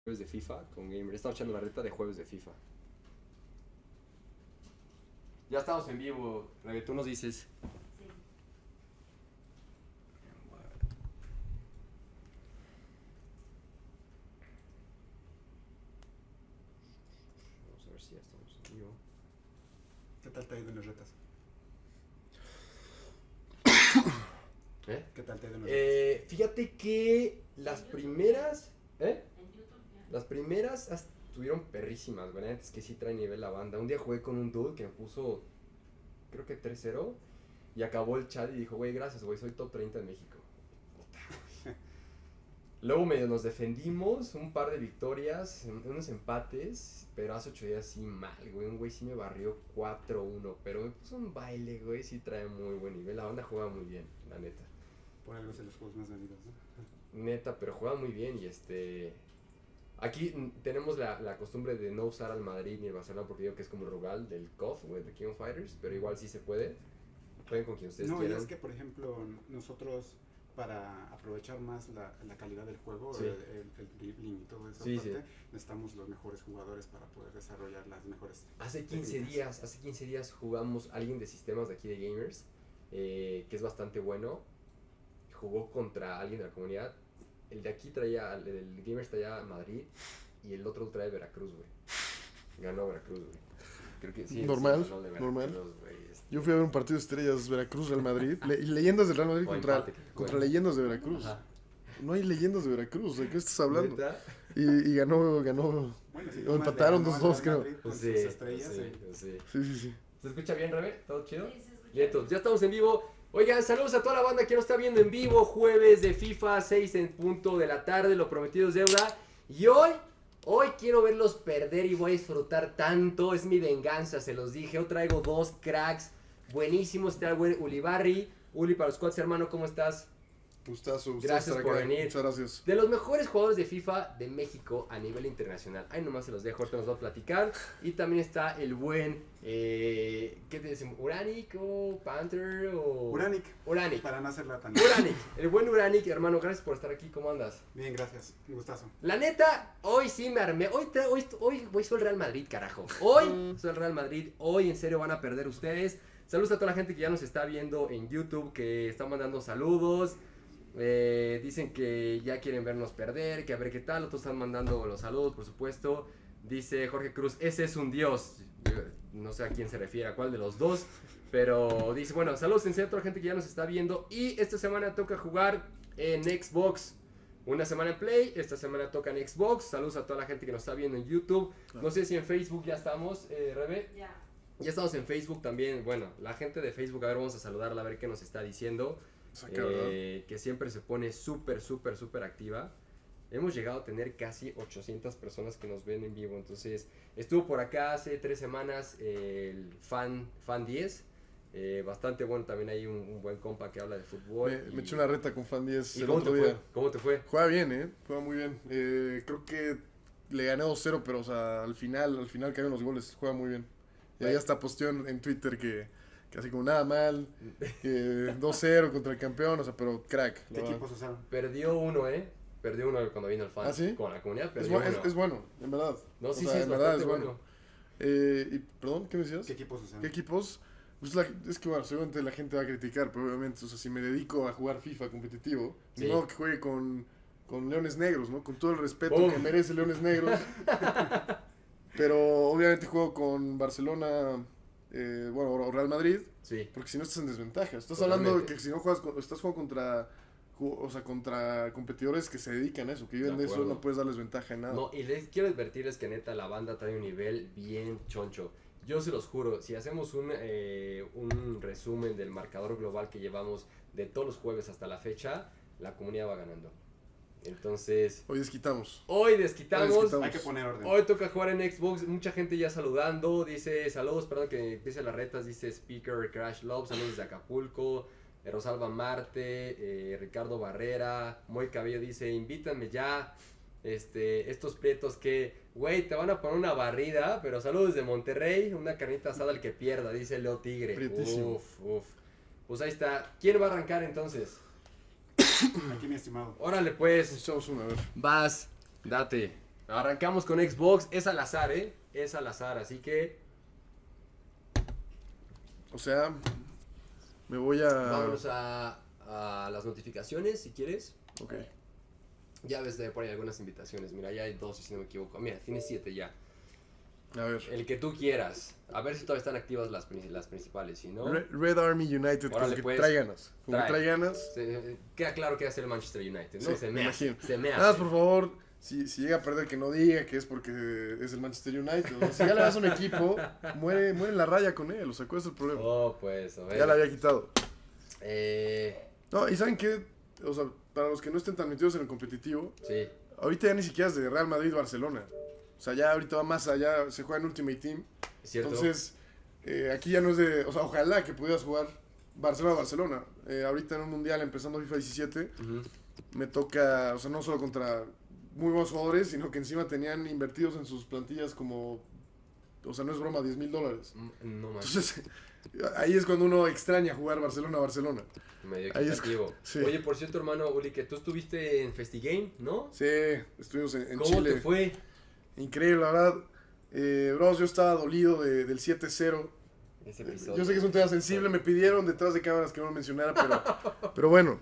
jueves de FIFA con Gamer. Estamos echando la reta de jueves de FIFA. Ya estamos en vivo, Rebe, tú nos dices. Sí. Vamos a ver si ya estamos en vivo. ¿Qué tal te ha ido en las retas? ¿Qué tal te ha ido en las retas? Fíjate que las primeras... En YouTube ya. Las primeras estuvieron perrísimas, güey. Es que sí trae nivel la banda. Un día jugué con un dude que me puso, creo que 3-0. Y acabó el chat y dijo, güey, gracias, güey, soy top 30 en México. Luego medio nos defendimos, un par de victorias, unos empates. Pero hace 8 días sí mal, güey. Un güey sí me barrió 4-1. Pero me puso un baile, güey. Sí trae muy buen nivel. La banda juega muy bien, la neta. Por algo es de los juegos más vendidos, ¿no? Neta, pero juega muy bien y aquí tenemos la costumbre de no usar al Madrid ni el Barcelona porque digo que es como el Rugal del KOF, güey, de King of Fighters, pero igual sí se puede. Jueguen con quien ustedes No, y quieran. es que, por ejemplo, nosotros, para aprovechar más la calidad del juego, Sí. el dribbling y todo eso, Sí, aparte, sí. necesitamos los mejores jugadores para poder desarrollar las mejores Hace 15 técnicas. hace 15 días jugamos alguien de sistemas de aquí de Gamers, que es bastante bueno. Jugó contra alguien de la comunidad. El de aquí el Gamers traía Madrid y el otro trae Veracruz, güey. Ganó Veracruz, güey. Creo que sí. Normal, sí, ganó de normal. Veracruz, güey, Yo fui a ver un partido de estrellas, Veracruz, Real Madrid. Leyendas del Real Madrid O contra empate, bueno. leyendas de Veracruz. Ajá. No hay leyendas de Veracruz, ¿de qué estás hablando? ¿Neta? Y ganó. Bueno, si O tomas empataron de ganó 2-2, al creo. Madrid con Sí, sus estrellas, sí, sí. Sí. ¿Se escucha bien, Rebe? ¿Todo chido? Sí, se escucha. Nietos, ya estamos en vivo. Oigan, saludos a toda la banda que nos está viendo en vivo. Jueves de FIFA, 6 en punto de la tarde. Lo prometido es deuda. Y hoy quiero verlos perder y voy a disfrutar tanto. Es mi venganza, se los dije. Hoy traigo dos cracks buenísimos. Está el buen Ulibarri. Uli, para los squads, hermano, ¿cómo estás? Gustazo, Gracias estar por acá. venir. Muchas gracias. De los mejores jugadores de FIFA de México a nivel internacional. Ahí nomás se los dejo, ahorita nos va a platicar. Y también está el buen, ¿qué te decimos? ¿Uranic o Panther o...? Uranic, Uranic. para no hacerla tan... Uranic, el buen Uranic, hermano, gracias por estar aquí, ¿cómo andas? Bien, gracias, un gustazo. La neta, hoy sí me armé, hoy soy el Real Madrid, carajo. Hoy soy el Real Madrid, hoy en serio van a perder ustedes. Saludos a toda la gente que ya nos está viendo en YouTube, que está mandando saludos. Dicen que ya quieren vernos perder, que a ver qué tal. Otros están mandando los saludos, por supuesto. Dice Jorge Cruz, ese es un dios. Yo no sé a quién se refiere, a cuál de los dos. Pero dice, bueno, saludos en serio a toda la gente que ya nos está viendo. Y esta semana toca jugar en Xbox. Una semana en Play, esta semana toca en Xbox. Saludos a toda la gente que nos está viendo en YouTube. No sé si en Facebook ya estamos, Rebe. Ya. Ya estamos en Facebook también. Bueno, la gente de Facebook, a ver, vamos a saludarla, a ver qué nos está diciendo. Saca, ¿verdad? Que siempre se pone súper activa. Hemos llegado a tener casi 800 personas que nos ven en vivo. Entonces, estuvo por acá hace 3 semanas el fan 10. Bastante bueno, también hay un buen compa que habla de fútbol. Me eché una reta con Fan 10 ¿Y el cómo otro te día. fue? ¿Cómo te fue? Juega bien, juega muy bien. Creo que le gané 2-0, pero o sea, al final cayeron los goles. Juega muy bien. Y ahí hasta posteó en Twitter que así como nada mal, que 2-0 contra el campeón, o sea, pero crack. ¿Qué equipos usaron? Perdió uno, Perdió uno cuando vino el fan. ¿Ah, sí? Con la comunidad, Es, perdió bu- uno. es bueno, en verdad. No, sí, O sea, sí, es en verdad bastante es bueno. Y, perdón, ¿qué me decías? ¿Qué equipos usaron? ¿Qué equipos? Pues es que bueno, seguramente la gente va a criticar, pero obviamente, o sea, si me dedico a jugar FIFA competitivo, Sí. no que juegue con Leones Negros, ¿no? Con todo el respeto ¡Bum! que merece Leones Negros. Pero obviamente juego con Barcelona, o Real Madrid, Sí. porque si no estás en desventaja. Estás Totalmente. hablando de que si no juegas, estás jugando contra competidores que se dedican a eso, que viven De de eso, acuerdo. no puedes darles ventaja en nada. No, y les quiero advertirles que neta la banda trae un nivel bien choncho. Yo se los juro, si hacemos un resumen del marcador global que llevamos de todos los jueves hasta la fecha, la comunidad va ganando. Entonces, Hoy desquitamos. hoy desquitamos. desquitamos. Hay que poner orden. Hoy toca jugar en Xbox, mucha gente ya saludando, dice saludos, perdón que empiece las retas, dice Speaker Crash Love, saludos de Acapulco, Rosalba Marte, Ricardo Barrera, Moy Cabello dice, invítanme ya, estos prietos que, güey, te van a poner una barrida, pero saludos de Monterrey, una carnita asada al que pierda, dice Leo Tigre. Prietísimo. Uf. Pues ahí está, ¿quién va a arrancar entonces? Aquí, mi estimado. Órale pues, Echamos una, a ver. vas, date. Arrancamos con Xbox. Es al azar, ¿eh? Es al azar, así que O sea, me voy a... vámonos a las notificaciones, si quieres. Ok. Ya ves de por ahí algunas invitaciones. Mira, ya hay 2, si no me equivoco. Mira, tienes 7 ya. A ver. El que tú quieras. A ver si todavía están activas las principales, si no... Red Army United, Órale, como que pues. trae ganas. Como que trae ganas. Queda claro que va a ser el Manchester United, ¿no? Sí, se me imagino. Se me Nada más, hace. por favor, si llega a perder, que no diga que es porque es el Manchester United. O sea, si ya le das un equipo, muere en la raya con él. O sea, ¿cuál es el problema? Oh, pues, a ver. Ya la había quitado. Eh, No, y ¿saben qué? O sea, para los que no estén tan metidos en el competitivo, sí. ahorita ya ni siquiera es de Real Madrid-Barcelona. O sea, ya ahorita va más allá, se juega en Ultimate Team. ¿Es cierto? Entonces, aquí ya no es de... O sea, ojalá que pudieras jugar Barcelona-Barcelona. Ahorita en un mundial, empezando FIFA 17, Ujú. me toca, o sea, no solo contra muy buenos jugadores, sino que encima tenían invertidos en sus plantillas como... O sea, no es broma, $10,000. No más. Entonces, ahí es cuando uno extraña jugar Barcelona-Barcelona. Medio ahí es- equitativo. sí. Oye, por cierto, hermano Uli, que tú estuviste en FestiGame, ¿no? Sí, estuvimos en ¿Cómo Chile. te fue? Increíble, la verdad. Bros, yo estaba dolido del 7-0. Ese episodio. Yo sé que es un tema sensible, me pidieron detrás de cámaras que no lo mencionara, pero bueno.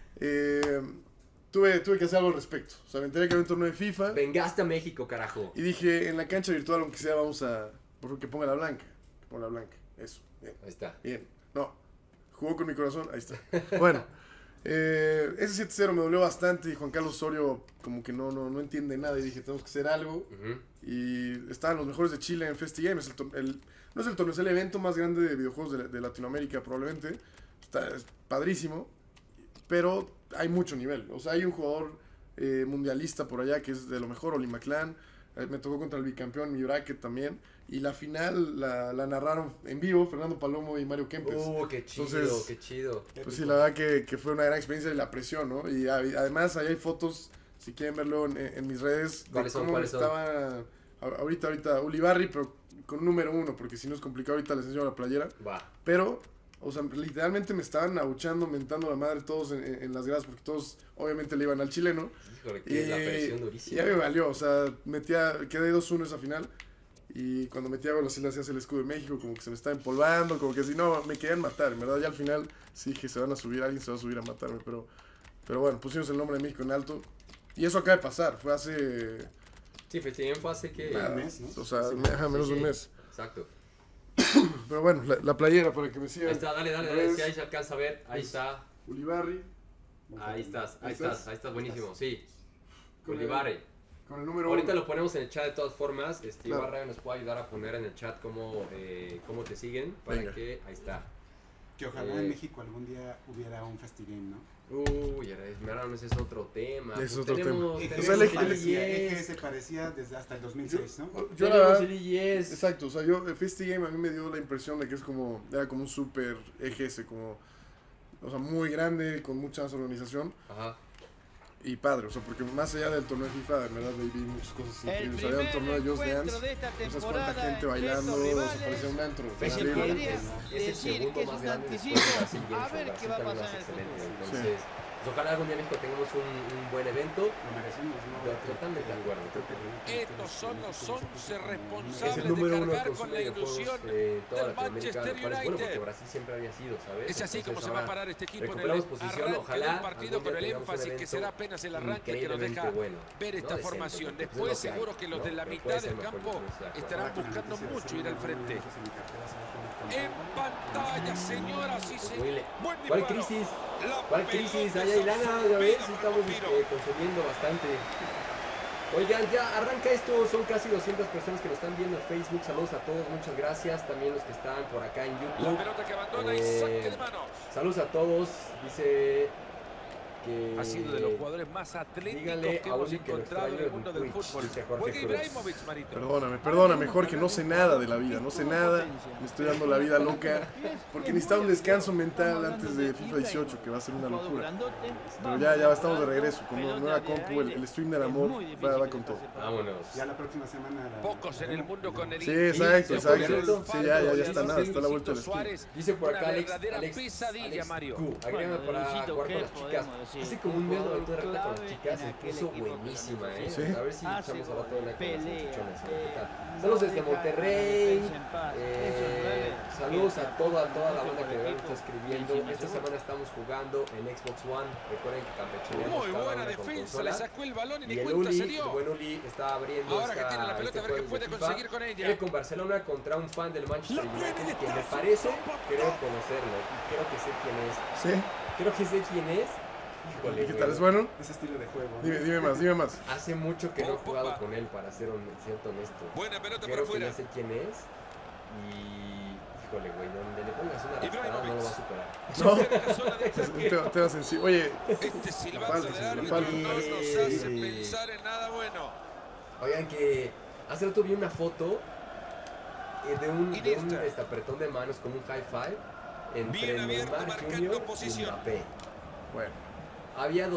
Tuve que hacer algo al respecto. O sea, me enteré que había un torneo de FIFA Vengaste a México, carajo. y dije, en la cancha virtual, aunque sea, vamos a... Por que ponga la blanca. Que ponga la blanca. Eso. Bien. Ahí está. Bien. No. Jugó con mi corazón. Ahí está. Bueno. Ese 7-0 me dolió bastante y Juan Carlos Osorio como que no entiende nada y dije, tenemos que hacer algo. Ujú. Y estaban los mejores de Chile en FestiGame. No es el torneo, es el evento más grande de videojuegos de Latinoamérica probablemente. Es padrísimo, pero hay mucho nivel. O sea, hay un jugador mundialista por allá que es de lo mejor, Oli McClan. Me tocó contra el bicampeón Miyurake también. Y la final la narraron en vivo Fernando Palomo y Mario Kempes. Qué chido, Entonces, qué chido. Pues sí, la verdad que fue una gran experiencia y la presión, ¿no? Y además ahí hay fotos, si quieren verlo en mis redes, de ¿Cuáles son? cómo ¿Cuáles son? estaba ahorita Ulibarri, pero con número 1, porque si no es complicado, ahorita les enseño la playera. Va. Pero, o sea, literalmente me estaban abuchando, mentando la madre todos en las gradas, porque todos obviamente le iban al chileno. Híjole, que es la presión Y durísima. ya me valió, o sea, quedé 2-1 esa final. Y cuando metía gol así le hacías el escudo de México, como que se me estaba empolvando, como que si no, me querían matar, en verdad, ya al final sí dije, se van a subir, alguien se va a subir a matarme, pero bueno, pusimos el nombre de México en alto. Y eso acaba de pasar, fue hace... Sí, FestiGame fue hace que... nada, mes, ¿no? o sea, Sí, menos de un sí. mes. Exacto. Pero bueno, la playera para que me sigan. Ahí está, dale, si ahí se alcanza a ver, ahí está. Ulibarri, Ahí estás, ¿Estás? buenísimo, sí. Con el- Olivares. con el número Ahorita 1. lo ponemos en el chat de todas formas. Claro. Ibarra nos puede ayudar a poner en el chat cómo te siguen para Venga. que ahí está. Que ojalá en México algún día hubiera un FestiGame, ¿no? Uy, ese es otro tema. Ese es Pues otro tenemos, tema. EGS, O sea, el parecía, parecía desde hasta el 2006, ¿no? Yo la tenemos verdad, el IES. exacto, o sea, el FestiGame a mí me dio la impresión de que era como un super EGS, como, o sea, muy grande, con mucha más organización. Ajá. Y padre, o sea, porque más allá del torneo de FIFA, de verdad vi muchas cosas El increíbles. Había un torneo de Just Dance, encuentro de esta no sabes cuánta temporada gente bailando, entre estos o sea, parecía un antro. que se increíble. podría es el decir segundo que es más un grande anticipo. después de Brasil Games. A ver Brasil qué va a también lo pasar hace en el excelente. futuro. Entonces, pues ojalá algún día en México tengamos un buen evento. Lo merecemos, ¿no? Totalmente de acuerdo. Estos son los 11 Es el responsables de número 1 cargar del con consumo la de videojuegos ilusión de toda del Latinoamérica. Manchester Lo cual es bueno porque United. Brasil siempre había sido, ¿sabes? Es así como Entonces, se va a ahora parar este equipo en el recuperamos posición, arranque ojalá del partido, algún pero día el tengamos un énfasis que evento será apenas el arranque que nos increíblemente deja bueno, ver ¿no? esta Decente, formación. porque, pues, Después es lo que seguro hay, que los ¿no? de la Pero mitad puede ser del mejor, campo yo estoy de acuerdo. estarán buscando mucho ir al frente. En pantalla, señoras y Pues, señores. Buen ¿Cuál disparo. crisis? La ¿Cuál crisis? pelota Ahí hay lana, ya absorbida ves, por estamos Piro. consumiendo bastante. Oigan, ya arranca esto, son casi 200 personas que nos están viendo en Facebook, saludos a todos, muchas gracias, también los que están por acá en La YouTube. pelota que abandona y saque de manos. Saludos a todos, dice que... Ha sido de los jugadores más atléticos díganle que a hemos Uli que lo encontrado en el extraño mundo en del Twitch, fútbol. dice Jorge Juega Cruz. Ibrahimovic, Marito. Perdóname, Jorge, no sé nada de la vida, no sé nada, me estoy dando la vida loca, porque necesitaba un descanso mental antes de FIFA 18, que va a ser una locura. Pero ya estamos de regreso, con nueva compu, el stream del amor, va con todo. Vámonos. Ya la próxima semana. Pocos en el mundo con el Sí, Inter. exacto, sí, exacto. Sí, ya está nada, Sí, está a la vuelta del Luisito esquina. Suárez, Dice por acá una Alex, verdadera Alex, pesadilla, Alex Mario. Q, agrégame para jugar con las chicas. sí. Hace como un mes lo jugador aventó de repente con las clave chicas, en se aquel puso equipo, buenísima, pero Sí. A ver si hace echamos a la gol, toda con las pelea, muchachones, a ver qué tal. no Saludos desde deja a la Monterrey. defensa en paz. Esos nueve Saludos que a toda la mucho banda por que el nos equipo, está escribiendo. y encima Esta seguro. semana estamos jugando en Xbox One. Recuerden que campechaneamos Muy cada buena una con defensa, consola. le sacó el balón y Y ni el cuenta se Uli, dio. el buen Uli, está abriendo Ahora que tiene la pelota, este a ver qué juego puede de FIFA. conseguir con ella. Con Barcelona contra un fan del Manchester United que me parece, creo conocerlo. Y creo que sé quién es. ¿Sí? Creo que sé quién es. Híjole, ¿Qué güey. tal? ¿Es bueno? Ese estilo de juego. ¿no? Dime más, dime más. Hace mucho que no he jugado con él, para ser honesto. Buena pelota para Creo que afuera. ya sé quién es. Y. Híjole, güey, donde le pongas una arrastrada no lo va a superar. No, Cerca zona de es ataque. un tema sencillo. Oye, Este silbato falta, del la árbitro falta. no nos hace pensar en nada bueno. Oigan, que hace rato vi una foto de un Iniesta. apretón de manos como un high five entre Bien abierto, Neymar marcando Junior y posición. Mbappé. bueno. Había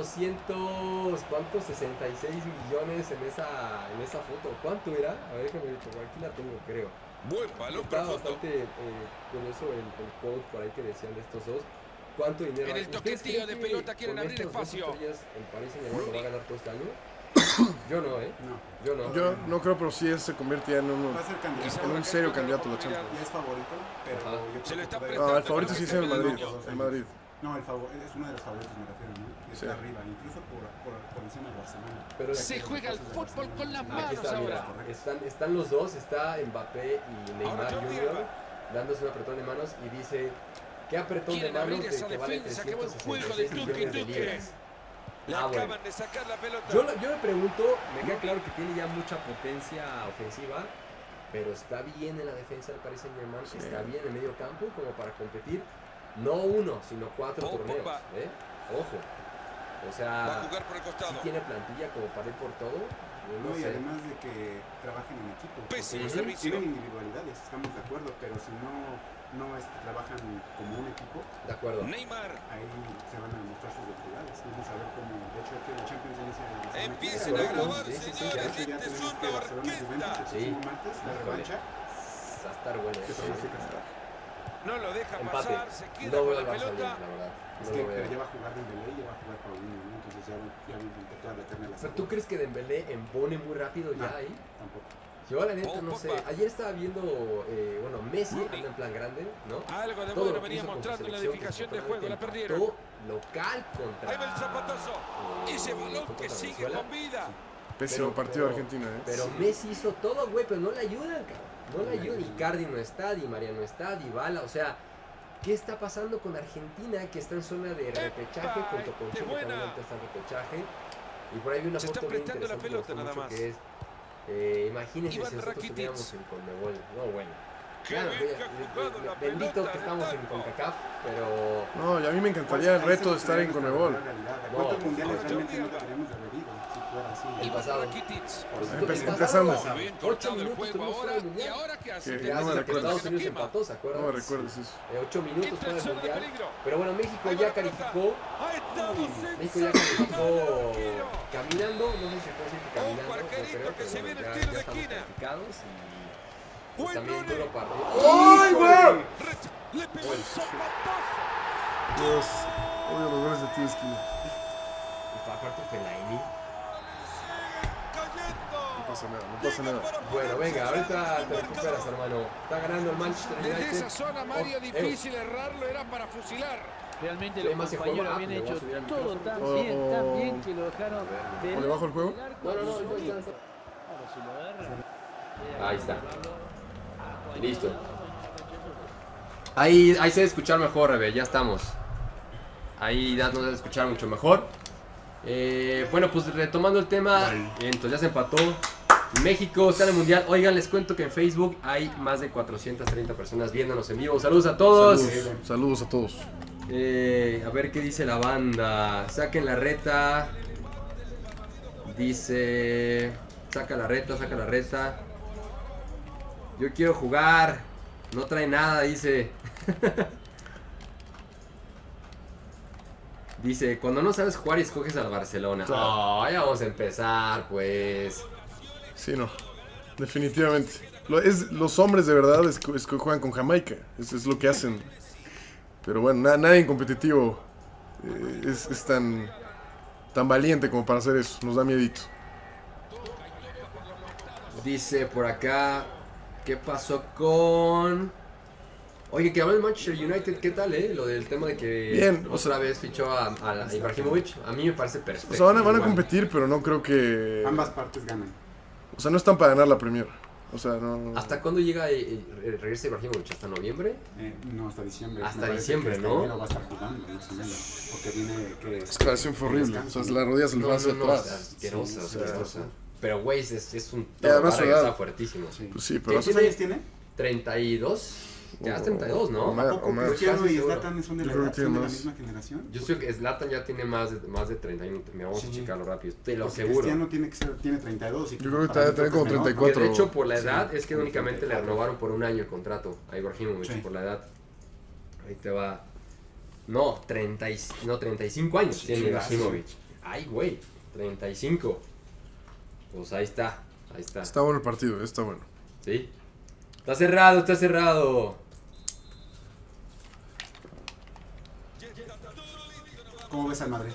66 millones en esa foto. ¿Cuánto era? A ver, déjame ver, aquí la tengo, creo. Buen balón Estaba profundo. bastante curioso el quote por ahí que decían de estos dos. ¿Cuánto dinero En hay? el ¿Ustedes toquetío creen de que pelota quieren con abrir estas dos espacio? estrellas el Paris Saint-Germain lo va a ganar todo este año? Yo no, ¿eh? No. Yo no. Yo no creo, pero sí se convierte ya en Va a ser candidato. un serio candidato a la Champions. Ya es favorito, pero Ajá. yo creo Se lo que está todavía- apretando. No, el favorito sí es el Madrid. El Madrid. No, el es uno de los favoritos, me refiero, ¿no? Está Sí. arriba, incluso por encima del Barcelona. Pero Se juega el fútbol con las aquí manos está, ahora. mira, están los dos, está Mbappé y Neymar Jordi Junior Alba. dándose un apretón de manos y dice, ¿qué apretón de Quieren manos abrir de esa que vale defensa, qué buen juego de 366 millones de tuque-tuque. libras? Le Ah, bueno. acaban de sacar la pelota. Yo me pregunto, me queda claro que tiene ya mucha potencia ofensiva, pero está bien en la defensa del Paris Saint-Germain, está bien en medio campo como para competir, no uno, sino 4 Oh, torneos, Pogba. Ojo. O Va a sea, jugar por el sí costado. tiene plantilla como para ir por todo. Yo No, no y sé. además de que trabajan en equipo. Pésimo porque servicio. Tienen individualidades, estamos de acuerdo, pero si trabajan como un equipo, De acuerdo. Neymar. ahí se van a mostrar sus debilidades. Vamos a ver cómo, de hecho, que la Champions inicia la semana que Empiecen viene. a grabar, Sí, sí, sí, señores. Ya Este es tenemos una que Barcelona Juventus orquesta. el Sí. próximo martes, la Híjole. revancha. Va a estar bueno. Que eso, tenemos que ¿eh? casar. No lo deja Empate. pasar. Se queda No con veo la al Barça bien, pelota. la verdad. Es No que lo veo. ya va a jugar Dembélé y ya va a jugar Paulinho, ¿no? Entonces ya va a intentar meterme a la Pero ¿tú crees que Dembélé embone muy rápido ya No. ahí? Tampoco. Yo la neta no sé. Pogba. Ayer estaba viendo, Messi anda en plan grande, ¿no? Algo de Todo bueno lo que venía hizo con su mostrando en la selección, edificación que de juego. La empató perdieron. local contra. Ahí va el zapatazo. Ese balón fue que contra sigue Venezuela. con vida. Pésimo partido de Argentina, ¿eh? Pero Messi hizo todo, güey, pero no le ayudan, cabrón. No le ayudan. Icardi no está, Di María no está, Dybala, o sea, ¿qué está pasando con Argentina que está en zona de repechaje ¡Epa! junto con ¡Qué Chile, buena! que obviamente está en repechaje? Y por ahí vi una Se foto está muy prestando la interesante pelota que me nada gustó más. mucho, que es, imagínense Iván si nosotros Rakitic. estuviéramos en Conmebol. No, bueno. Qué Claro, bien que ha jugado la bendito pelota que de estamos en Taco. CONCACAF, pero No, y a mí me encantaría el reto de estar en Conmebol. ¿Cuántos No, mundiales no, realmente no, no deberíamos de haber ido si fuera así? El Iván pasado. Rakitic. Empezando. Bien 8 cortado el minutos juego tuvimos fuera ahora. del ¿Y mundial. ahora qué hace? Que Gracias no me a que recuerdo. Estados Unidos empató, ¿se acuerdan? No me recuerdes eso. 8 minutos Entra fuera en del zona de mundial. peligro. Pero bueno, México Ahí va ya la pelota. calificó. Ha estado México ya calificó caminando. No sé si se puede decir que caminando. Ojo, No arquerito, creo, que pero se bueno, viene el ya tiro de estamos esquina. calificados y pues, Buen también Rooney. todo partido. ¡Ay, güey! Le pegó el zapatazo. Dios, odio los goles de tiro de esquina. Y fue aparte Fellaini. No pasa nada, no pasa nada. Bueno, venga, ahorita te recuperas, hermano. Está ganando el Manchester Desde United. esa zona, Mario, difícil errarlo, era para fusilar. Realmente Sí, los más se compañeros juega. habían Le voy a hecho subir al todo micrófono. tan bien que lo dejaron del ¿O le bajo el juego? del arco No, no, no, solito. no, está. Ahora, si lo agarra, Ahí está. Listo. Ahí se debe escuchar mejor, Rebe, ya estamos. Ahí ya nos debe escuchar mucho mejor. Bueno, pues retomando el tema, entonces ya se empató. México está en el mundial. Oigan, les cuento que en Facebook hay más de 430 personas viéndonos en vivo. Saludos a todos. Saludos a todos. A ver qué dice la banda. Saquen la reta. Dice. Saca la reta, saca la reta. Yo quiero jugar. No trae nada, dice. Dice, cuando no sabes jugar y escoges al Barcelona. Claro. Oh, ya vamos a empezar, pues. Sí, no. Definitivamente. Los hombres de verdad es que juegan con Jamaica. Eso es lo que hacen. Pero bueno, nadie en competitivo es tan tan valiente como para hacer eso. Nos da miedito. Dice por acá, ¿qué pasó con...? Oye, que habla del Manchester United, ¿qué tal, Lo del tema de que Bien, otra vez fichó a Ibrahimovic. A mí me parece O perfecto. sea, van a igual. competir, pero no creo que... Ambas partes ganan. O sea, no están para ganar la Premier. O sea, no... ¿Hasta cuándo llega regresa Ibrahimovic? ¿Hasta noviembre? No, hasta diciembre. Hasta Me parece diciembre, que hasta ¿no? enero va a estar jugando, más o menos. Porque viene que Es que la lesión fue horrible. O sea, la rodilla se le va hacia atrás. Asquerosa, Sí, asquerosa. Pero, güey, es un... Y además su edad. Está fuertísimo. Sí. Pues sí, pero... ¿Cuántos años tiene? 32. Ya es 32, ¿no? Omar, ¿A poco Omar. Cristiano Casi y seguro. Zlatan son de Yo la creo edad, que tiene son de la más. misma generación? Yo sé que Zlatan ya tiene más de 31. Me vamos a Sí. checarlo rápido. Te lo Porque aseguro. Cristiano tiene 32. Y Yo creo que para debe tener como nosotros es menor. 34. Que de hecho, por la Sí, edad, es que como únicamente le 34. renovaron por un año el contrato a Ibrahimovic, Sí. por la edad. Ahí te va. No, 35 años Sí, tiene chidazo. Ibrahimovic. Ay, güey, 35. Pues ahí está, ahí está. Está bueno el partido, está bueno. ¿Sí? Está cerrado, está cerrado. ¿Cómo ves al Madrid?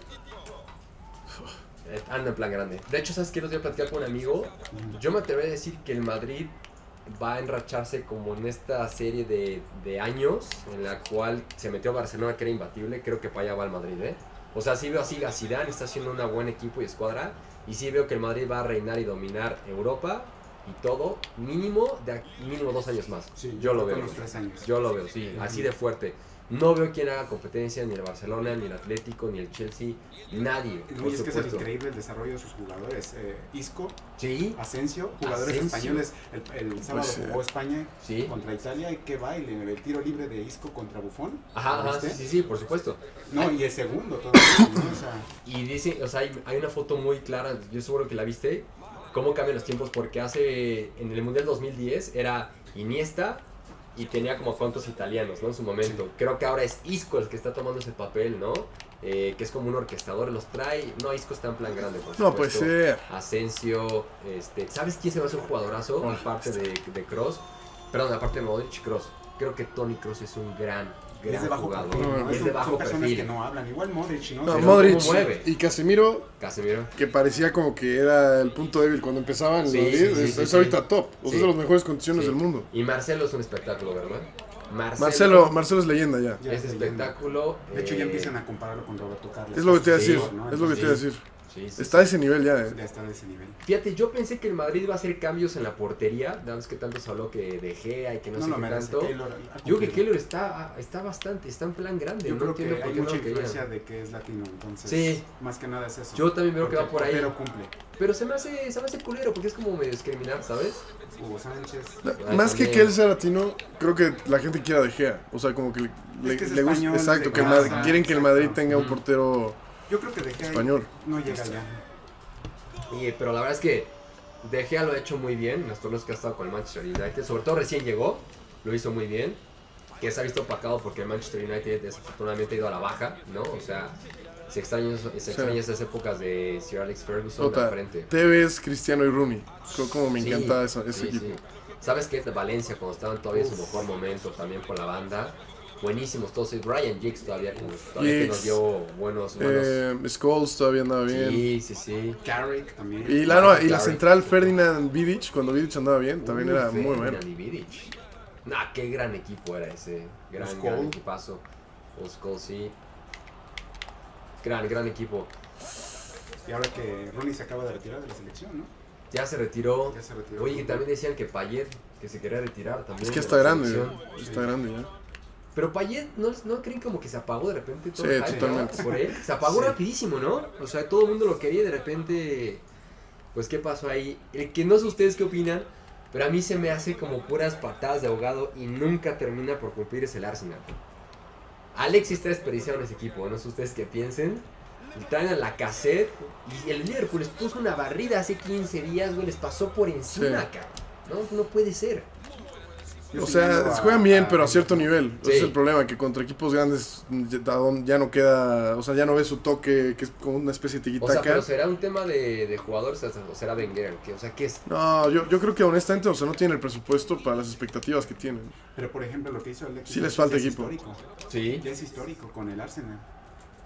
Anda en plan grande. De hecho, ¿sabes qué? Los voy a platicar con un amigo. Yo me atrevo a decir que el Madrid va a enracharse como en esta serie de años en la cual se metió a Barcelona, que era imbatible. Creo que para allá va el Madrid, ¿eh? O sea, sí veo así a Zidane, está haciendo un buen equipo y escuadra. Y sí veo que el Madrid va a reinar y dominar Europa y todo, mínimo 2 años más. Sí, yo lo con veo. los 3 años. Yo lo veo, sí, así de fuerte. No veo quién haga competencia, ni el Barcelona, ni el Atlético, ni el Chelsea, nadie, No, por y es que es supuesto. increíble el desarrollo de sus jugadores. Isco, Sí, Asensio, jugadores Asensio. españoles. El sábado Pues, jugó España sí. contra Italia y qué baile. El tiro libre de Isco contra Buffon. Ajá, ¿lo ajá, sí, viste? sí, sí, por supuesto. No, y el segundo todavía. ¿no? O sea, Y dice, o sea, hay una foto muy clara, yo seguro que la viste, cómo cambian los tiempos, porque en el Mundial 2010 era Iniesta y tenía como cuantos italianos, ¿no? En su momento. Sí. Creo que ahora es Isco el que está tomando ese papel, ¿no? Que es como un orquestador, los trae. No, Isco está en plan grande, por No puede supuesto. ser. Asensio, ¿sabes quién se va a hacer un jugadorazo? Oh, Aparte de Kroos, perdón, aparte de Modric, Kroos. Creo que Toni Kroos es un gran es de bajo jugador. perfil. ¿no? Es de bajo son personas perfil. que no hablan. Igual Modric, ¿no? No, Pero Modric ¿cómo mueve? y Casemiro, Casemiro. que parecía como que era el punto débil cuando empezaba en Sí, Madrid, sí, sí, es sí, ahorita sí. top. O sea, Sí. es de las mejores condiciones Sí. del mundo. Y Marcelo es un espectáculo, ¿verdad? Marcelo es leyenda ya. Ya es se espectáculo. De hecho, ya empiezan a compararlo con Roberto Carlos. Es lo que te iba a decir, ¿no? es lo que te iba a decir. Sí, sí, Está a sí. ese nivel ya, Ya está de ese nivel. Fíjate, yo pensé que el Madrid iba a hacer cambios en la portería. Nada más que tanto se habló que De Gea y que no, No sé lo qué merece. tanto. Keylor ha Yo creo que cumplido. Keylor está bastante, está en plan grande. Yo no creo entiendo que por hay qué no mucha lo querían. influencia de que es latino, entonces Sí. más que nada es eso. Yo también veo que va Porque por ahí. Pero cumple. Pero se me hace culero porque es como medio discriminar, ¿sabes? Hugo Sánchez. Más que también. él sea latino, creo que la gente quiera De Gea. O sea, como que que es le gusta. español, Exacto, de que casa, quieren que el Madrid exacto. tenga un Ujú. portero Yo creo que De Gea español. no llega ya. Pero la verdad es que De Gea lo ha hecho muy bien en los torneos que ha estado con el Manchester United. Sobre todo recién llegó, lo hizo muy bien. Que se ha visto opacado porque el Manchester United desafortunadamente ha ido a la baja, ¿no? O sea, se extraña esas épocas de Sir Alex Ferguson al Nota, frente. Tevez, Cristiano y Rooney. Creo como me Sí, encantaba ese sí, equipo. sí. ¿Sabes qué? Valencia, cuando estaban todavía en su mejor momento, también por la banda. Buenísimos todos. Y Ryan Giggs todavía que Giggs. nos dio buenos. Scholes todavía andaba bien. Sí, sí, sí. Carrick también. Y la Claro. central Ferdinand Vidic, cuando Vidic andaba bien, también era muy bueno. Ferdinand y Vidic. Nah, qué gran equipo era ese. Gran Scholes. equipazo. Scholes, sí. Gran equipo. Y ahora que Rooney se acaba de retirar de la selección, ¿no? Ya se retiró. Ya se retiró. Oye, y también decían que Payet, que se quería retirar también. Es que de está la grande, selección. está grande ya. Pero Payet, ¿no creen como que se apagó de repente todo Sí, el hype, totalmente. ¿no? Por él? Se apagó Sí. rapidísimo, ¿no? O sea, todo el mundo lo quería y de repente, pues, ¿qué pasó ahí? El que no sé ustedes qué opinan, pero a mí se me hace como puras patadas de ahogado y nunca termina por cumplir es el Arsenal. Alexis está desperdiciado en ese equipo, no sé ustedes qué piensen. Traen a la cassette y el Liverpool les puso una barrida hace 15 días, güey, les pasó por encima, Sí. cabrón. No puede ser. Yo O sí sea, veo juegan bien, pero a cierto nivel. Sí. Ese es el problema, que contra equipos grandes ya no queda, o sea, ya no ves su toque, que es como una especie de O sea, pero tiki-taka. será un tema de jugadores o será Wenger, o sea, ¿qué es? No, yo creo que honestamente, o sea, no tiene el presupuesto para las expectativas que tienen. Pero por ejemplo, lo que hizo Alexis Sí les Sánchez falta ya es equipo. histórico. Sí. Ya es histórico con el Arsenal.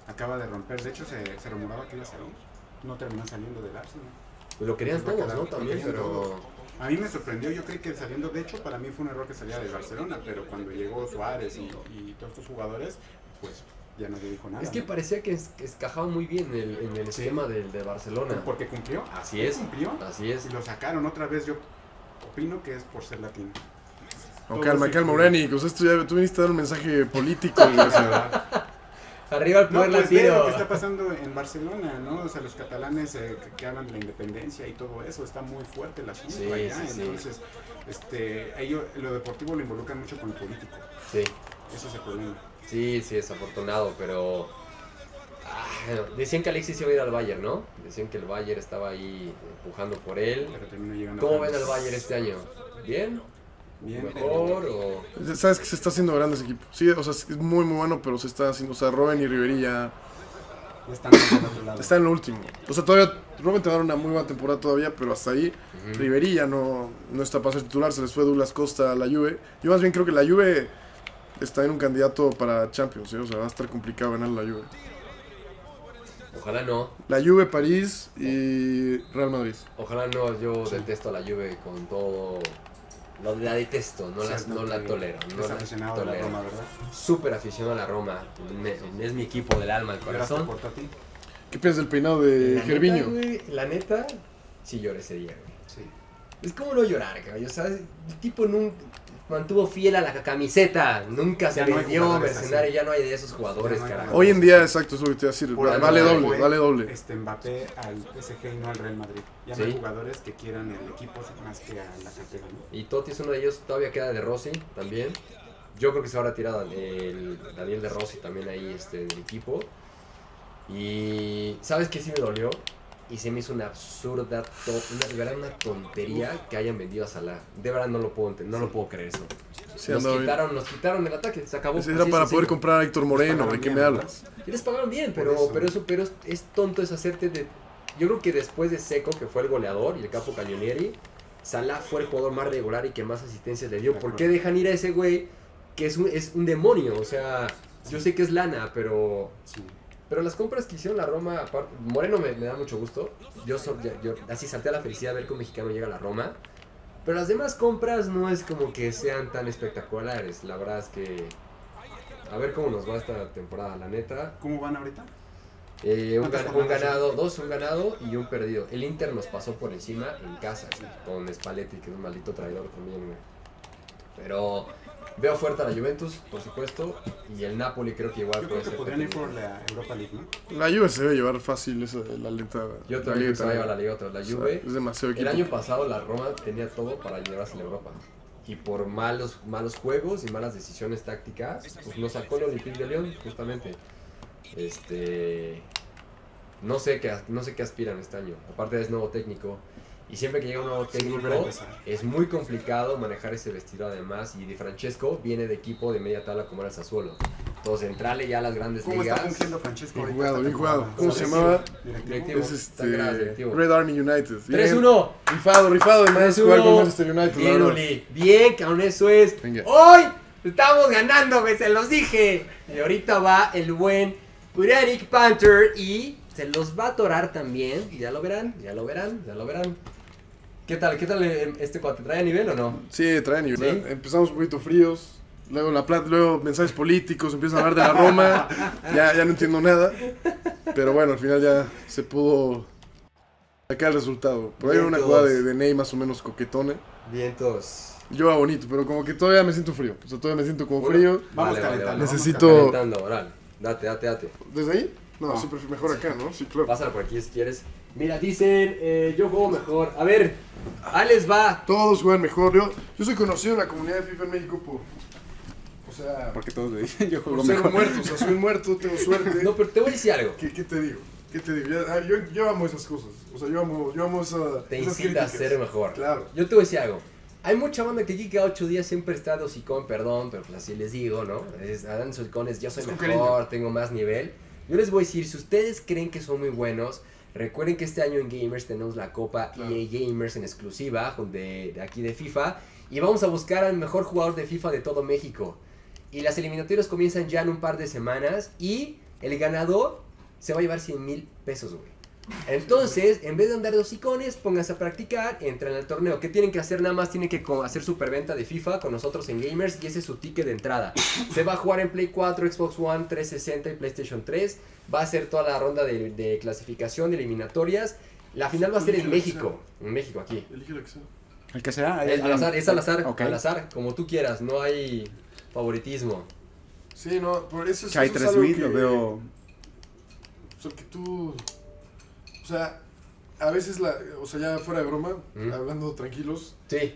acaba de romper. De hecho, se rumoraba que iba a salir. No terminó saliendo del Arsenal. Pues lo querían Pues va a todos, ¿no? quedar- También, lo querían pero... todos. A mí me sorprendió, yo creí que saliendo, de hecho, para mí fue un error que salía del Barcelona, pero cuando llegó Suárez y todos estos jugadores, pues ya nadie dijo nada. Es que ¿no? parecía que encajaba muy bien en el Sí. esquema de Barcelona. Porque cumplió. Así es. Cumplió. Así es. Y lo sacaron otra vez, yo opino que es por ser latino. No, Todo calma, sí calma, fue- Urani. O sea, tú viniste a dar un mensaje político, güey, o sea, Arriba el No, poder pues ve latino. lo que está pasando en Barcelona, ¿no? O sea, los catalanes que hablan de la independencia y todo eso, está muy fuerte el asunto Sí, allá. sí, sí. Entonces, ellos, lo deportivo lo involucran mucho con lo político. Sí, Ese es el problema. sí, es afortunado, pero... decían que Alexis iba a ir al Bayern, ¿no? Decían que el Bayern estaba ahí empujando por él. Pero termina llegando ¿Cómo a ven al Francia. Bayern este año? ¿Bien? Bien, ¿Mejor? ¿O...? sabes que se está haciendo grande ese equipo. Sí, o sea, es muy, muy bueno, pero se está haciendo. O sea, Robben y Ribery ya están del otro lado. está en lo último. O sea, todavía Robben te va a dar una muy buena temporada todavía, pero hasta ahí Ujú. Ribery ya no está para ser titular. Se les fue Douglas Costa a la Juve. Yo más bien creo que la Juve está en un candidato para Champions, ¿eh? O sea, va a estar complicado ganar la Juve. Ojalá no. La Juve, París y Real Madrid. Ojalá no. Yo detesto a la Juve con todo... La detesto, no la tolero. No Es la aficionado de la tolero. Roma, ¿verdad? Súper aficionado a la Roma. Es mi equipo del alma, el ¿Lloraste corazón. por Totti? ¿Qué piensas del peinado de La Gervinho? neta, güey, la neta, sí lloré ese día, güey. Sí. Es como no llorar, cabrón. O sea, el tipo nunca mantuvo fiel a la camiseta. Nunca se Ya no hay vendió jugadores mercenario. así. Ya no hay de esos jugadores, Ya no hay carajo. jugadores. Hoy en día, exacto, es lo que te iba a decir. Por algo Vale se doble, fue, vale doble. Mbappé al PSG y no al Real Madrid. Ya Sí. no hay jugadores que quieran el equipo más que a la cantera, ¿no? Y Totti es uno de ellos. Todavía queda de Rossi también. Yo creo que se va a retirar el Daniel de Rossi también ahí del equipo. Y ¿sabes qué sí me dolió? Y se me hizo una absurda, de verdad una tontería que hayan vendido a Salah. De verdad no lo puedo entender, no lo puedo creer eso. Sí, nos, andaba bien. quitaron el ataque, se acabó. Ese era así para sencillo. poder comprar a Héctor Moreno, pagaron ¿de qué bien, me ¿verdad? hablas? Y les pagaron bien, Por eso. pero es tonto es hacerte de... Yo creo que después de Seco, que fue el goleador y el capo Caglionieri, Salah fue el jugador más regular y que más asistencias le dio. De ¿Por acuerdo. qué dejan ir a ese güey que es un demonio? O sea, yo sé que es lana, pero las compras que hicieron la Roma, aparte, Moreno me da mucho gusto. Yo así salté a la felicidad de ver que un mexicano llega a la Roma. Pero las demás compras no es como que sean tan espectaculares. La verdad es que... A ver cómo nos va esta temporada, la neta. ¿Cómo van ahorita? Un ganado y un perdido. El Inter nos pasó por encima en casa, con Spalletti, que es un maldito traidor también, güey. Pero veo fuerte a la Juventus, por supuesto, y el Napoli creo que igual Yo puede creo que ser. podrían ir contendiente. por la Europa League, ¿no? La Juve se debe llevar fácil esa, la lenta. Yo la también liga creo que se va a llevar italiana. la Liga otra vez. La O sea, Juve, es demasiado el equipo. año pasado la Roma tenía todo para llevarse a la Europa. Y por malos juegos y malas decisiones tácticas, pues nos sacó el Olympique de Lyon, justamente. No sé qué aspiran este año. Aparte es nuevo técnico. Y siempre que llega un nuevo técnico, volver a empezar. es muy complicado manejar ese vestido además. Y Di Francesco viene de equipo de media tabla como era el Sassuolo. Entonces, entrarle ya a las grandes ¿Cómo está ligas. fungiendo Francesco? Bien ahorita jugado, esta bien jugado. temporada? ¿Cómo se ¿Sabes? llamaba? Directivo. Es Está grande, directivo. Red Army United. Bien. 3-1. Rifado además 3-1. jugar con Manchester United. la Bien, verdad. Uli. Bien, cabrón, eso es. Venga. Hoy estamos ganando, güey, se los dije. Y ahorita va el buen Urianic Panther y se los va a atorar también. Y ya lo verán. ¿Qué tal este cuate? ¿Trae a nivel o no? Sí, traen y ¿Sí? empezamos un poquito fríos. Luego mensajes políticos, empiezan a hablar de la Roma. ya no entiendo nada. Pero bueno, al final ya se pudo sacar el resultado. Por ahí hay una Vientos. jugada de Ney más o menos coquetona. Vientos. Yo va bonito, pero como que todavía me siento frío. O sea, todavía me siento como Bueno, frío. Vamos Vale, calentando. vale. Necesito- Calentando, oral. Date. ¿Desde ahí? No, No. siempre mejor acá, ¿no? Sí, claro. Pásala por aquí si quieres. Mira, dicen, yo juego mejor. A ver, ahí les va. Todos juegan mejor. Yo soy conocido en la comunidad de FIFA en México por... O sea, Porque todos le dicen, yo juego por ser un mejor. muerto. O sea, soy un muerto, tengo suerte. No, pero te voy a decir algo. ¿Qué te digo? Yo amo esas cosas. O sea, yo amo esa, Te esas incita a críticas. ser mejor. Claro. Yo te voy a decir algo. Hay mucha banda que aquí cada 8 días siempre está de hocicón, perdón, pero pues así les digo, ¿no? Dan sus hocicones, yo soy Es con mejor, cariño. tengo más nivel. Yo les voy a decir, si ustedes creen que son muy buenos, recuerden que este año en Gamers tenemos la Copa Claro. EA Gamers en exclusiva de aquí de FIFA. Y vamos a buscar al mejor jugador de FIFA de todo México. Y las eliminatorias comienzan ya en un par de semanas. Y el ganador se va a llevar 100,000 pesos, güey. Entonces, en vez de andar de hocicones, pónganse a practicar, entren al torneo. ¿Qué tienen que hacer? Nada más tienen que hacer superventa de FIFA con nosotros en Gamers y ese es su ticket de entrada. Se va a jugar en Play 4, Xbox One, 360 y PlayStation 3. Va a ser toda la ronda de clasificación, de eliminatorias. La final va a ser en México. En México, aquí. Elige lo que sea. El que sea. Es al azar, Ok. al azar, como tú quieras, no hay favoritismo. Sí, no, por eso es, Chai eso es algo 3000 que, lo veo. o sea, que tú, o sea, a veces, o sea, ya fuera de broma, hablando tranquilos, Sí,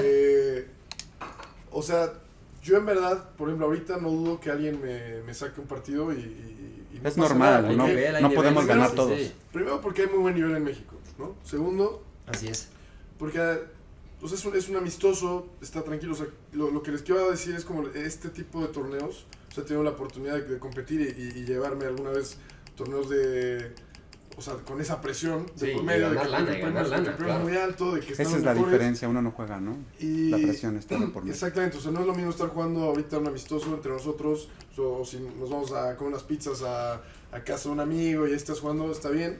o sea, yo en verdad, por ejemplo, ahorita no dudo que alguien me saque un partido y no Es pasa normal, nada, hay ¿no? porque- nivel, hay No nivel, podemos sí, ganar sí, todos. sí. Primero porque hay muy buen nivel en México, ¿no? Segundo, Así es. porque o sea, es un amistoso, está tranquilo. O sea, lo que les quiero decir es como este tipo de torneos. O sea, he tenido la oportunidad de competir y llevarme alguna vez torneos o sea, con esa presión de Sí, por y medio, ganar de lana, que y el ganar premio lana, es claro. muy alto, de que están Esa es los la mejores. diferencia, uno no juega, ¿no? Y La presión está de por medio. exactamente, o sea, no es lo mismo estar jugando ahorita un amistoso entre nosotros, o si nos vamos a comer unas pizzas a casa de un amigo y ahí estás jugando, está bien.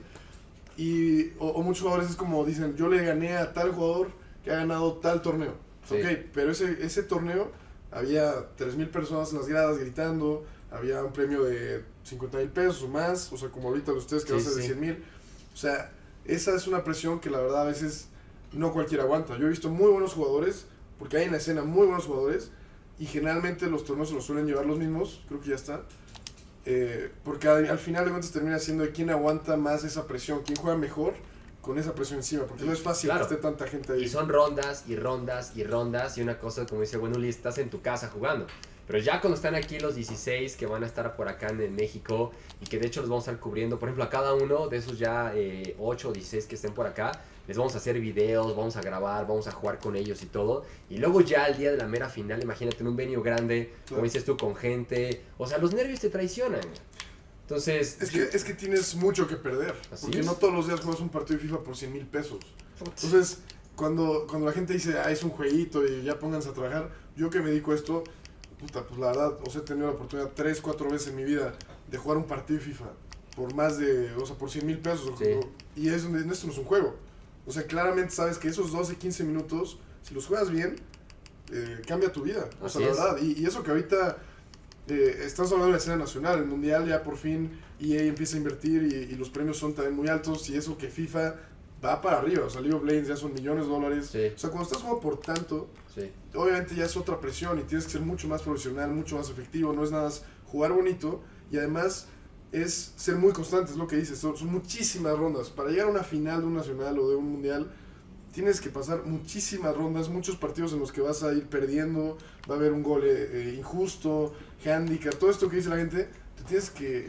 O muchos jugadores es como dicen, yo le gané a tal jugador que ha ganado tal torneo. Sí. Ok, pero ese torneo había 3,000 personas en las gradas gritando, había un premio de 50,000 pesos o más, o sea, como ahorita de ustedes que va a Sí, ser de sí. 100,000. O sea, esa es una presión que la verdad a veces no cualquiera aguanta. Yo he visto muy buenos jugadores, porque hay en la escena muy buenos jugadores, y generalmente los torneos se los suelen llevar los mismos, creo que ya está. Porque al final de cuentas termina siendo de quién aguanta más esa presión, quién juega mejor con esa presión encima, porque no es fácil Claro. que esté tanta gente ahí. Y son rondas y rondas y rondas y una cosa como dice bueno Uli, estás en tu casa jugando. Pero ya cuando están aquí los 16 que van a estar por acá en México y que de hecho los vamos a estar cubriendo, por ejemplo a cada uno de esos ya 8 o 16 que estén por acá, les vamos a hacer videos, vamos a grabar, vamos a jugar con ellos y todo. Y luego ya el día de la mera final, imagínate en un venue grande, como Claro. dices tú, con gente. O sea, los nervios te traicionan. Entonces, Es que tienes mucho que perder, Así porque es. no todos los días juegas un partido de FIFA por 100,000 pesos. Entonces, cuando la gente dice, es un jueguito y ya pónganse a trabajar, yo que me dedico a esto, puta, pues la verdad, he tenido la oportunidad 3, 4 veces en mi vida de jugar un partido de FIFA por más de, o sea, por 100,000 pesos. Sí. Y esto no es un juego. O sea, claramente sabes que esos 12, 15 minutos, si los juegas bien, cambia tu vida. O sea, Así la es. verdad. Y eso que ahorita estamos hablando de la escena nacional, el mundial ya por fin EA empieza a invertir y los premios son también muy altos y eso que FIFA va para arriba, o sea, League of Legends ya son millones de dólares. Sí. O sea, cuando estás jugando por tanto, sí. obviamente ya es otra presión y tienes que ser mucho más profesional, mucho más efectivo, no es nada más jugar bonito y además es ser muy constante, es lo que dices, son muchísimas rondas. Para llegar a una final de un nacional o de un mundial, tienes que pasar muchísimas rondas, muchos partidos en los que vas a ir perdiendo, va a haber un gol injusto, handicap, todo esto que dice la gente, te tienes que...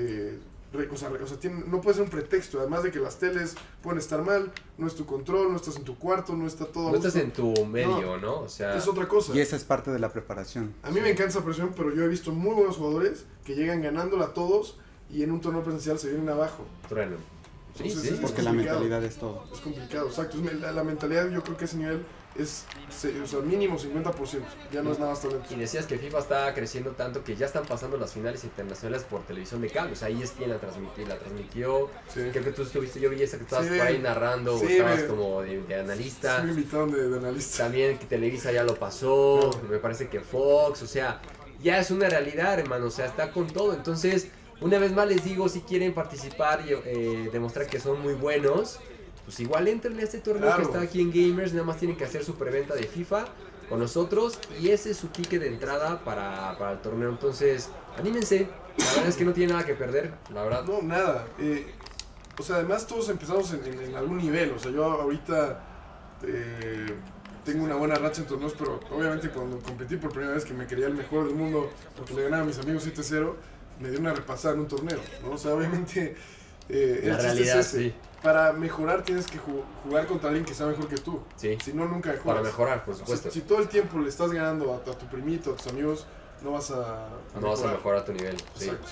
no puede ser un pretexto, además de que las teles pueden estar mal, no es tu control, no estás en tu cuarto, no está todo... a No estás gusto. en tu medio, ¿no? O sea, Es otra cosa. Y esa es parte de la preparación. A mí me encanta esa presión, pero yo he visto muy buenos jugadores que llegan ganándola a todos y en un torneo presencial se vienen abajo. trueno. Sí, Entonces, sí. es Porque la complicado. mentalidad es todo. Es complicado, exacto. La mentalidad, yo creo que ese nivel es o sea, mínimo 50%. Ya no es nada más talento. Y decías que FIFA está creciendo tanto que ya están pasando las finales internacionales por televisión de cable. O sea, ESPN la transmitió. Sí. Creo que tú estuviste, yo vi esa que estabas Sí. por ahí narrando, Sí, o estabas me- como de analista. Sí, me invitaron de analista. También que Televisa ya lo pasó, me parece que Fox, o sea, ya es una realidad, hermano, o sea, está con todo. Entonces, una vez más les digo, si quieren participar y demostrar que son muy buenos, pues igual entrenle a este torneo Claro. que está aquí en Gamers, nada más tienen que hacer su preventa de FIFA con nosotros y ese es su ticket de entrada para el torneo. Entonces, anímense, la verdad es que no tiene nada que perder, la verdad. No, nada. O sea, además todos empezamos en algún nivel. O sea, yo ahorita tengo una buena racha en torneos, pero obviamente cuando competí por primera vez que me quería el mejor del mundo porque le ganaba a mis amigos 7-0, me dio una repasada en un torneo, ¿no? O sea, obviamente el La chiste realidad, es ese. sí. Para mejorar tienes que jugar contra alguien que sea mejor que tú. Sí, Si no, nunca juegas. para mejorar, por O sea, supuesto. si todo el tiempo le estás ganando a tu primito, a tus amigos, no vas a No vas a mejorar tu nivel, sí. Exacto.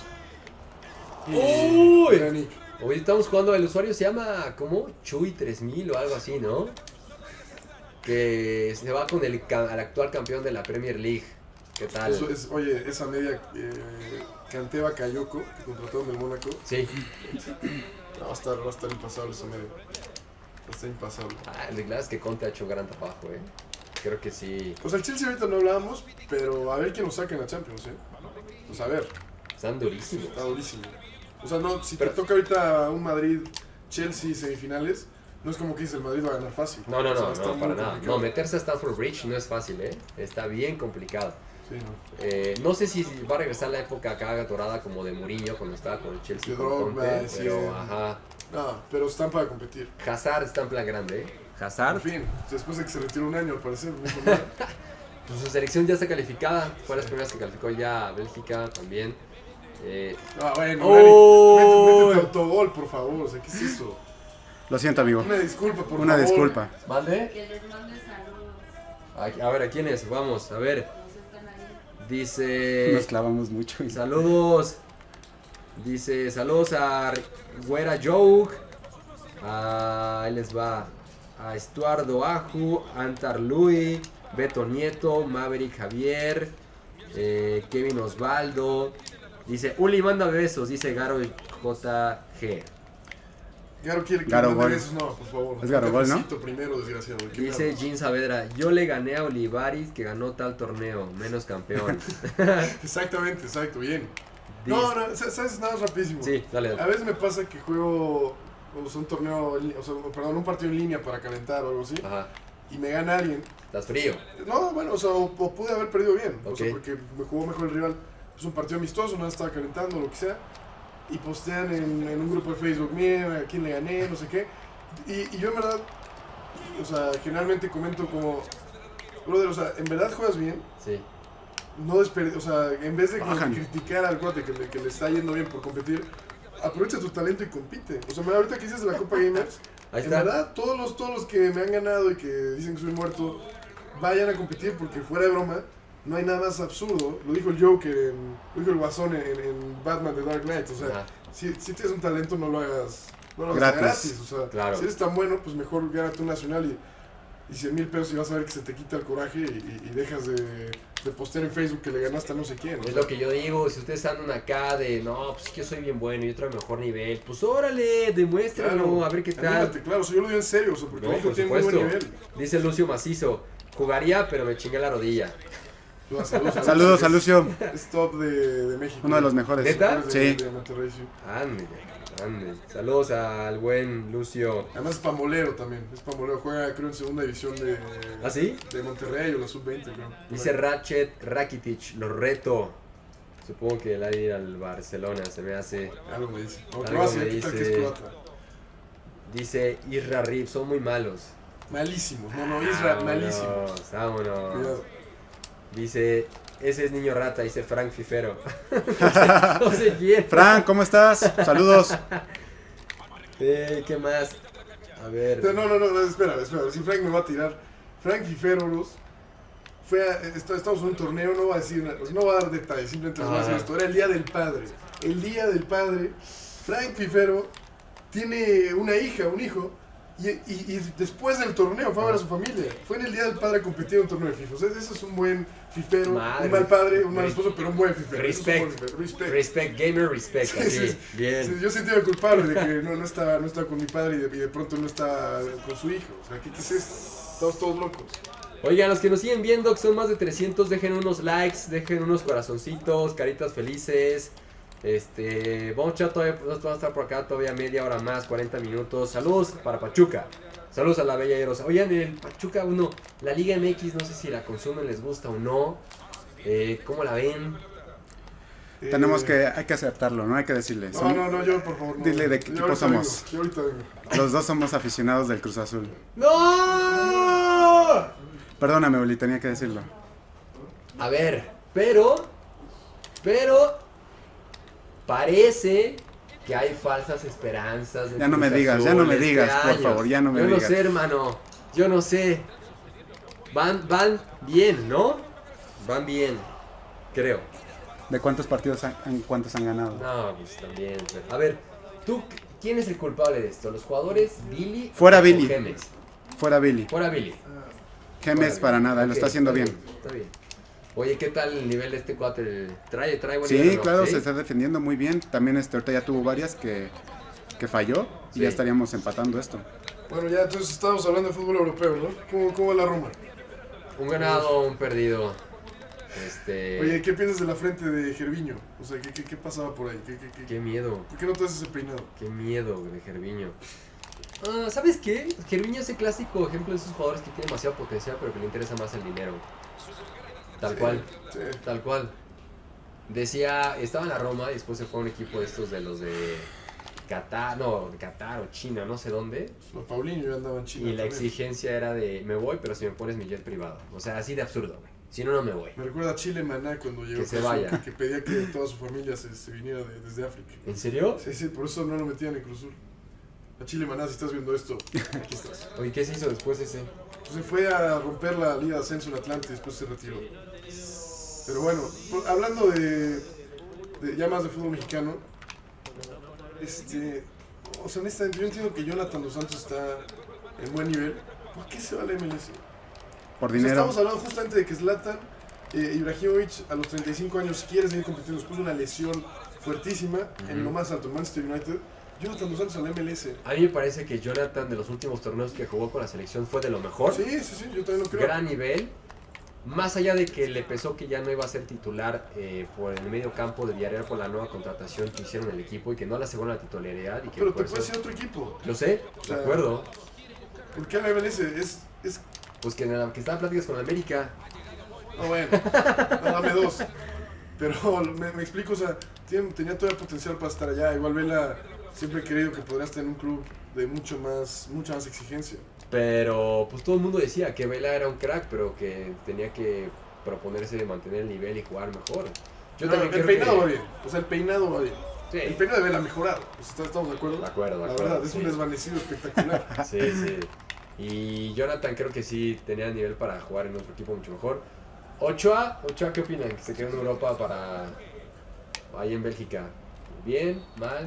¡Uy! Mira, Nick, Hoy estamos jugando, el usuario se llama, ¿cómo? Chuy 3000 o algo así, ¿no? Que se va con al actual campeón de la Premier League. ¿Qué tal? Oye, esa media Kanté Bakayoko que contrataron del Mónaco. Sí. No, va a estar impasable esa media. Va a estar impasable. La verdad es que Conte ha hecho un gran trabajo, Creo que sí. O sea, el Chelsea ahorita no hablábamos, pero a ver quién lo saca en la Champions, Pues a ver. Están durísimos. Está durísimo. O sea, no, si Pero- te toca ahorita un Madrid-Chelsea semifinales, no es como que dices el Madrid va a ganar fácil. No, O sea, no, está no, muy para nada. complicado. No, meterse a Stamford Bridge no es fácil, Está bien complicado. Sí, no. No sé si va a regresar la época acá dorada como de Mourinho cuando estaba con el Chelsea De con Drogba, Conte, sí. pero ajá. No, pero están para competir. Hazard está en plan grande, Hazard, En fin, después de que se retiró un año al parecer, no hizo nada. pues su selección ya está calificada. Fue las primeras que calificó ya Bélgica también. No, bueno, ¡Oh! métete autogol, por favor. O sea, ¿qué es eso? Lo siento, amigo. Una disculpa, por Una favor. disculpa. ¿Mande? Que les mande saludos. A ver, ¿a quién es? Vamos, a ver. Los están ahí. Dice... Nos clavamos mucho. y- Saludos. Dice, saludos a Güera Joke. Ahí les va. A Estuardo Aju, Antar Lui, Beto Nieto, Maverick Javier, Kevin Osvaldo. Dice, Uli manda besos, dice Garo JG. Garo quiere que Garo mande Gol. besos, no, por favor. Es Garo Gol, ¿no? Cafecito primero, desgraciado. ¿Qué Dice me Jean Saavedra, yo le gané a Olivaris que ganó tal torneo, menos campeón. hablas? Exactamente, exacto, bien. No, no, ¿sabes? Nada más rapidísimo. Sí, dale. A veces me pasa que juego un torneo, o sea, perdón, un partido en línea para calentar o algo así, Ajá, y me gana alguien. estás frío. No, bueno, o sea, o pude haber perdido bien, o sea, Ok. porque me jugó mejor el rival. Es un partido amistoso, no estaba calentando, lo que sea, y postean en un grupo de Facebook, miren a quién le gané, no sé qué. Y yo en verdad, o sea, generalmente comento como, brother, o sea, en verdad juegas bien, Sí. no o sea, en vez de como Bajan. criticar al cuate que le está yendo bien por competir, aprovecha tu talento y compite. O sea, mira, ahorita que dices de la Copa Gamers, Ahí en está. verdad, todos los que me han ganado y que dicen que soy muerto, vayan a competir porque fuera de broma, no hay nada más absurdo. Lo dijo el Joker, lo dijo el Guasón en Batman The Dark Knight. O sea, Ajá. si tienes un talento, no lo hagas Gratis. gratis. O sea, Claro. si eres tan bueno, pues mejor gánate un nacional y 100,000 pesos y vas a ver que se te quita el coraje y dejas de postear en Facebook que le ganaste a no sé quién. o Es sea, lo que yo digo, si ustedes andan acá de, no, pues que yo soy bien bueno y otro a mejor nivel, pues órale, demuéstralo, claro, a ver qué tal. anímate, claro, o sea, yo lo digo en serio, o sea, porque No, mi hijo por tiene muy buen supuesto. nivel. Dice Lucio Macizo, jugaría pero me chingué la rodilla. Saludos a Lucio, Es top de México. uno de los mejores. ¿Neta? De Sí. Monterrey, sí. Ande, ande. Saludos al buen Lucio. Además es pambolero también, es pambolero, juega creo en segunda división ¿Ah, sí? de Monterrey o la sub-20 creo. Dice Ratchet Rakitic, lo reto. Supongo que él ha de ir al Barcelona, se me hace. Algo me dice. O Algo Croacia, me ¿qué tal que dice. es croata? Dice Isra Rib, son muy malos. Malísimos, no, Israel, malísimo. Vámonos, vámonos. Cuidado. Dice, ese es niño rata, dice Frank Fifero. No sé quién. Frank, ¿cómo estás? Saludos. ¿Qué más? A ver. No, espera, si Frank me va a tirar. Frank Fiferolos estamos en un torneo, no va a decir, no va a dar detalles, simplemente les voy a decir esto. Era el Día del Padre. El Día del Padre, Frank Fifero tiene una hija, un hijo, y después del torneo fue a ver a su familia. Fue en el Día del Padre a competir en un torneo de FIFA. O sea, eso es un buen fifero, Madre. un mal padre, un mal esposo, pero un buen fifero. Eso es un buen Respect. fifero. Respect. Respect, gamer respect, Sí, así. sí, Bien. sí, yo sentía culpable de que no estaba con mi padre y de pronto no estaba con su hijo. O sea, ¿qué es esto? Estamos todos locos. Oigan, los que nos siguen viendo, que son más de 300, dejen unos likes, dejen unos corazoncitos, caritas felices. Vamos a echar todavía, vamos a estar por acá todavía media hora más, 40 minutos. Saludos para Pachuca. Saludos a la Bella Erosa. Oigan, el Pachuca 1, la Liga MX, no sé si la consumen, les gusta o no. ¿Cómo la ven? Hay que aceptarlo, no hay que decirle. No, yo por favor. No. Dile de qué Yo equipo ahorita somos. vengo, yo ahorita vengo. Los dos somos aficionados del Cruz Azul. ¡No! Perdóname, Uli, tenía que decirlo. A ver, pero parece que hay falsas esperanzas. Ya no me digas, ya no me digas, por favor, ya no me digas. Yo no sé, hermano, yo no sé. Van bien, ¿no? Van bien, creo. ¿De cuántos partidos cuántos han ganado? No, pues también. A ver, tú, ¿quién es el culpable de esto? ¿Los jugadores, Billy? Fuera o Billy. Gemes? Fuera Billy. Fuera Billy. Gemes para nada, lo Ok, está haciendo bien. Está bien. Oye, ¿qué tal el nivel de este cuate? ¿Trae buen Sí, nivel, no? claro, ¿Sí? se está defendiendo muy bien. También ahorita ya tuvo varias que falló y Sí. ya estaríamos empatando esto. Bueno, ya entonces estamos hablando de fútbol europeo, ¿no? ¿Cómo va la Roma? Un ganado, un perdido. Oye, ¿qué piensas de la frente de Gervinho? O sea, ¿qué pasaba por ahí? Qué miedo, ¿Por qué no te haces ese peinado? qué miedo de Gervinho. ¿Sabes qué? Gervinho es el clásico ejemplo de esos jugadores que tienen demasiado potencial, pero que le interesa más el dinero. Tal Sí, cual, Sí. tal cual. Decía, estaba en la Roma y después se fue a un equipo de estos de los de Qatar o China, no sé dónde. Los Paulinho ya andaban chinos. Y la exigencia era de, me voy, pero si me pones mi jet privado. O sea, así de absurdo, güey. Si no, no me voy. Me recuerda a Chile Maná cuando llegó. Que se Cruz Azul, vaya. Que pedía que toda su familia se viniera desde África. ¿En serio? Sí, por eso no lo metían en Cruz Azul. A Chile Maná, si estás viendo esto, aquí estás. Oye, ¿qué se hizo después ese? Pues se fue a romper la Liga de Ascenso en Atlante y después se retiró. Pero bueno, hablando de ya más de fútbol mexicano, o sea, honestamente, yo entiendo que Jonathan Dos Santos está en buen nivel. ¿Por qué se va a la MLS? Por O sea, dinero. estamos hablando justamente de que Zlatan Ibrahimovic a los 35 años quiere seguir compitiendo después de una lesión fuertísima en lo más alto, Manchester United. Jonathan Dos Santos a la MLS. A mí me parece que Jonathan de los últimos torneos que jugó con la selección fue de lo mejor. Sí, yo también lo creo. Gran nivel. Más allá de que le pesó que ya no iba a ser titular por el medio campo de Villarreal por la nueva contratación que hicieron el equipo y que no le aseguró la titularidad. Y que Pero por te puede eso- ser otro equipo. Lo sé, O de sea, acuerdo. ¿Por qué a la MLS? Es Pues que estaba en pláticas con América. no, bueno, no, dame dos. Pero me explico, o sea, tenía todo el potencial para estar allá. Igual Vela siempre he creído que podría estar en un club de mucha más exigencia. Pero pues todo el mundo decía que Vela era un crack, pero que tenía que proponerse de mantener el nivel y jugar mejor. Yo No, también el creo peinado que... va bien, o sea, el peinado va bien. Sí. El peinado de Vela ha mejorado, ¿estamos de acuerdo? De acuerdo, La verdad, es un sí. desvanecido espectacular. Sí, sí. Y Jonathan creo que sí tenía nivel para jugar en otro equipo mucho mejor. Ochoa, ¿qué opinan? Que se quedó en Europa para... ahí en Bélgica. ¿Bien? ¿Mal?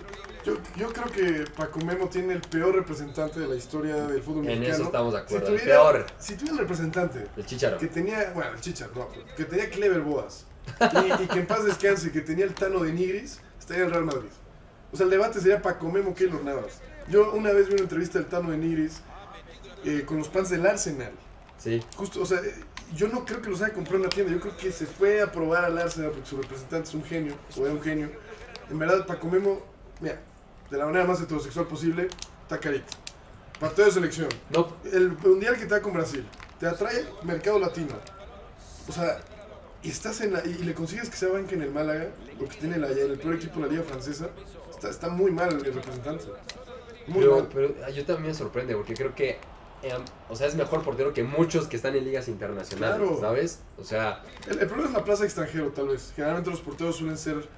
Yo creo que Paco Memo tiene el peor representante de la historia del fútbol En mexicano. eso estamos de acuerdo. El tuviera- peor. Si tuviera el representante El Chícharo. que tenía, bueno, el Chichar, no, que tenía Clever Boas y que en paz descanse, que tenía el Tano de Nigris, estaría en el Real Madrid. O sea, el debate sería Paco Memo, Keylor Navas. Yo una vez vi una entrevista del Tano de Nigris con los fans del Arsenal. Sí. Justo, o sea, yo no creo que los haya comprado en la tienda, yo creo que se fue a probar al Arsenal porque su representante es un genio, o era un genio. En verdad, Paco Memo, mira, de la manera más heterosexual posible, está carita. Partido de selección. No, El mundial que te da con Brasil, te atrae mercado latino. O sea, y estás y le consigues que sea banca en el Málaga, lo que tiene el peor equipo de la liga francesa, está muy mal el representante. Muy mal. pero yo también me sorprende porque creo que o sea, es mejor portero que muchos que están en ligas internacionales, Claro. ¿sabes? O sea, El problema es la plaza extranjero, tal vez. Generalmente los porteros suelen ser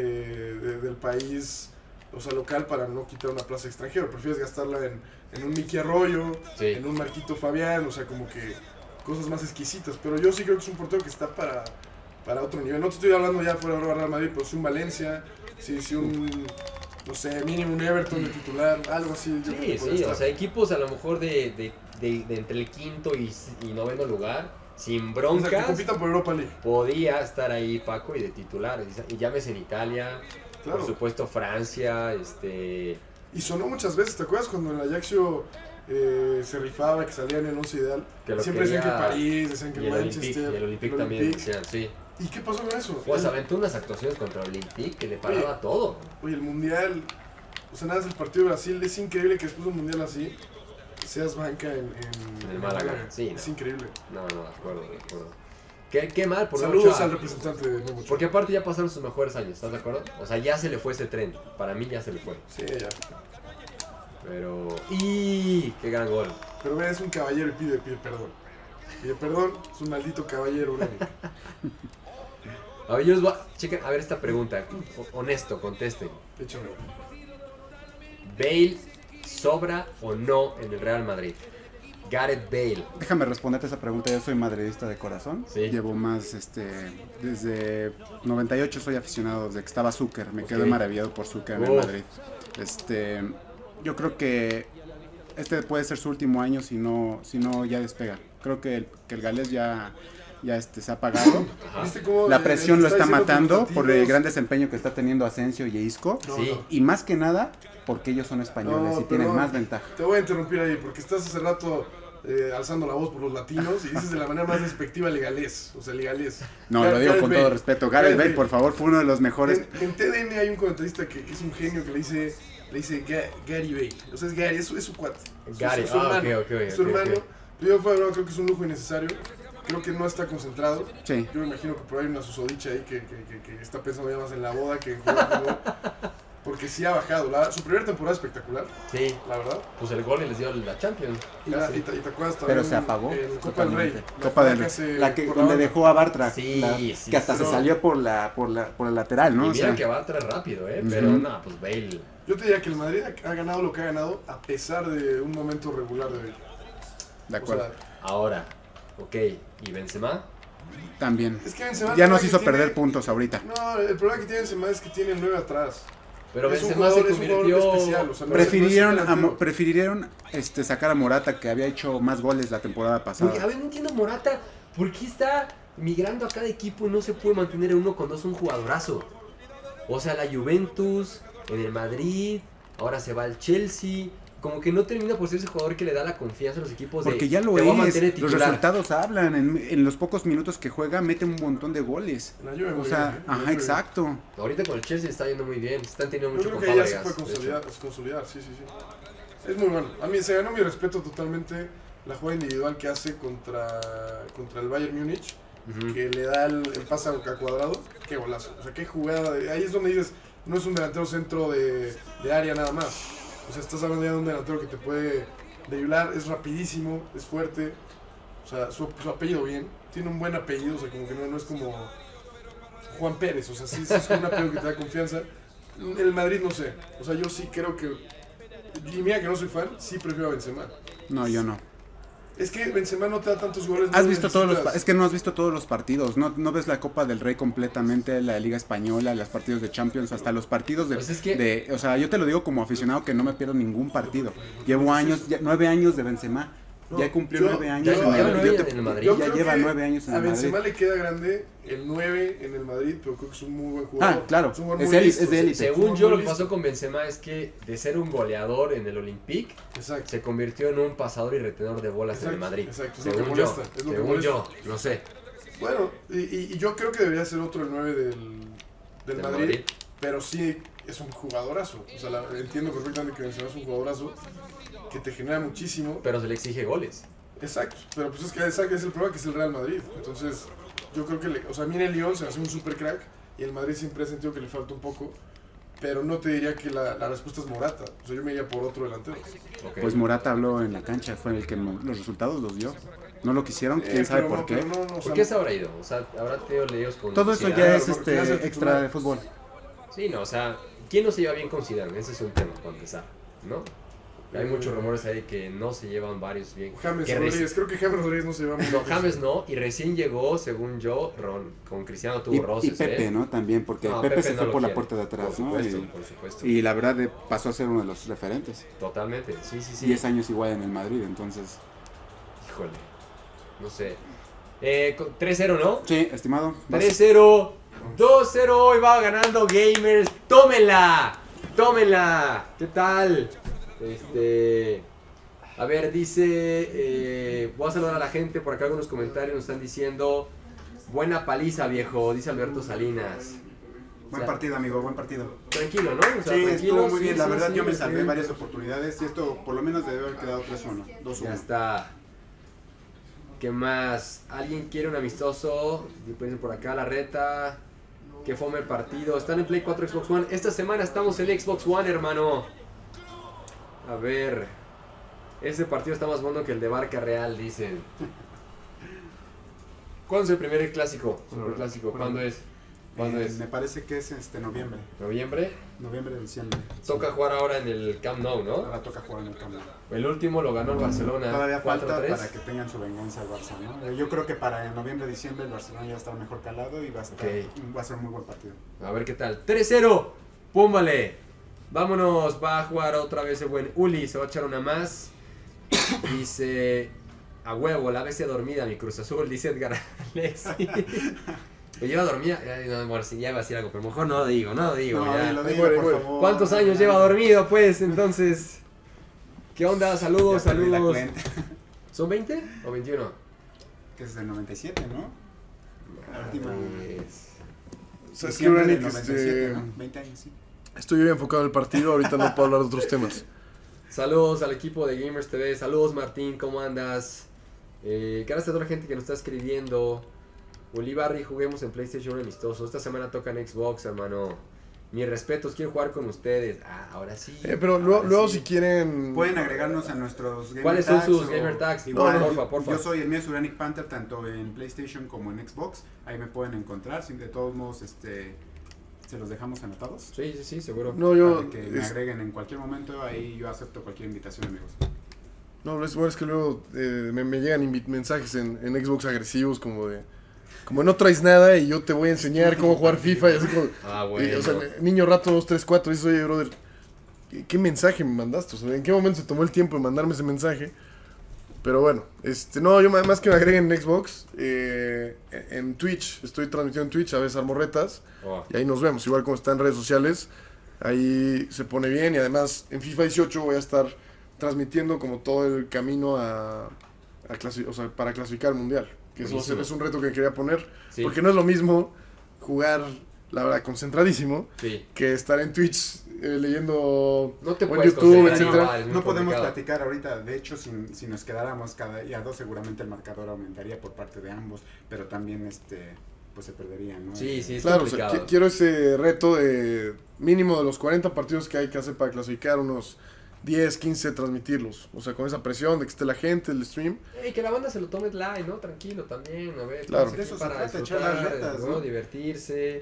del país, o sea, local, para no quitar una plaza extranjera. Prefieres gastarla en un Miki Arroyo, Sí. en un Marquito Fabián, o sea, como que cosas más exquisitas. Pero yo sí creo que es un portero que está para otro nivel. No te estoy hablando ya fuera de Real Madrid, pero sí un Valencia, sí un, no sé, mínimo un Everton de titular, algo así. Yo creo sí, que podría sí, estar. o sea, equipos a lo mejor de entre el quinto y noveno lugar, sin O sea, que broncas, compitan por Europa League. podía estar ahí Paco y de titular. Y llames en Italia, Claro. por supuesto Francia, Y sonó muchas veces, ¿te acuerdas cuando en el Ajaxio se rifaba, que salía en el 11 ideal? Que lo Siempre decían que quería- París, decían que y el Manchester, Olympique, y el Olympique el también Olympique. decían, sí. ¿Y qué pasó con eso? Pues aventó unas actuaciones contra el Olympique que le paraba todo. Oye, el Mundial, o sea, nada más el partido de Brasil, es increíble que después de un Mundial así, seas banca en el Málaga, sí, Es no. increíble. No, de acuerdo, de acuerdo. Qué mal por Saludos Ochoa. al representante de Memo Ochoa. Porque aparte ya pasaron sus mejores años, ¿estás de acuerdo? O sea, ya se le fue ese tren. Para mí ya se le fue. Sí, ya. Pero... ¡Y! ¡Qué gran gol! Pero ve, es un caballero y pide perdón. Pide perdón, es un maldito caballero, Único. A ver, yo les voy a... Chequen, a ver esta pregunta. Honesto, contesten. Échame. ¿Bale sobra o no en el Real Madrid? Gareth Bale. Déjame responderte esa pregunta, yo soy madridista de corazón. Sí. Llevo más, desde 98 soy aficionado, desde que estaba Zucker, me Ok. quedé maravillado por Zucker en el Uf. Madrid. Yo creo que este puede ser su último año si no ya despega. Creo que el galés ya ya se ha apagado. ¿Viste cómo La presión lo está diciendo que matando los por el latinos- gran desempeño que está teniendo Asensio y Isco. No, Sí. no. Y más que nada, porque ellos son españoles No, y tienen perdón. más ventaja. Te voy a interrumpir ahí porque estás hace rato alzando la voz por los latinos y dices de la manera más despectiva legalés. O sea, legalés. No, lo digo con todo respeto. Gareth Bale, Bale. por favor, fue uno de los mejores. En TDN hay un comentarista que es un genio que le dice Gary Bale. O sea, es Gary, es su cuate. Gary, su hermano. ok, Es su hermano. Yo fuera, creo que es un lujo innecesario. Creo que no está concentrado. Sí. Yo me imagino que por ahí hay una susodicha ahí que está pensando ya más en la boda que en jugar fútbol. Porque sí ha bajado. Su primera temporada es espectacular, Sí, la verdad. pues el gol y les dio la Champions. Y Casi. te acuerdas Pero también se apagó. en Copa del Rey. Totalmente. Copa del Rey. La que donde dejó a Bartra. Sí, sí, que hasta sí, se no. salió por el lateral, ¿no? Y O mira sea, que va a traer rápido, pero Ujú. no, pues Bale. Yo te diría que el Madrid ha ganado lo que ha ganado a pesar de un momento regular de Bale. de O acuerdo. sea, Ahora, ok, ¿y Benzema? También. es que Benzema Ya el nos problema hizo que perder tiene- puntos ahorita. No, el problema que tiene Benzema es que tiene el 9 atrás. Pero Es un Benzema se jugador- es un jugador convirtió... especial, o sea, no es- Prefirieron, no es un delantero. prefirieron sacar a Morata, que había hecho más goles la temporada pasada. Porque, a ver, no entiendo Morata, ¿por qué está migrando a cada equipo y no se puede mantener en uno cuando es un jugadorazo? O sea, la Juventus, en el Madrid, ahora se va al Chelsea. Como que no termina por ser ese jugador que le da la confianza a los equipos de Porque ya lo te voy a es, mantener los titular. resultados hablan, en los pocos minutos que juega mete un montón de goles. En la Juve O muy sea, bien, ¿eh? ajá, exacto. Ahorita con el Chelsea está yendo muy bien, están teniendo Yo mucho creo con que ya se Fábregas, puede de hecho. consolidar, sí. Es muy bueno. A mí se ganó mi respeto totalmente la jugada individual que hace contra el Bayern Múnich, Ujú. que le da el pase a Cuadrado. Qué golazo. O sea, qué jugada. Ahí es donde dices, no es un delantero centro de área nada más. O sea, estás hablando ya de un delantero que te puede driblar, es rapidísimo, es fuerte. O sea, su apellido bien. Tiene un buen apellido, o sea, como que no es como Juan Pérez. O sea, sí es un apellido que te da confianza. En el Madrid no sé. O sea, yo sí creo que... Y mira que no soy fan, sí prefiero a Benzema. No, yo no. Es que Benzema no te da tantos goles. Has no visto todos los necesitas- es que no has visto todos los partidos, no ves la Copa del Rey completamente, la Liga Española, los partidos de Champions, hasta los partidos Pues es que- o sea, yo te lo digo como aficionado que no me pierdo ningún partido. Llevo años, 9 años de Benzema. No, Ya cumplió yo- 9 años ya en lleva Madrid. 9 Yo te- en el Madrid. Yo Ya creo lleva que 9 años en a el Madrid. Benzema le queda grande el 9 en el Madrid, pero creo que es un muy buen jugador. Ah, claro, Es un jugador es muy de élite, listo, es de élite. Según Muy yo, lo que listo. pasó con Benzema es que de ser un goleador en el Olympique, Exacto. se convirtió en un pasador y retenedor de bolas en el Exacto, Madrid. exacto, es lo que Según yo, molesta, es lo que según molesta. yo, no sé. Bueno, y yo creo que debería ser otro el 9 del Del Madrid, pero sí es un jugadorazo. O sea, entiendo perfectamente que Benzema es un jugadorazo que te genera muchísimo. Pero se le exige goles. Exacto, pero pues es que es el problema que es el Real Madrid. Entonces, yo creo que, o sea, a mí en el Lyon se hace un super crack y el Madrid siempre he sentido que le falta un poco. Pero no te diría que la respuesta es Morata. O sea, yo me iría por otro delantero. Ok. Pues Morata habló en la cancha, fue el que los resultados los dio. No lo quisieron, quién sabe Pero por no, qué. pero no, o ¿Por sea, qué se habrá ido? O sea, habrá tenido leídos con Todo eso Zidane. ya es porque ya es el extra titular. de fútbol. Sí, no, o sea, ¿quién no se lleva bien con Zidane? Ese es un tema para empezar, ¿no? Hay muchos rumores ahí que no se llevan varios bien. James Que Rodríguez, creo que James Rodríguez no se lleva muy No, bien. James no, y recién llegó, según yo, con Cristiano tuvo Y roces, Pepe, ¿no? También, porque No, Pepe se no fue lo por la quiere. puerta de atrás, Por ¿no? supuesto, por supuesto. Y la verdad pasó a ser uno de los referentes. Totalmente, sí, sí, sí. 10 años igual en el Madrid, entonces. Híjole, no sé. 3-0, ¿no? Sí, estimado. vas. 3-0, 2-0, hoy va ganando Gamers. ¡Tómenla! ¡Tómenla! ¿Qué tal? A ver, dice, voy a saludar a la gente, por acá algunos comentarios nos están diciendo, buena paliza viejo, dice Alberto Salinas. Buen O sea, partido, amigo, buen partido. Tranquilo, ¿no? O sea, Sí, tranquilo, estuvo muy sí, bien. La sí, verdad, sí, yo me sí. salvé varias oportunidades y esto por lo menos debe haber quedado 3-1. 2-1. Ya está. ¿Qué más? ¿Alguien quiere un amistoso? Dicen por acá la reta. Que fome el partido. Están en Play 4 Xbox One. Esta semana estamos en Xbox One, hermano. A ver. Ese partido está más bueno que el de Barca Real, dicen. ¿Cuándo es el primer clásico? Superclásico. ¿Cuándo es? ¿Cuándo es? Me parece que es noviembre. ¿Noviembre? Noviembre, diciembre. Toca jugar ahora en el Camp Nou, ¿no? Ahora toca jugar en el campo. El último lo ganó el Barcelona. Todavía falta 4-3. para que tengan su venganza el Barça, ¿no? Yo creo que para noviembre, diciembre el Barcelona ya va a estar mejor calado y va a ser un muy buen partido. A ver qué tal. 3-0. Púmbale. Vámonos. Va a jugar otra vez el buen Uli. Se va a echar una más. Dice. A huevo, la bestia dormida, mi Cruz Azul, dice Edgar Alexi. Me lleva dormida. No, bueno, si ya iba a decir algo, pero mejor no lo digo, No, ya. dilo, Muere, por muere. favor. ¿Cuántos años lleva dormido, pues? Entonces, ¿qué onda? Saludos, Ya perdí la saludos. cuenta. ¿Son 20 o 21? Que es del 97, ¿no? La última. Pues, O sea, es que Diciembre del Uranik, 97, ¿no? 20 años, sí. estoy bien enfocado en el partido, ahorita no puedo hablar de otros temas. saludos al equipo de Gamers TV. Saludos, Martín, ¿cómo andas? Gracias a toda la gente que nos está escribiendo. Ulibarri, juguemos en PlayStation amistoso. Esta semana tocan Xbox, hermano. Mis respetos, quiero jugar con ustedes. Ah, ahora sí. Pero ahora luego sí. si quieren... Pueden agregarnos a nuestros gamer ¿Cuáles son tags sus o- gamer tags? Igual, Porfa. yo soy el mío es Uranic Panther tanto en PlayStation como en Xbox. Ahí me pueden encontrar. Sin de todos modos, se los dejamos anotados. Sí, seguro. No, yo... Para que me agreguen en cualquier momento. Ahí yo acepto cualquier invitación, amigos. No, es que luego me llegan mensajes en Xbox agresivos como de... Como no traes nada y yo te voy a enseñar cómo jugar FIFA y así como... Ah, y, bueno. o sea, niño rato 2, 3, 4, dices, oye, brother, ¿qué mensaje me mandaste? O sea, ¿en qué momento se tomó el tiempo de mandarme ese mensaje? Pero bueno, no, yo más que me agreguen en Xbox, en Twitch, estoy transmitiendo en Twitch, a veces armo retas, Oh. y ahí nos vemos, igual como está en redes sociales, ahí se pone bien, y además en FIFA 18 voy a estar transmitiendo como todo el camino o sea, para clasificar al Mundial, que eso Buenísimo. es un reto que quería poner, Sí. porque no es lo mismo jugar, la verdad, concentradísimo, Sí. que estar en Twitch leyendo No te o en puedes YouTube, concentrar etcétera. igual, es muy No podemos complicado. platicar ahorita. De hecho, si nos quedáramos cada día dos, seguramente el marcador aumentaría por parte de ambos. Pero también pues se perdería, ¿no? Sí, es Claro, o sea, complicado. quiero ese reto de mínimo de los 40 partidos que hay que hacer para clasificar, unos 10, 15 transmitirlos. O sea, con esa presión de que esté la gente, el stream. Y que la banda se lo tome light, ¿no? Tranquilo también, a ver. Claro. estamos De aquí eso se para trata, echar las disfrutar, retas, ¿no? ¿no? Divertirse.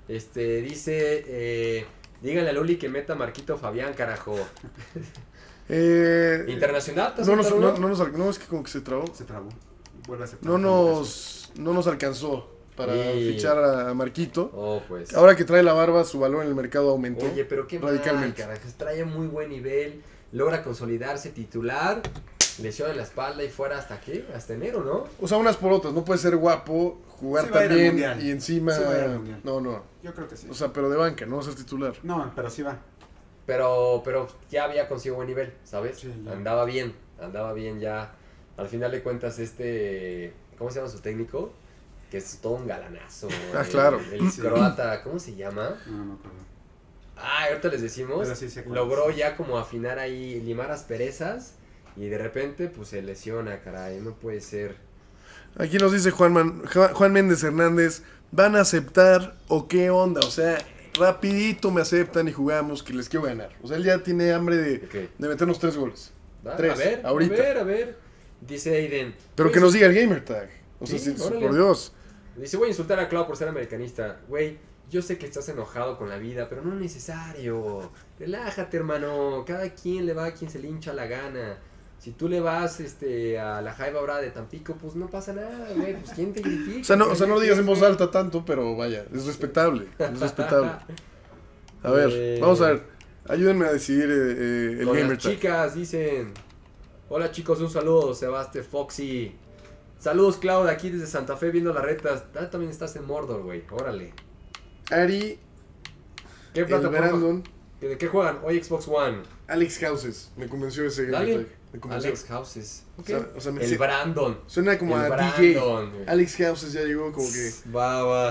Dice, díganle a Luli que meta a Marquito Fabián, carajo. Internacional, ¿te No, aceptaron uno? no, es que como que se trabó. Se trabó. Vuelve a aceptar No la comunicación. nos alcanzó para Y- fichar a Marquito. Oh, pues. Ahora que trae la barba, su valor en el mercado aumentó. Oye, pero qué mal, radicalmente. carajo. Trae muy buen nivel, logra consolidarse titular, lesión en la espalda y fuera hasta qué? Hasta enero, ¿no? O sea, unas por otras. No puede ser guapo, jugar Sí va a ir al tan bien Mundial. y encima... Sí va a ir al Mundial. No. Yo creo que sí. O sea, pero de banca, no va a ser titular. No, pero sí va. Pero ya había conseguido buen nivel, ¿sabes? Sí, ya. Andaba bien ya. Al final de cuentas, ¿cómo se llama su técnico? Que es todo un galanazo. Ah, claro. El Sí. croata, ¿cómo se llama? No me acuerdo. Ah, ahorita les decimos. Pero sí sé cuál Logró es. ya como afinar ahí, limar asperezas. Y de repente, pues se lesiona, caray. No puede ser. Aquí nos dice Juan Méndez Hernández, ¿van a aceptar o qué onda? O sea, rapidito me aceptan y jugamos que les quiero ganar. O sea, él ya tiene hambre Ok. de meternos 3 goles. Va, Tres, a ver, ahorita. a ver. Dice Aiden. Pero "Voy que a nos diga el gamer tag. O sea, Sí, sí, órale. por Dios. Dice, voy a insultar a Clau por ser americanista. Güey, yo sé que estás enojado con la vida, pero no es necesario. Relájate, hermano. Cada quien le va a quien se le hincha la gana. Si tú le vas a la Jaiba Brava de Tampico, pues no pasa nada, güey. Pues quién te critica. O sea, no lo digas en voz alta tanto, pero vaya, es respetable. Es respetable. A ver, vamos a ver. Ayúdenme a decidir el Con gamer las tag. chicas dicen, hola chicos, un saludo, Sebastián Foxy. Saludos, Clau, de aquí desde Santa Fe viendo las retas. Ah, también estás en Mordor, güey. Órale. Ari, ¿Qué el plataforma? Brandon, ¿De qué juegan? Hoy Xbox One. Alex Houses. Me convenció ese gamer Dale. tag. Me convenció. Alex Houses. Ok. O sea, El Brandon. suena como el a Brandon, DJ. güey. Alex Houses ya llegó como que... Va.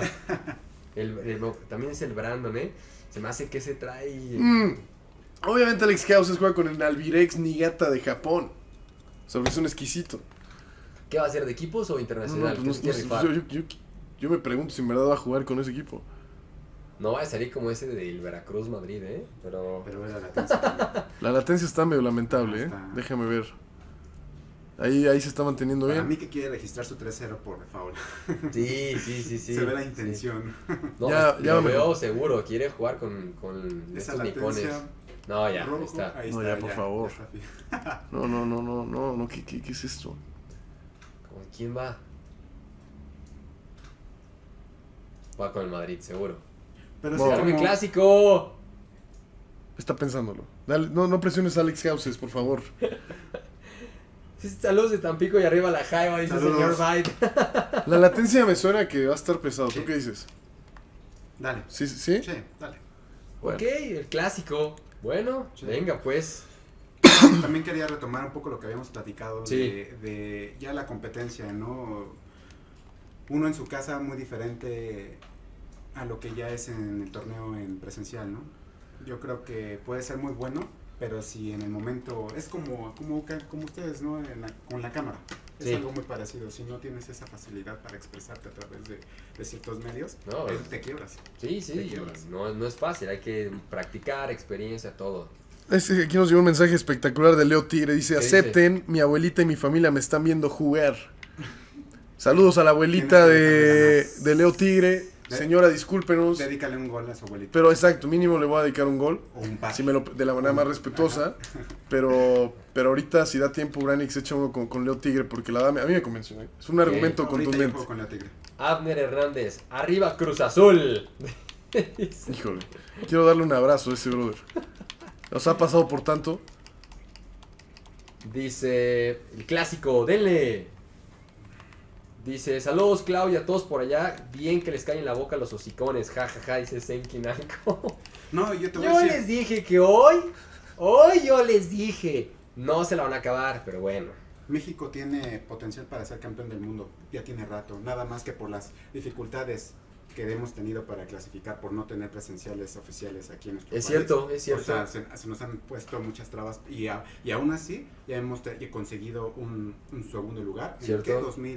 También es el Brandon, ¿eh? Se me hace que se trae. Obviamente Alex Houses juega con el Albirex Niigata de Japón. O sea, es un exquisito. ¿Qué va a ser? ¿De equipos o No, internacional? pues ¿Qué se quiere rifar? yo me pregunto si en verdad va a jugar con ese equipo. No va a salir como ese del Veracruz Madrid, ¿eh? Pero. Pero era la latencia también. La latencia está medio lamentable, ¿eh? Está. Déjame ver. Ahí se está manteniendo Para bien. mí que quiere registrar su 3-0 por default. Sí. Se ve la intención. No, Ya lo me- veo seguro. Quiere jugar con Esa estos nipones. latencia. No, ya, rojo, ahí está. ahí No, está, ya, por favor. está bien. No, ¿qué es esto? ¿Con quién va? Va con el Madrid, seguro. Pero No. sí, ¡Dame como- clásico! Está pensándolo. Dale, no presiones a Alex Houses, por favor. Saludos de Tampico y arriba la Jaiba, dice el señor Saludos. Byte. La latencia me suena que va a estar pesado. ¿Tú qué dices? Dale. ¿Sí? ¿Sí? Sí, dale. Bueno. Ok, el clásico. Bueno, Sí. venga pues. También quería retomar un poco lo que habíamos platicado Sí. de ya la competencia, ¿no? Uno en su casa muy diferente a lo que ya es en el torneo en presencial, ¿no? Yo creo que puede ser muy bueno, pero si en el momento es como ustedes, ¿no? Con la cámara. Es Sí. algo muy parecido. Si no tienes esa facilidad para expresarte a través de ciertos medios, No, te quiebras. Sí, Te sí, quiebras. no es fácil, hay que practicar, experiencia, todo. Aquí nos llegó un mensaje espectacular de Leo Tigre. Dice, ¿Qué dice? acepten, mi abuelita y mi familia me están viendo jugar. Saludos a la abuelita de Leo Tigre. Señora, discúlpenos. Dedícale un gol a su abuelito. Pero exacto, mínimo le voy a dedicar un gol. O un pase. Si me lo, de la manera más respetuosa. Pero ahorita, si da tiempo, Branix echa uno con Leo Tigre. Porque la dama, a mí me convenció. ¿eh? Es un argumento Ahorita yo contundente. juego con la Tigre. Abner Hernández, arriba Cruz Azul. Híjole, quiero darle un abrazo a ese brother. Nos ha pasado por tanto. Dice, el clásico, denle. Dice, saludos Claudia, a todos por allá. Bien que les caen en la boca los hocicones. Ja, ja, ja, dice Senkinanko. No, yo te voy a Yo decir. les dije que hoy yo les dije, no se la van a acabar, pero bueno. México tiene potencial para ser campeón del mundo. Ya tiene rato. Nada más que por las dificultades que hemos tenido para clasificar por no tener presenciales oficiales aquí en nuestro Es país. cierto, es cierto. O sea, se nos han puesto muchas trabas y aún así ya hemos conseguido un segundo lugar. ¿En ¿Cierto? qué?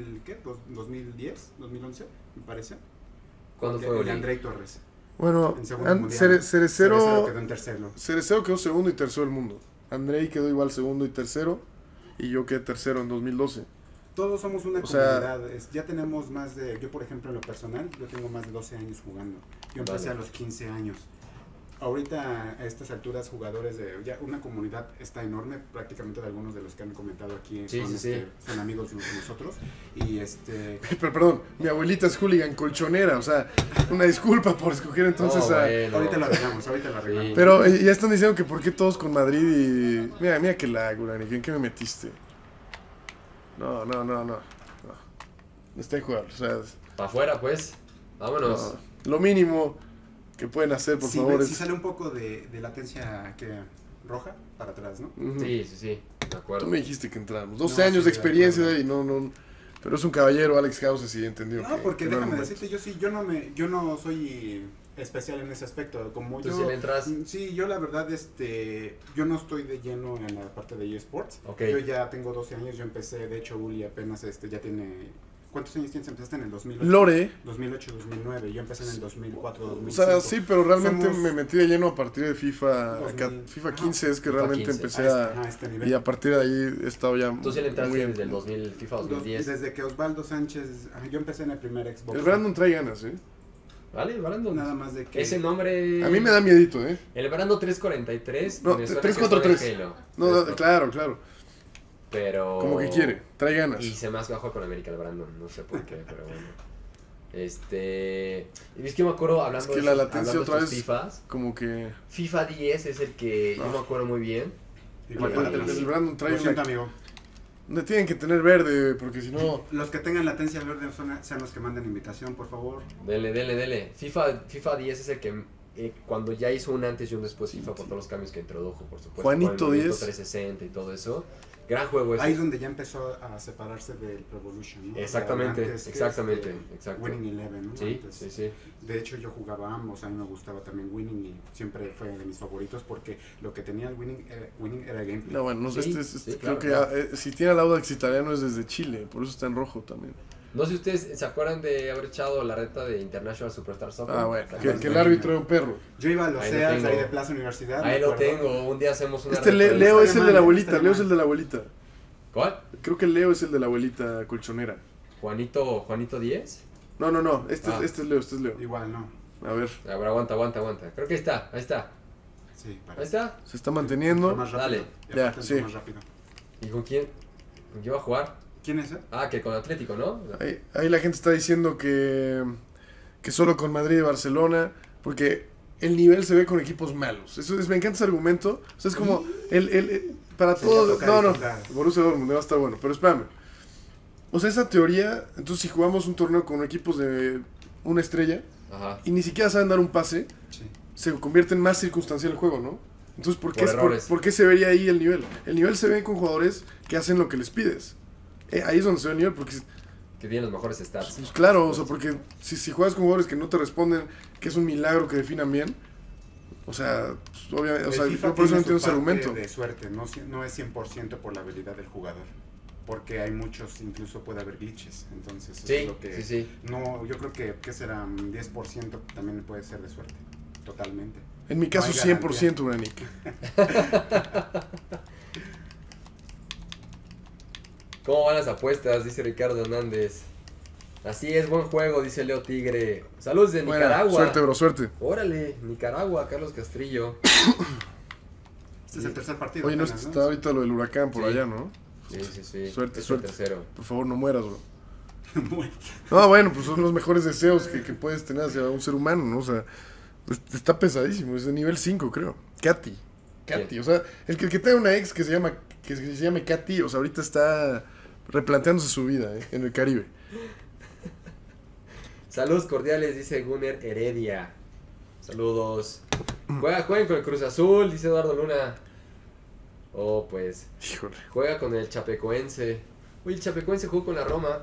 ¿2010? ¿2011? Me parece. ¿Cuándo De- fue, de Oli? Andrei Torres. Bueno, En segundo mundial. Cerecero quedó en tercero. Cerecero quedó segundo y tercero del mundo. Andrei quedó igual segundo y tercero. Y yo quedé tercero en 2012. Todos somos una O sea- comunidad. Ya tenemos más de. Yo, por ejemplo, en lo personal, yo tengo más de 12 años jugando. Yo empecé Vale. a los 15 años. Ahorita, a estas alturas, jugadores de. Ya una comunidad está enorme. Prácticamente de algunos de los que han comentado aquí Sí, son, sí, sí. son amigos de nosotros. Y Pero perdón, mi abuelita es hooligan colchonera. O sea, una disculpa por escoger entonces No, a... bueno. ahorita lo arreglamos, ahorita lo arreglamos. Sí. Pero ya están diciendo que por qué todos con Madrid y... Mira que la Gurani, ¿en qué me metiste? No. No está en jugar, o sea... Para afuera, pues. Vámonos. no. Lo mínimo que pueden hacer, por Si favor, si es... sale un poco de latencia que roja para atrás, ¿no? Ujú. Sí, de acuerdo. Tú me dijiste que entramos. 12 No, años sí, de experiencia de acuerdo. y no... Pero es un caballero, Alex Hauses, y entendió No, porque que no era déjame momento. decirte, yo no soy especial en ese aspecto. Como ¿Tú yo, sí le entras? Sí, yo la verdad, yo no estoy de lleno en la parte de eSports. Ok. Yo ya tengo 12 años, yo empecé, de hecho, Uli apenas ya tiene... ¿Cuántos años tienes? Empezaste en el 2008. Lore, 2008, 2009, yo empecé en el 2004, o 2005. sea, sí, pero realmente Somos- me metí de lleno a partir de FIFA 2000. FIFA Ajá. 15, es que FIFA realmente 15. empecé a este nivel. Y a partir de ahí he estado ya Tú sí le entraste muy... desde el 2000, FIFA 2010. Desde que Osvaldo Sánchez, yo empecé en el primer Xbox. El Brandon trae ganas, ¿eh? Vale, Brandon. Nada más de que... Ese nombre. A mí me da miedito, ¿eh? El Brando 343. No, me suena 343. que juega Halo. No, Esto. claro. Pero. Como que quiere, trae ganas. Y se me hace bajo con América el Brandon. No sé por qué, pero bueno. Y es que yo me acuerdo hablando Es que de la esos- latencia hablando de otra estos vez- FIFAs. Como que... FIFA 10 es el que yo me acuerdo muy bien. Igual el- para el- atrás. El Brandon trae Lo siento, una... amigo. No tienen que tener verde, porque si no... Los que tengan latencia verde sean los que manden invitación, por favor. Dele. FIFA 10 es el que cuando ya hizo un antes y un después FIFA por todos los cambios que introdujo, por supuesto. Juanito con el 10. 360 y todo eso. Gran juego ese. Ahí es donde ya empezó a separarse del Pro Evolution, ¿no? Exactamente, Antes que exactamente, este, exacto. Winning Eleven, ¿no? Sí, Antes. sí. De hecho, yo jugaba ambos, a mí me gustaba también Winning y siempre fue de mis favoritos porque lo que tenía el Winning era gameplay. No, bueno, Sí, sí, creo claro, que claro. si tiene el Audax italiano es desde Chile, por eso está en rojo también. No sé si ustedes se acuerdan de haber echado la reta de International Superstar Soccer. Ah, bueno, ¿Se que acuerdan? el árbitro era un perro. Yo iba a los Ahí lo SEAS tengo. ahí de Plaza Universidad. Ahí me lo acuerdo. tengo, un día hacemos una Este reta de- Leo es el de la mal, abuelita, está Leo es mal. el de la abuelita. ¿Cuál? Creo que Leo es el de la abuelita colchonera. Juanito 10. No, este Ah. es Leo. Igual, no. A ver, A ver, aguanta. Creo que ahí está. Sí, Ahí parece. está. se está Fue manteniendo. más rápido. Dale. Y Ya, aparte entró sí. más rápido. ¿Y con quién? ¿Con quién va a jugar? ¿Quién es? Ah, que con Atlético, ¿no? Ahí la gente está diciendo que solo con Madrid y Barcelona, porque el nivel se ve con equipos malos. Me encanta ese argumento. O sea, es como, para Sí, todos. ya toca No, no. disfrutar. Borussia Dortmund va a estar bueno. Pero espérame. O sea, esa teoría. Entonces, si jugamos un torneo con equipos de una estrella Ajá. y ni siquiera saben dar un pase, Sí. se convierte en más circunstancial el juego, ¿no? Entonces, Por errores. ¿por qué se vería ahí el nivel? El nivel se ve con jugadores que hacen lo que les pides. Ahí es donde se ve el nivel, porque, Que tienen los mejores stats. pues, claro, o sea, porque si juegas con jugadores que no te responden, que es un milagro que definan bien, o sea, pues, obviamente, o sea, El FIFA yo por eso no tiene entiendo su ese parte argumento. de suerte, no es 100% por la habilidad del jugador. Porque hay muchos, incluso puede haber glitches. Entonces, eso Sí, es lo que. sí, sí. No, yo creo que será un 10% también puede ser de suerte. Totalmente. En mi caso, hay 100%, Uranik. ¿Cómo van las apuestas? Dice Ricardo Hernández. Así es, buen juego, dice Leo Tigre. Saludos de Buena, Nicaragua. suerte, bro, suerte. Órale, Nicaragua, Carlos Castrillo. Este es el tercer partido. Oye, no apenas, está ahorita lo del huracán por Sí. allá, ¿no? Sí, sí, sí. Suerte, Es suerte. el tercero. Por favor, no mueras, bro. Bueno, No, bueno, pues son los mejores deseos que puedes tener hacia un ser humano, ¿no? O sea, está pesadísimo, es de nivel 5, creo. Katy, ¿Quién? o sea, el que tenga una ex que se llame Katy, o sea, ahorita está replanteándose su vida, en el Caribe. Saludos cordiales, dice Gunner Heredia. Saludos. Jueguen con el Cruz Azul, dice Eduardo Luna. Oh, pues. Híjole. Juega con el Chapecoense. Uy, el Chapecoense jugó con la Roma.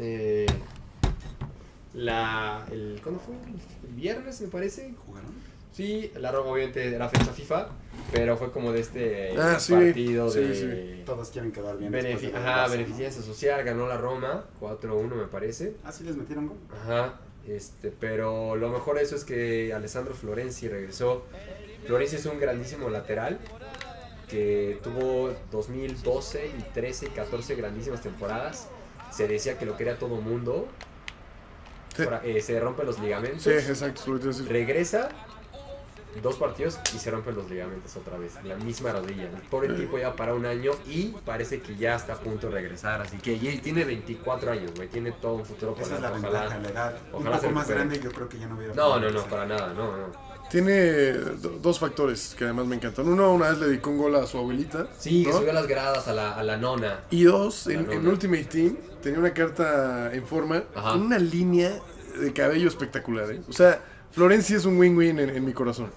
¿Cuándo fue? ¿El viernes, me parece? ¿jugaron? Sí, la Roma obviamente era fecha FIFA, pero fue como de este Sí, partido sí, de sí. Todos quieren quedar bien. después de ver el Ajá, Barça, ¿no? beneficencia social, ganó la Roma 4-1 me parece. Ah, sí les metieron gol. Ajá, pero lo mejor de eso es que Alessandro Florenzi regresó. Florenzi es un grandísimo lateral que tuvo 2012 y 13 y 14 grandísimas temporadas. Se decía que lo quería todo mundo. Sí. Se rompen los ligamentos. Sí, exacto, eso lo iba a decir. Regresa 2 partidos y se rompen los ligamentos otra vez. La misma rodilla. El pobre tipo ya para un año y parece que ya está a punto de regresar. Así que y tiene 24 años, güey. Tiene todo un futuro por Esa es la delante. ventaja, la edad. ojalá Un se poco más recupere. grande, yo creo que ya no hubiera. No, podido no, hacer. para nada, no. Tiene dos factores que además me encantan. Uno, una vez le dedicó un gol a su abuelita. Sí, que ¿no? subió las gradas a la nona. Y dos, La en nona. Ultimate Team tenía una carta en forma Ajá. con una línea de cabello espectacular, ¿eh? O sea, Florenzi es un win-win en mi corazón.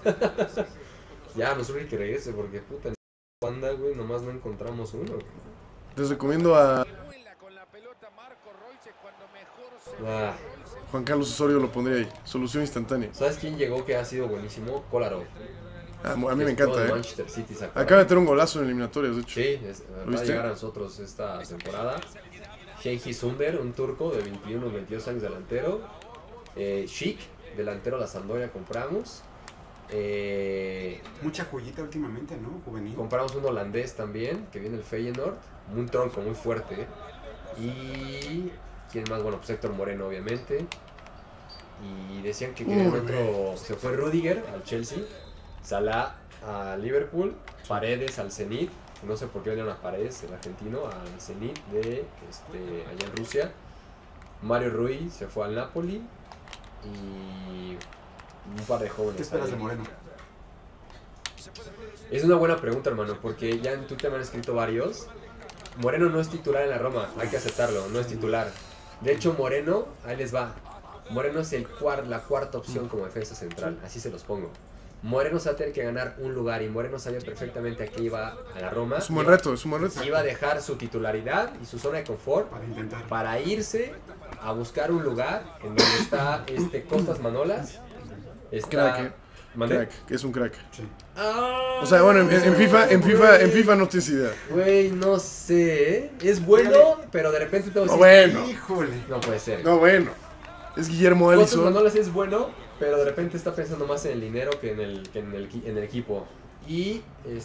Ya, nos urge que regrese porque puta banda, güey, nomás no encontramos uno. Les recomiendo a Vuela con la pelota Marco Royce cuando mejor se Ah, Juan Carlos Osorio, lo pondría ahí. Solución instantánea. ¿sabes quién llegó que ha sido buenísimo? Kolarov. A mí me Que encanta, estuvo en ¿eh? Manchester City, ¿se acuerdan? Acaba de tener un golazo en eliminatorias, de hecho. Sí, va a viste? llegar a nosotros esta temporada. Cengiz Under, un turco de 21 22 años delantero. Schick, delantero de la Sampdoria compramos. Mucha joyita últimamente, ¿no? Juvenil. Compramos un holandés también, que viene el Feyenoord. Un tronco muy fuerte. Y... ¿quién más? Bueno, pues Héctor Moreno, obviamente. Y decían que querían otro... Se fue Rudiger al Chelsea. Salah a Liverpool. Paredes al Zenit. No sé por qué vinieron a Paredes, el argentino, al Zenit de allá en Rusia. Mario Rui se fue al Napoli. Y un par de jóvenes. ¿Qué esperas ahí. de Moreno? Es una buena pregunta, hermano, porque ya en Twitter me han escrito varios. Moreno no es titular en la Roma, hay que aceptarlo, no es titular. De hecho, Moreno, ahí les va. Moreno es la cuarta opción como defensa central, así se los pongo. Moreno se va a tener que ganar un lugar y Moreno sabía perfectamente a qué iba a la Roma. Es un buen reto, es un buen reto. Iba a dejar su titularidad y su zona de confort Para intentar. para irse a buscar un lugar en donde está Costas Manolas. Está... Crack, ¿Mandé? Crack, que es un crack. Sí. Ah, O sea, bueno, en FIFA no tienes idea. Güey, no sé. Es bueno, pero de repente te vas a No, bueno. Híjole. No puede ser. No, bueno. Es Guillermo Costas Alisson. Manolas es bueno, pero de repente está pensando más en el dinero que en el equipo. Y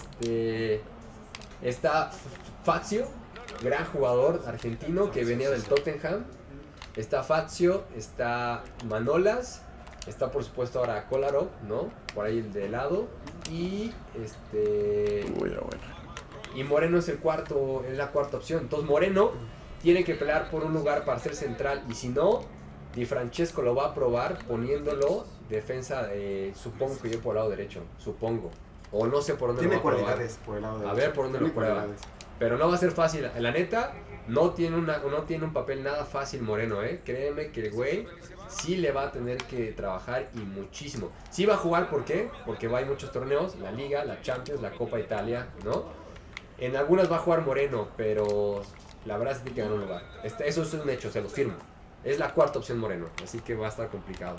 está Fazio, gran jugador argentino que venía del Tottenham. Está Fazio, está Manolas, está por supuesto ahora Kolarov, ¿no? Por ahí el de lado. Y Uy, ya, bueno. y Moreno es la cuarta opción. Entonces Moreno tiene que pelear por un lugar para ser central. Y si no, Di Francesco lo va a probar poniéndolo defensa, supongo que yo por el lado derecho. Supongo. O no sé por dónde Tiene lo va a probar. cualidades por el lado de A ver por dónde lo prueba. Pero no va a ser fácil. La neta, no tiene un papel nada fácil Moreno, Créeme que el güey sí le va a tener que trabajar y muchísimo. Sí va a jugar, ¿por qué? Porque va a muchos torneos, la Liga, la Champions, la Copa Italia, ¿no? En algunas va a jugar Moreno, pero la verdad es que tiene que ganar un lugar. Eso es un hecho, se los firmo. Es la cuarta opción Moreno, así que va a estar complicado.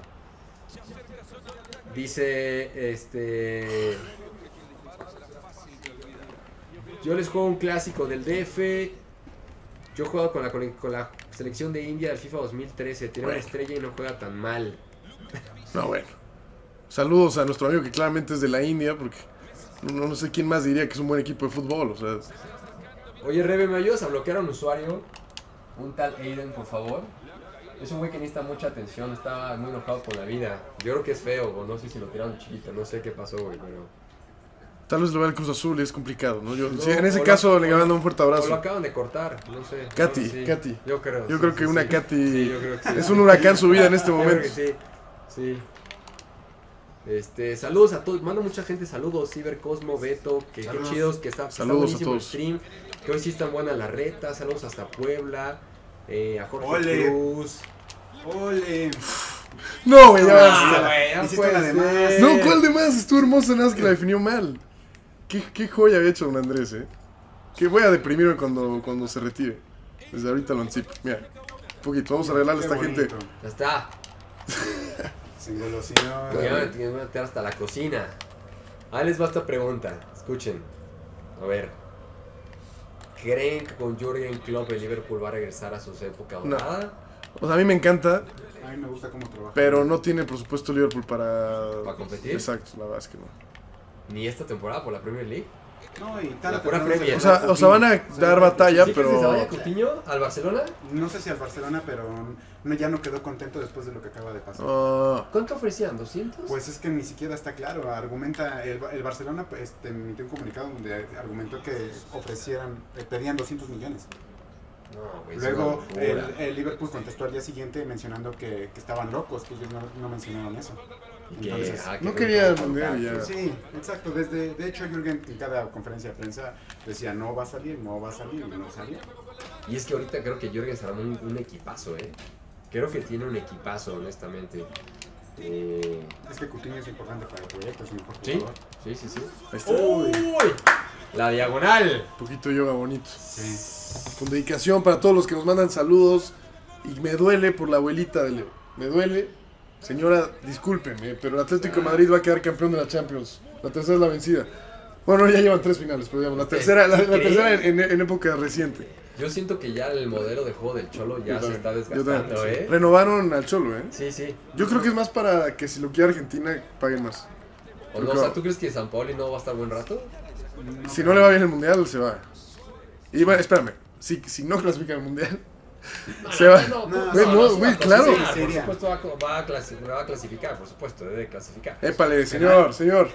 Dice, yo les juego un clásico del DF. Yo he jugado con la selección de India del FIFA 2013. Tiene una estrella y no juega tan mal. No, bueno. Saludos a nuestro amigo que claramente es de la India, porque no sé quién más diría que es un buen equipo de fútbol, o sea. Oye, Rebe, ¿me ayudas a bloquear a un usuario? Un tal Aiden, por favor. Es un güey que necesita mucha atención, está muy enojado con la vida. Yo creo que es feo, o no sé si lo tiraron chiquito, no sé qué pasó, güey, pero... Tal vez lo vea el Cruz Azul y es complicado, ¿no? No, Sí, en ese caso le mando un fuerte O lo abrazo. acaban de cortar, no sé. Katy, No, sí. Katy. Yo creo. Yo sí, creo que sí, una sí. Katy Sí, yo creo que sí. es un huracán su vida en este Yo creo momento. que sí, sí. Saludos a todos, mando mucha gente saludos, Ciber, Cosmo, Beto, que qué chidos, que está Saludos a buenísimo el todos. stream, que hoy sí están buenas las retas, saludos hasta Puebla, a Jorge Ole. Cruz. ¡Ole! No, güey, ya Ah, basta. güey, no Hiciste puede una de más. ser. No, ¿cuál de más? Estuvo hermosa, nada más que la definió mal. Qué joya había hecho don Andrés, Que voy a deprimirme cuando se retire. Desde ahorita lo anticipo. Mira, un poquito, vamos a regalarle a esta gente. Ya está. Sin golosina. Ya me tengo que meter hasta la cocina. Ahí les va esta pregunta. Escuchen. A ver. ¿Creen que con Jürgen Klopp el Liverpool va a regresar a sus épocas No. doradas? O sea, a mí me encanta, A mí me gusta cómo trabaja. pero no tiene presupuesto Liverpool para... ¿Para competir? Exacto, la verdad es que no. Ni esta temporada por la Premier League. No, y La tal, pura no Premier. se va O sea, van a dar batalla, ¿Sí crees que se pero... vaya Coutinho al Barcelona? No sé si al Barcelona, pero ya no quedó contento después de lo que acaba de pasar. Ah, ¿Cuánto ofrecían? ¿200? Pues es que ni siquiera está claro. Argumenta, el Barcelona emitió un comunicado donde argumentó que pedían 200 millones. No, güey. es Luego una locura. el Liverpool contestó al día siguiente mencionando que estaban locos, que ellos no mencionaron eso. Y que, Entonces, no quería el mundial ya. sí, exacto. De hecho, Jürgen en cada conferencia de prensa decía no va a salir, y no salió. Y es que ahorita creo que Jürgen se armó un equipazo, Creo que tiene un equipazo, honestamente. Es que Coutinho es importante para el proyecto, es un mejor Sí, jugador. sí, sí, sí. ahí está. ¡Uy! La diagonal. Un poquito de yoga bonito. Sí. Con dedicación para todos los que nos mandan saludos. Y me duele por la abuelita de Leo. Me duele. Señora, discúlpeme, pero el Atlético de Madrid va a quedar campeón de la Champions. La tercera es la vencida. Bueno, ya llevan 3 finales, pero digamos, la tercera, la tercera en época reciente. Yo siento que ya el modelo de juego del Cholo ya Yo se también, está yo desgastando, también. Renovaron al Cholo, Sí, sí. Yo creo que es más para que si lo quiere Argentina, paguen más. O no, o sea, ¿tú crees que San Paoli no va a estar buen rato? Si no le va bien el mundial, se va. Y bueno, espérame, si no clasifica el mundial, se va. Güey, claro. Por supuesto va a clasificar, por supuesto, debe clasificar. Épale, señor.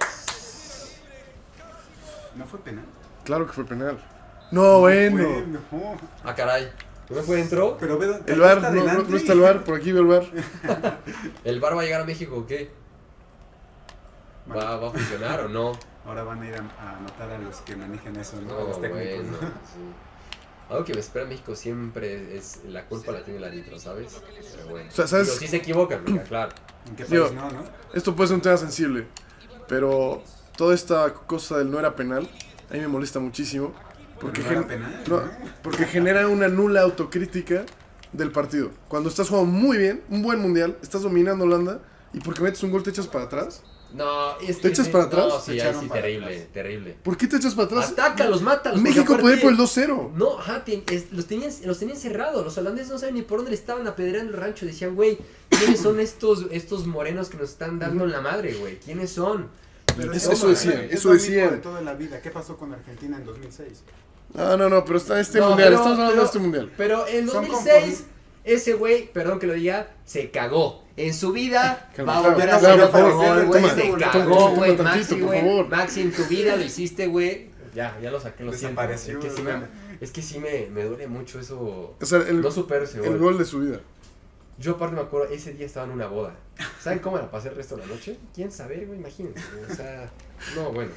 ¿No fue penal? Claro que fue penal. No, bueno. No. Ah, caray. ¿No fue dentro? Pero ve, El VAR, no está el VAR, por aquí veo el VAR. ¿El VAR va a llegar a México o qué? ¿Va a funcionar o no? Ahora van a ir a anotar a los que manejen eso, ¿no? a No, los técnicos. bueno, ¿no? sí. Algo que me espera en México siempre es la culpa la tiene el árbitro, ¿sabes? Pero bueno. O sea, ¿sabes? Pero sí se equivocan, mira, claro. ¿En qué Digo, país no? Esto puede ser un tema sensible, pero toda esta cosa del no era penal, a mí me molesta muchísimo. Porque, ¿No era penal? no, porque genera una nula autocrítica del partido. Cuando estás jugando muy bien, un buen mundial, estás dominando Holanda, y porque metes un gol te echas para atrás. No, es ¿Te que echas sí, para atrás? No, sí, Se ahí echaron sí, para terrible, atrás. terrible. ¿Por qué te echas para atrás? Atácalos, mátalos. México porque podía ir por el aparte- 2-0. No, ajá, los tenían cerrados. Los holandeses no saben ni por dónde le estaban apedreando el rancho. Decían, güey, ¿quiénes son estos morenos que nos están dando en la madre, güey? ¿Quiénes son? Pero Y eso toma, decían, güey. es eso lo mismo decían. de toda la vida. ¿Qué pasó con Argentina en 2006? No, pero está este No, mundial, pero- estamos hablando pero- de este mundial. Pero en Son 2006, ese güey, perdón que lo diga, se cagó. En su vida Calma, va a claro, volver a claro, hacer por otro favor, gol, güey. toma, Se toma, cagó, toma güey. tantito, Maxi, por güey. favor. Maxi, en tu vida lo hiciste, güey. Ya lo saqué, lo siento. Desapareció, Es que sí me duele mucho eso. O sea, No supero ese el gol. gol de su vida. Yo aparte me acuerdo, ese día estaba en una boda. ¿Saben cómo me la pasé el resto de la noche? ¿Quién sabe, güey? Imagínense. O sea, no, bueno.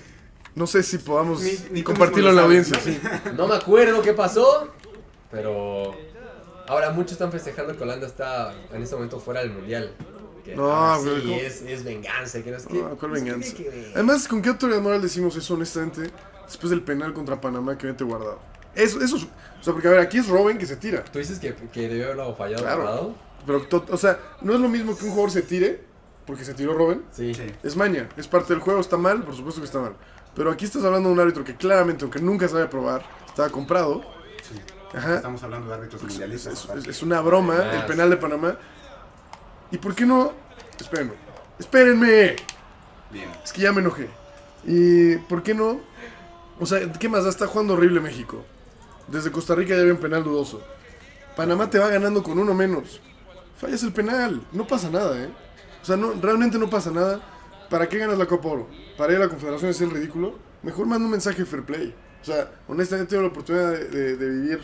No sé si podamos Ni tú compartirlo en mismo la lo audiencia, sabes, sí. No me acuerdo qué pasó, pero ahora muchos están festejando que Holanda está en este momento fuera del mundial. Que No, ahora pero sí, ¿cómo? es venganza, que no es que. No, ¿cuál no sé qué venganza? tiene que ver. Además, ¿con qué autoridad moral decimos eso, honestamente? Después del penal contra Panamá que vete guardado. Eso, o sea, porque a ver, aquí es Robben que se tira. ¿Tú dices que debió haberlo fallado? Claro. Guardado? Pero, o sea, no es lo mismo que un jugador se tire, porque se tiró Robben. Sí. Sí. Es maña, es parte del juego, está mal, por supuesto que está mal. Pero aquí estás hablando de un árbitro que claramente, aunque nunca sabe probar, estaba comprado. Sí. Ajá. Estamos hablando de árbitros mundialistas. aparte. Es una broma Más. el penal de Panamá. ¿Y por qué no? Espérenme. Bien. Es que ya me enojé. ¿Y por qué no? O sea, ¿qué más? Está jugando horrible México. Desde Costa Rica ya había un penal dudoso. Panamá te va ganando con uno menos. Fallas el penal. No pasa nada, ¿eh? O sea, no, realmente no pasa nada. ¿Para qué ganas la Copa Oro? ¿Para ir a la Confederación es el ridículo? Mejor manda un mensaje de fair play. O sea, honestamente tengo la oportunidad de vivir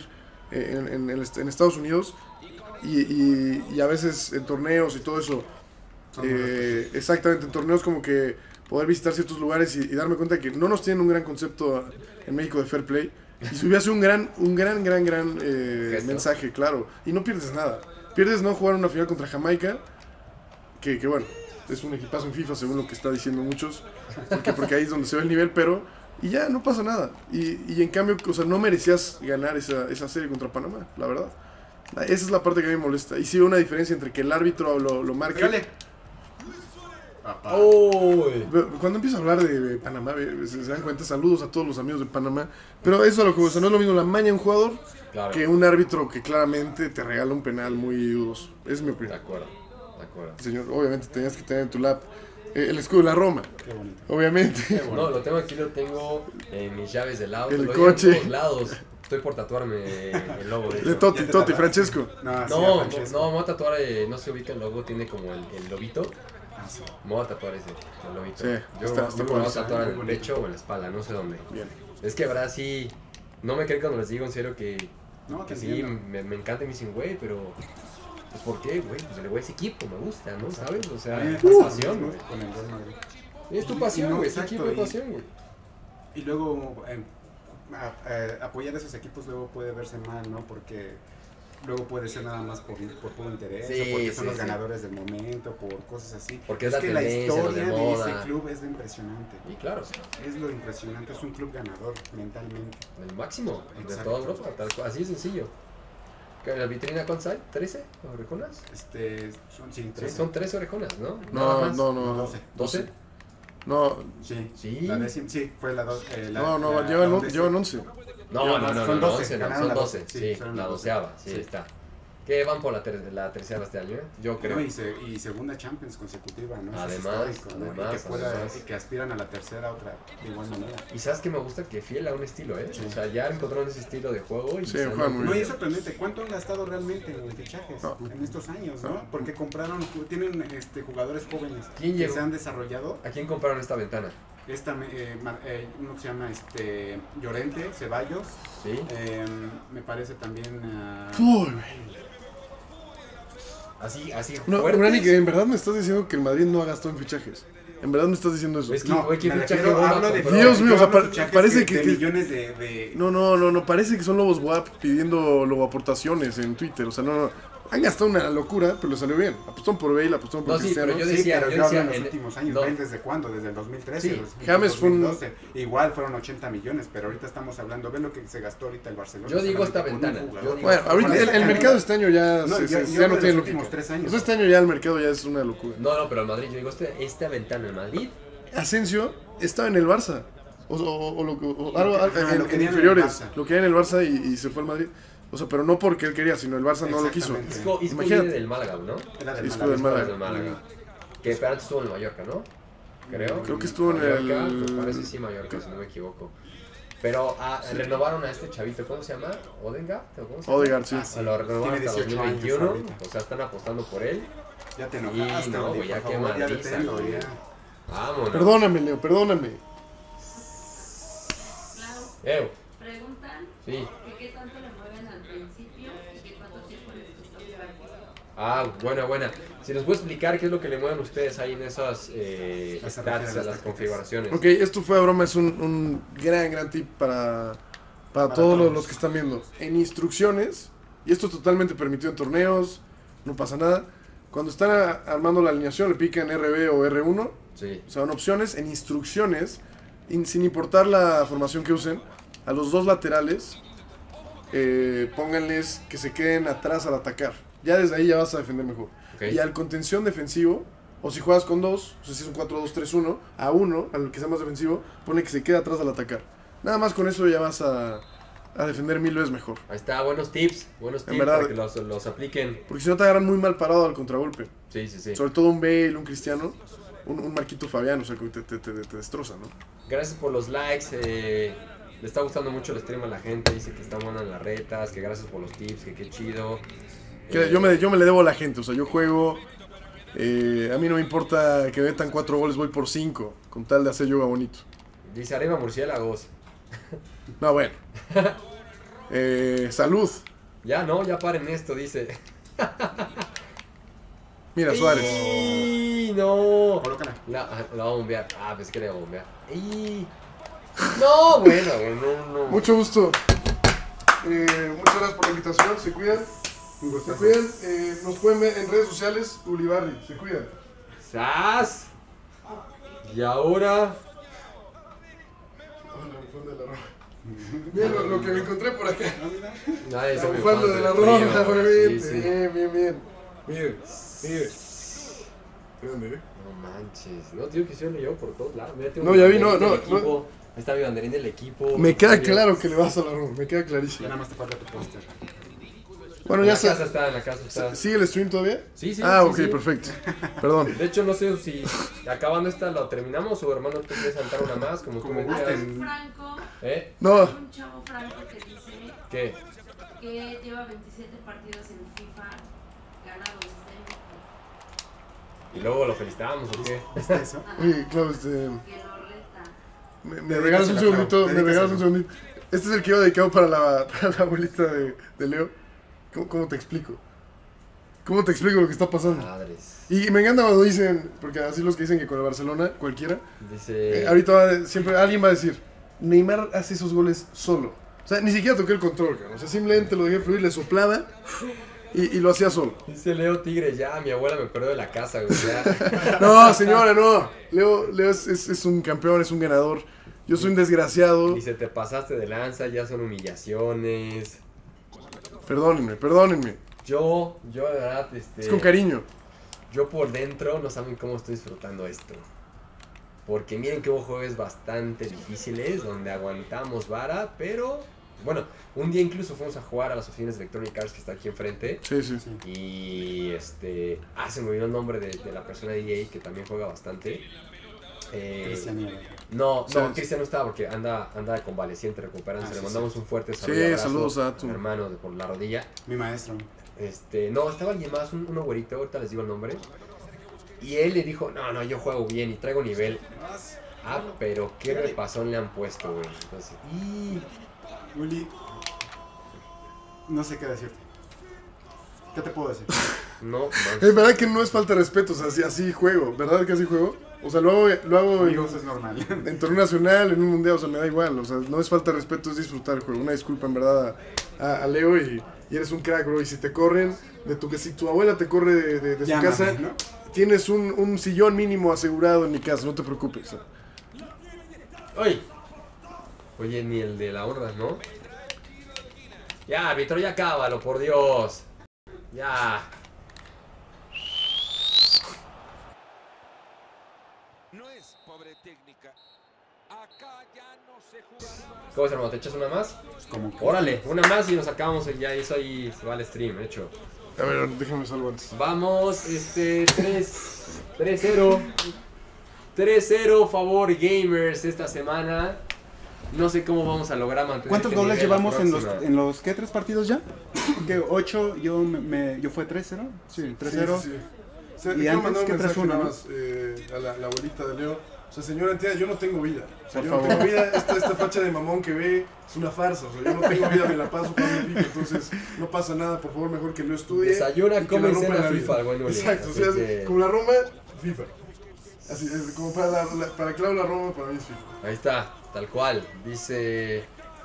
en Estados Unidos y a veces en torneos y todo eso. Son molestos. Exactamente, en torneos como que poder visitar ciertos lugares y darme cuenta que no nos tienen un gran concepto en México de fair play. Y si hubiese un gran Gesto. mensaje, claro. Y no pierdes nada. Pierdes no jugar una final contra Jamaica, que bueno, es un equipazo en FIFA según lo que está diciendo muchos, porque ahí es donde se ve el nivel, pero y ya no pasa nada. Y en cambio, o sea, no merecías ganar esa serie contra Panamá, la verdad. Esa es la parte que a mí me molesta. Y sí veo una diferencia entre que el árbitro lo marque. Pégale. Papá. Uy. Cuando empiezo a hablar de Panamá, se dan cuenta, saludos a todos los amigos de Panamá, pero eso es lo que o sea, no es lo mismo la maña de un jugador Claro. que un árbitro que claramente te regala un penal muy dudoso. Es mi De opinión. acuerdo. Señor, obviamente tenías que tener en tu lap el escudo de la Roma, Qué bonito. obviamente. No, lo tengo aquí, lo tengo en mis llaves del auto. El lo llevo en coche. todos lados. Estoy por tatuarme el logo de De eso. Totti, Francesco. No, sí, a No, Francesco. no, me voy a tatuar, no se ubica el logo, tiene como el lobito. Ah, sí. Me voy a tatuar ese, el lobito. Sí, Yo está me voy a padre. tatuar en Muy el bonito. pecho o en la espalda, no sé dónde. Bien. Es que verdad sí, no me creen cuando les digo en serio que No, te sí, entiendo. me encanta y me dicen, güey, pero pues ¿por qué, güey? Pues el güey es equipo, me gusta, ¿no? ¿Sabes? O sea, A mí me es pasa pasión, lo güey. mismo con el Real Madrid. Es tu Y pasión, no, güey, es exacto, equipo de y- pasión, güey. Y luego apoyar a esos equipos luego puede verse mal, ¿no? Porque luego puede ser nada más por puro interés, Sí, o porque son sí, los sí. ganadores del momento, por cosas así. Porque es la que la tendencia, lo de historia de moda. ese club es lo impresionante. Y claro, Es lo impresionante, es un club ganador mentalmente. el máximo de Exacto. toda Europa, tal cual, así de sencillo. ¿Que ¿En la vitrina cuántas hay? ¿13 orejonas? Son Sí, 13. son 13 orejonas, ¿no? Nada No, más. no, no. 12. ¿12? No, Sí, Sí. la décima, sí, fue la dos. no, llevan 11. No, no, no, Son no, 12, 11 no, ganaron son la 12, doce, sí, sí, son la la 12ª, sí, sí. está. Que van por la tercera este año, yo creo. Y segunda Champions consecutiva, ¿no? Eso es Además, histórico, ¿no? además, y que aspiran a la tercera otra de igual manera. Y sabes que me gusta que fiel a un estilo, ¿eh? Sí. O sea, ya encontraron ese estilo de juego y Sí, se juegan muy No, y bien. es sorprendente, ¿cuánto han gastado realmente en fichajes No. en estos años, No. no? Porque tienen jugadores jóvenes ¿Quién que llegó? se han desarrollado. ¿A quién compraron esta ventana? Uno que se llama Llorente, Ceballos, ¿Sí? me parece también Uy, Así no, fuertes. Urani, que en verdad me estás diciendo que el Madrid no ha gastado en fichajes. En verdad me estás diciendo eso. Es que, no, güey, ¿qué me fichaje refiero, bomba hablo de compró? Dios mío, o sea, yo hablo de fichajes parece de que- millones de No, parece que son lobos WAP pidiendo lobo aportaciones en Twitter. O sea, no. Han gastado una locura, pero le salió bien. Apostaron por Bale, apostaron por No, sí, Cristiano. pero yo Sí, decía, pero yo yo hablo decía en los en- últimos años, no. ¿ven desde cuándo? Desde el 2013. Sí, los- James fue un- 2012. Igual fueron 80 millones, pero ahorita estamos hablando, ven lo que se gastó ahorita el Barcelona. Yo digo esta solamente con un ventana, jugador. yo digo- Bueno, ahorita Con esta el mercado de este año ya, No, yo ya hablo no de tiene los lógica. últimos 3 años. O sea, este año ya el mercado ya es una locura. No, pero el Madrid, yo digo, esta ventana, el Madrid. Asensio estaba en el Barça. O algo Ajá, en lo querían en el inferiores. Barça. Lo quería en el Barça y se fue al Madrid. O sea, pero no porque él quería, sino el Barça no lo quiso. Exactamente. Isco Imagínate. viene del Málaga, ¿no? Era del Isco del Málaga. Málaga. Del Málaga. Que pero antes estuvo en Mallorca, ¿no? Creo que estuvo en Mallorca, el- Me parece sí Mallorca, si no me equivoco. Pero renovaron a este chavito, ¿cómo se llama? ¿Odegaard? ¿O cómo se llama? Odegaard, sí. Ah, sí. Lo renovaron Tiene hasta 18 años 2021, ahorita. o sea, están apostando por él. Ya te Y enojaste, no, Oli, güey, ya por qué favor, ya madriza, deténlo, güey. ya. Vámonos. Perdóname, Leo, perdóname. Ew, Preguntan sí. que qué tanto le mueven al principio y qué cuánto tiempo les costó el partido. Ah, buena. Si nos puede explicar qué es lo que le mueven ustedes ahí en esas Las stats, tácticas. a las configuraciones. Ok, esto fue a broma, es un gran tip para todos los que están viendo. En instrucciones, y esto es totalmente permitido en torneos, no pasa nada. Cuando están armando la alineación, le pican RB o R1, Sí. o sea, son opciones. En instrucciones, sin importar la formación que usen, a los dos laterales, pónganles que se queden atrás al atacar. Ya desde ahí ya vas a defender mejor. Ok. Y al contención defensivo, o si juegas con dos, o sea, si es un 4-2-3-1, a uno, al que sea más defensivo, ponle que se quede atrás al atacar. Nada más con eso ya vas a defender 1000 veces mejor. Ahí está, buenos tips verdad. para que los apliquen. Porque si no te agarran muy mal parado al contragolpe. Sí. Sobre todo un Bale, un Cristiano, un Marquito Fabián, o sea, que te destroza, ¿no? Gracias por los likes. Le está gustando mucho el stream a la gente. Dice que están buenas las retas, que gracias por los tips, que qué chido. Yo me le debo a la gente, o sea, yo juego, a mí no me importa que metan 4 goles, voy por 5, con tal de hacer yoga bonito. Dice arriba murciélagos. No, bueno. Salud. Ya paren esto, dice. Mira, Suárez. ¡Y no! Colócala. La va a bombear. Pensé que le iba a bombear. ¡Y! No, bueno, no. Mucho gusto. Muchas gracias por la invitación, se cuidan. Un Se gustazo. cuidan, nos pueden ver en redes sociales, Ulibarri, se cuidan. ¡Sas! Y ahora... Miren lo que me encontré por acá. Nadie La se me bufanda de la ronda, obviamente. Bien. Miren. Grande, No manches. No, tío, que se lo llevo por todos lados. Mira, tengo No, mi ya vi, banderín no, del no. equipo. Ahí está mi banderín del equipo. Me queda Está bien. claro que le vas a la ronda, me queda Ya clarísimo. nada más te falta tu póster. Bueno, En ya la casa está. está, en la casa está. ¿Sigue el stream todavía? Sí. Ok, sí. perfecto. Perdón. De hecho, no sé si acabando esta lo terminamos o hermano, tú quieres saltar una más, como tú me Como digas. gusten. Franco, No, un chavo Franco que dice ¿Qué? que lleva 27 partidos en FIFA ganados. Está ¿Y luego lo felicitamos o qué? ¿Viste eso? oye, claro, que lo reta. me regalas un segundito, me regalas un segundito. Este es el que iba dedicado para la abuelita de Leo. ¿Cómo te explico? ¿Cómo te explico lo que está pasando? Madres. Y me encanta cuando dicen, porque así los que dicen que con el Barcelona, cualquiera, Dice... ahorita siempre alguien va a decir, Neymar hace esos goles solo. O sea, ni siquiera toqué el control, cara. O sea, simplemente lo dejé fluir, le soplaba y lo hacía solo. Dice Leo Tigre, ya, mi abuela me perdió de la casa, güey, ya. No, señora, no. Leo es un campeón, es un ganador. Yo soy un desgraciado. Dice, te pasaste de lanza, ya son humillaciones. Perdónenme. Yo, de verdad, Es con cariño. yo por dentro no saben cómo estoy disfrutando esto. Porque miren que hubo jueves bastante difíciles, donde aguantamos vara, pero... Bueno, un día incluso fuimos a jugar a las oficinas de Electronic Arts que está aquí enfrente. Sí. Y se me olvidó el nombre de la persona de EA que también juega bastante. Cristian. No, Sí. Cristian no estaba porque anda convaleciente, recuperándose. Le Sí, mandamos un fuerte saludo. Sí, abrazo, saludos a tu hermano por la rodilla. Mi maestro. No, estaba alguien más, un güerito, ahorita les digo el nombre. Y él le dijo, no, yo juego bien y traigo nivel. Pero qué repasón le han puesto, güey. Entonces, Uli, no sé qué decirte. ¿Qué te puedo decir? no, Es verdad que no es falta de respeto, o sea, así juego. ¿Verdad que así juego? O sea, lo hago Amigos, es normal. en torneo nacional, en un mundial, o sea, me da igual. O sea, no es falta de respeto, es disfrutar el juego. Una disculpa, en verdad, a Leo y eres un crack, bro. Y si te corren, si tu abuela te corre de su Llámame, casa, ¿no? tienes un sillón mínimo asegurado en mi casa, no te preocupes. Oye, ni el de la honra, ¿no? Ya, árbitro, ya cábalo, por Dios. Ya. No es pobre técnica. Acá ya no se jugará más. ¿Cómo es, hermano? ¿Te echas una más? Como que- Órale, una más y nos acabamos ya. Eso ahí se va el stream, hecho. A ver, déjame salvo antes. Vamos, 3-0. 3-0 favor gamers esta semana. No sé cómo vamos a lograr mantener ¿Cuántos este goles nivel la llevamos próxima. en los ¿qué? ¿3 partidos ya? ¿Qué? 8, yo fue 3-0. Sí, 3-0. Sí. Y Quiero antes, mandar un ¿qué mensaje 3-1, nada no? más a la abuelita de Leo. sea, señora, entienda, yo no tengo vida. O sea, Por yo no favor. tengo vida. Esta facha de mamón que ve es una farsa. O sea, yo no tengo vida, me la paso jugando FIFA. Entonces, no pasa nada. Por favor, mejor que lo estudie. Desayuna, y que come la y rompa cena en la FIFA, vida. el buen Uli. Exacto. O Así sea, que- como la Roma, FIFA. Así es, como para Clau la Roma, para mí es FIFA. Ahí está, tal cual. Dice.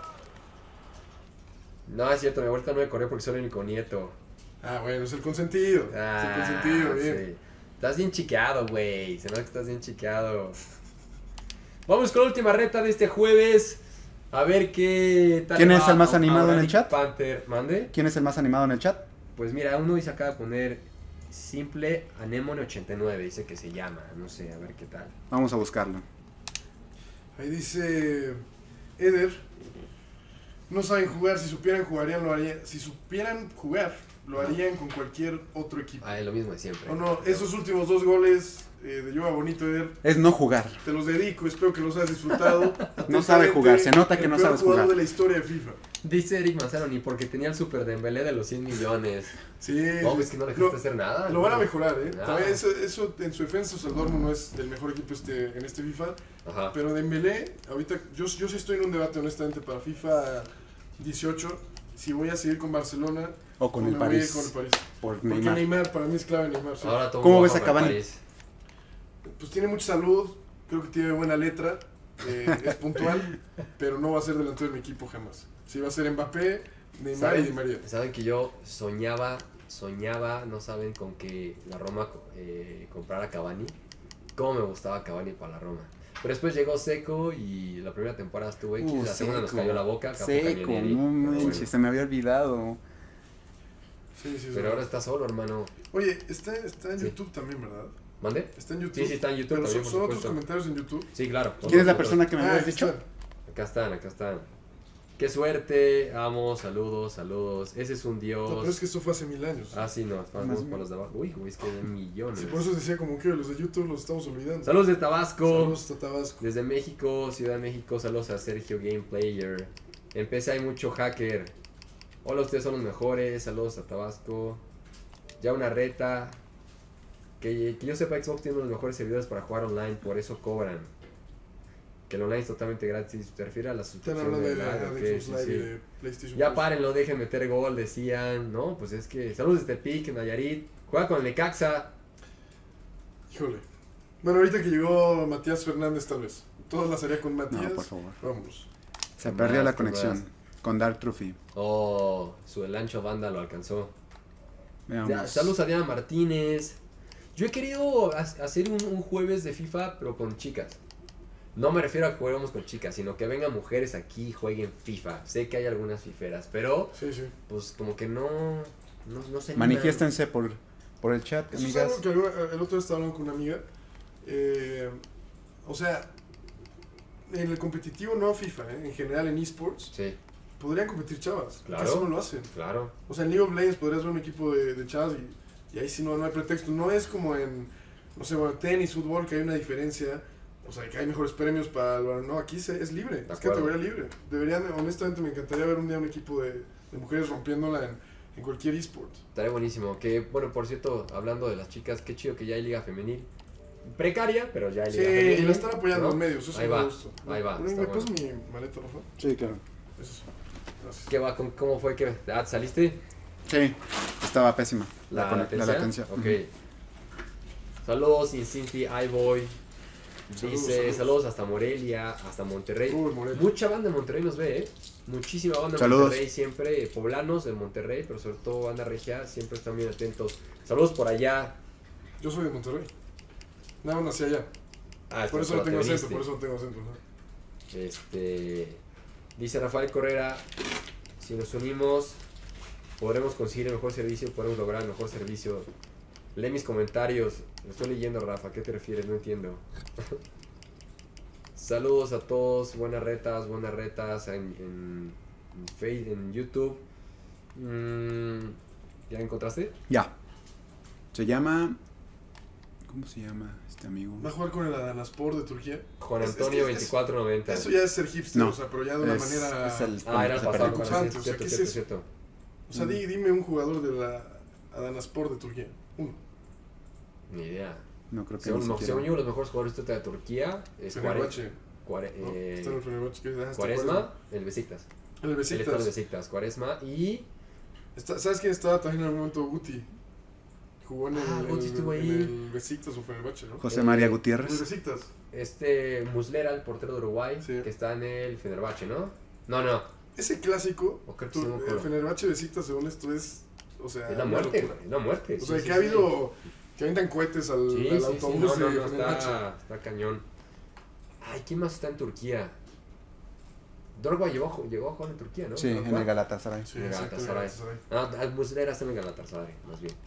No, es cierto, mi abuelita no me corrió porque soy el único nieto. Ah, bueno, es el consentido. es el consentido, bien. sí. Estás bien chiqueado, güey. Se nota que estás bien chiqueado. Vamos con la última reta de este jueves. A ver qué tal. ¿Quién le es va el más a animado en el Nick chat? Panther. ¿Mande? ¿Quién es el más animado en el chat? Pues mira, uno dice acaba de poner simple Anemone 89. Dice que se llama. No sé, a ver qué tal. Vamos a buscarlo. Ahí dice Eder. No saben jugar, si supieran jugarían, lo harían. Si supieran jugar, lo harían con cualquier otro equipo. Ah, es lo mismo de siempre. O no, esos últimos 2 goles de Yoga Bonito, Eder, Es no jugar. te los dedico, espero que los hayas disfrutado. No sabe jugar, se nota que El no peor sabes jugador jugar. de la historia de FIFA. Dice Eric Manzano, ni porque tenía el Super Dembélé de los 100 millones. Sí, No, es que no dejaste lo, hacer nada. lo van a mejorar, Nada. También eso en su defensa, Dortmund no es el mejor equipo en este FIFA. Ajá. Pero Dembélé, ahorita, yo sí estoy en un debate, honestamente, para FIFA 18. Si voy a seguir con Barcelona O con o el me voy a ir París. con el París. Por Porque Neymar. Neymar, para mí es clave Neymar. sí. Ahora todo ¿Cómo mundo ves a va para Cavani? París. Pues tiene mucha salud, creo que tiene buena letra, es puntual, pero no va a ser delantero de mi equipo jamás. Sí va a ser Mbappé, Neymar y Di María. ¿Saben que yo soñaba, no saben, con que la Roma comprara a Cavani? ¿Cómo me gustaba Cavani para la Roma? Pero después llegó Seco y la primera temporada estuvo X, la segunda nos Seco. cayó la boca. Capo Seco, Cañonieri, no pero manches, bueno. se me había olvidado. Sí, sí, sí. Pero ahora está solo, hermano. Oye, está en Sí. YouTube también, ¿verdad? ¿Mande? Está en YouTube. Sí, sí, está en YouTube Pero también, son por otros supuesto. comentarios en YouTube. Sí, claro. ¿Quién es la Todos, persona que me habías aquí dicho? está. Acá están. Qué suerte, amo, saludos. Ese es un No, dios. pero es que eso fue hace 1000 años. Ah, sí, no, estamos Más para los de abajo. Uy, güey, es que hay millones. Sí, por eso decía como que los de YouTube los estamos olvidando. Saludos de Tabasco. Saludos hasta Tabasco. Desde México, Ciudad de México, saludos a Sergio Game Player. En PC hay mucho hacker. Hola, ustedes son los mejores. Saludos a Tabasco. Ya una reta. Que yo sepa, Xbox tiene uno de los mejores servidores para jugar online, por eso cobran. Que el online es totalmente gratis. ¿Te refieres a la Están suscripción hablando de de la Live? de Ok, Xbox sí, Live sí. y de PlayStation Ya Plus. párenlo, dejen meter gol, decían. No, pues es que. Saludos desde Pic, Nayarit. Juega con el Necaxa. Híjole. Bueno, ahorita que llegó Matías Fernández, tal vez. Todas las haría con Matías. No, por favor. Vámonos. Se Más, perdió la más. conexión con Dark Trophy. Oh, su el ancho banda lo alcanzó. Veamos. Ya, saludos a Diana Martínez. Yo he querido hacer un jueves de FIFA, pero con chicas. No me refiero a que juguemos con chicas, sino que vengan mujeres aquí y jueguen FIFA. Sé que hay algunas fiferas, pero Sí, sí. pues como que no se animan. Manifiéstense por el chat, Eso es amigas. algo que el otro día estaba hablando con una amiga. O sea, en el competitivo, no FIFA, en general en esports, Sí, podrían competir chavas. Claro. Casi no lo hacen. claro. O sea, en League of Legends podrías ver un equipo de chavas y ahí sí no hay pretexto. No es como en, no sé, bueno, tenis, fútbol, que hay una diferencia. O sea, que hay mejores premios para el balón. No, aquí es libre, es acuerdo. categoría libre. Deberían, honestamente, me encantaría ver un día un equipo de mujeres rompiéndola en cualquier esport. Estaría buenísimo. Que, bueno, por cierto, hablando de las chicas, qué chido que ya hay liga femenil. Precaria, pero ya hay Sí, liga y femenil. la están apoyando ¿no? en medios, eso Ahí me va, gusta. ahí va, ¿Me está pasas bueno. mi maleta, Rafa? Sí, claro. Eso. Gracias. ¿Qué va? ¿Cómo fue que saliste? Sí, estaba pésima. ¿La latencia? La latencia. Ok. Ujú. Saludos, Incinti, iBoy. Dice, Saludos. saludos hasta Morelia, hasta Monterrey. Uy, Morelia. Mucha banda de Monterrey nos ve, Muchísima banda de Saludos. Monterrey siempre. Poblanos de Monterrey, pero sobre todo banda regia, siempre están bien atentos. Saludos por allá. Yo soy de Monterrey. Nada más nací allá. Ah, Por eso no te tengo viniste. acento, por eso no tengo acento. ¿no? Dice Rafael Correa, si nos unimos, podremos conseguir el mejor servicio, podremos lograr el mejor servicio. Lee mis comentarios. Lo estoy leyendo, Rafa. ¿A qué te refieres? No entiendo. Saludos a todos. Buenas retas en Facebook, en YouTube. ¿Ya encontraste? Ya. Se llama... ¿Cómo se llama este amigo? ¿Va a jugar con el Adanaspor de Turquía? Juan Es- Antonio es- 2490. Eso ya es ser hipster, No. o sea, pero ya de una manera... es el- Ah, era el se pasado. perdió. Parece, Constante, o sea, cierto, ¿qué es cierto, eso? cierto. O sea, dime un jugador de la Adanaspor de Turquía. Uno. Ni idea. No creo que Según, ni no, siquiera. según yo, los mejores jugadores de Turquía es Fenerbahce. Cuare- ¿No? eh, Está en el Fenerbahce, que está Quaresma, el Besiktas. El El estado de Besiktas. Besiktas, Quaresma y... ¿Sabes quién estaba también en algún momento? Guti. Jugó en el, Guti estuvo ahí. en el Besiktas o Fenerbahce, ¿no? José María El Gutiérrez. Besiktas. Muslera, el portero de Uruguay, Sí. que está en el Fenerbahce, ¿no? No, Ese clásico, O creo que sí, no me el acuerdo. Fenerbahce Besiktas, según esto, es. O sea, es la una muerte, locura. es la muerte. O sí, sea, sí, que ha sí. habido. Que aventan cohetes al, Sí, al sí, sí, autobús no, de Fenerbahce. está cañón. Ay, ¿quién más está en Turquía? Drogba llegó a jugar en Turquía, ¿no? Sí, en Drogba. el Galatasaray. Sí, En el exacto, Galatasaray. Galatasaray. No, Muslera está en el Galatasaray, más bien.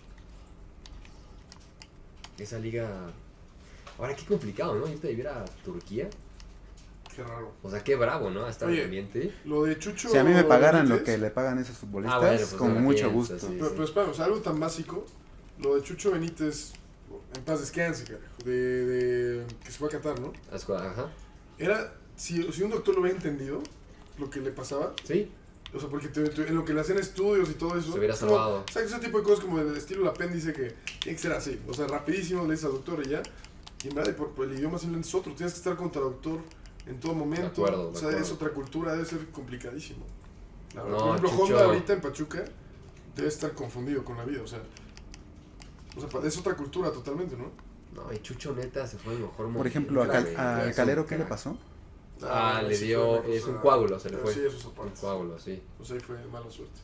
Esa liga... Ahora, qué complicado, ¿no? Irte a vivir a Turquía. Qué raro. O sea, qué bravo, ¿no? Hasta el Oye, ambiente. Lo de Chucho. Si a mí me pagaran lo Benítez, que le pagan a esos futbolistas, Ah, bueno, pues con no la mucho piensas, gusto. sí. Pero espera, o sea, algo tan básico. Lo de Chucho Benítez. En paz descanse, carajo. De que se fue a Qatar, ¿no? Ajá. Era. Si un doctor lo hubiera entendido, lo que le pasaba. Sí, O sea, porque en lo que le hacían estudios y todo eso. Se hubiera como- salvado. Exacto, ese tipo de cosas como del estilo el apéndice que tiene que ser así. O sea, rapidísimo le dices al doctor y ya. Y en verdad, por el idioma simplemente es otro. Tienes que estar con traductor en todo momento. acuerdo, de o sea, acuerdo. es otra cultura, debe ser complicadísimo. La verdad. No, Por ejemplo, Chucho- Honda ahorita en Pachuca debe estar confundido con la vida. O sea, es otra cultura totalmente, ¿no? no, y Chucho neta se fue el mejor momento. Por ejemplo, a, güey. a es Calero, un ¿qué le crack. pasó? Le sí dio... fue una Es cosa- un coágulo, se le pero fue. Sí, eso es Un aparte. coágulo, sí. O sea, ahí fue mala suerte.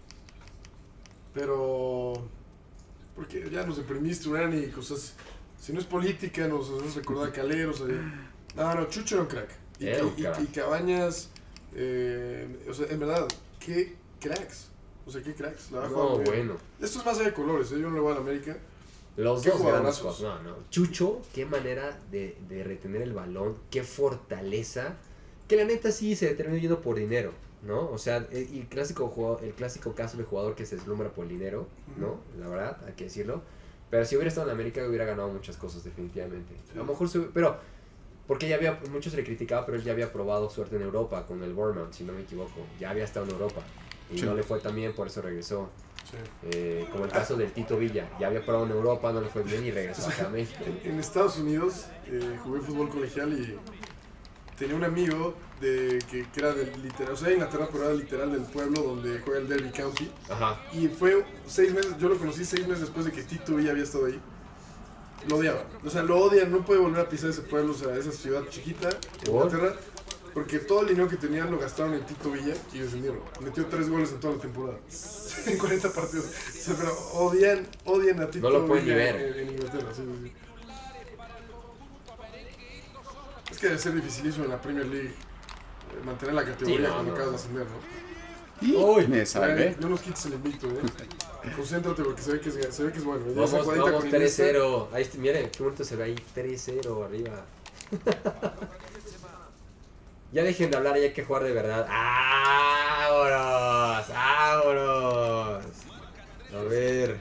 Pero. Porque ya nos deprimiste, Urani, y cosas. Si no es política, nos haces recordar a Calero. O sea, no, Chucho era un crack. Y, Era un crack. y Cabañas. O sea, en verdad, qué cracks. O sea, qué cracks. La verdad, No, jugaban muy bien. bueno. Esto es más allá de colores, ¿eh? Yo no le voy a la América. Los Qué dos grandes jugadorazos. jugadores. No. Chucho, qué manera de retener el balón, qué fortaleza. Que la neta sí se terminó yendo por dinero, ¿no? O sea, y el clásico caso de jugador que se deslumbra por el dinero, ¿no? La verdad, hay que decirlo. Pero si hubiera estado en la América hubiera ganado muchas cosas, definitivamente. A lo mejor, pero... Porque ya había, muchos se le criticaba, pero él ya había probado suerte en Europa con el Bournemouth, si no me equivoco. Ya había estado en Europa. Y Sí. no le fue tan bien, por eso regresó. Sí. Como el caso del Tito Villa. Ya había probado en Europa, no le fue bien y regresó acá a México. En Estados Unidos jugué fútbol colegial y tenía un amigo que era del literal, o sea, de Inglaterra, pero era literal del pueblo donde juega el Derby County. Ajá. Y fue 6 meses, yo lo conocí 6 meses después de que Tito Villa había estado ahí. Lo odiaba, o sea, lo odian, no puede volver a pisar ese pueblo, o sea, esa ciudad chiquita, ¿Por? Inglaterra, porque todo el dinero que tenían lo gastaron en Tito Villa y descendieron. Metió 3 goles en toda la temporada, en 40 partidos. O sea, pero odian a Tito No lo pueden ni Villa ver. en Inglaterra, sí. Es que debe ser dificilísimo en la Premier League mantener la categoría Sí, no, cuando no. acabas de ascender, ¿no? Y Uy, me salvé. No nos quites el invicto, Concéntrate porque se ve que es bueno. Ya esa Vamos jugadita con Iniesta. 3-0. Ahí, mire, qué bonito se ve ahí. 3-0 arriba. Ya dejen de hablar, ya hay que jugar de verdad. ¡Vámonos! ¡Vámonos! A ver.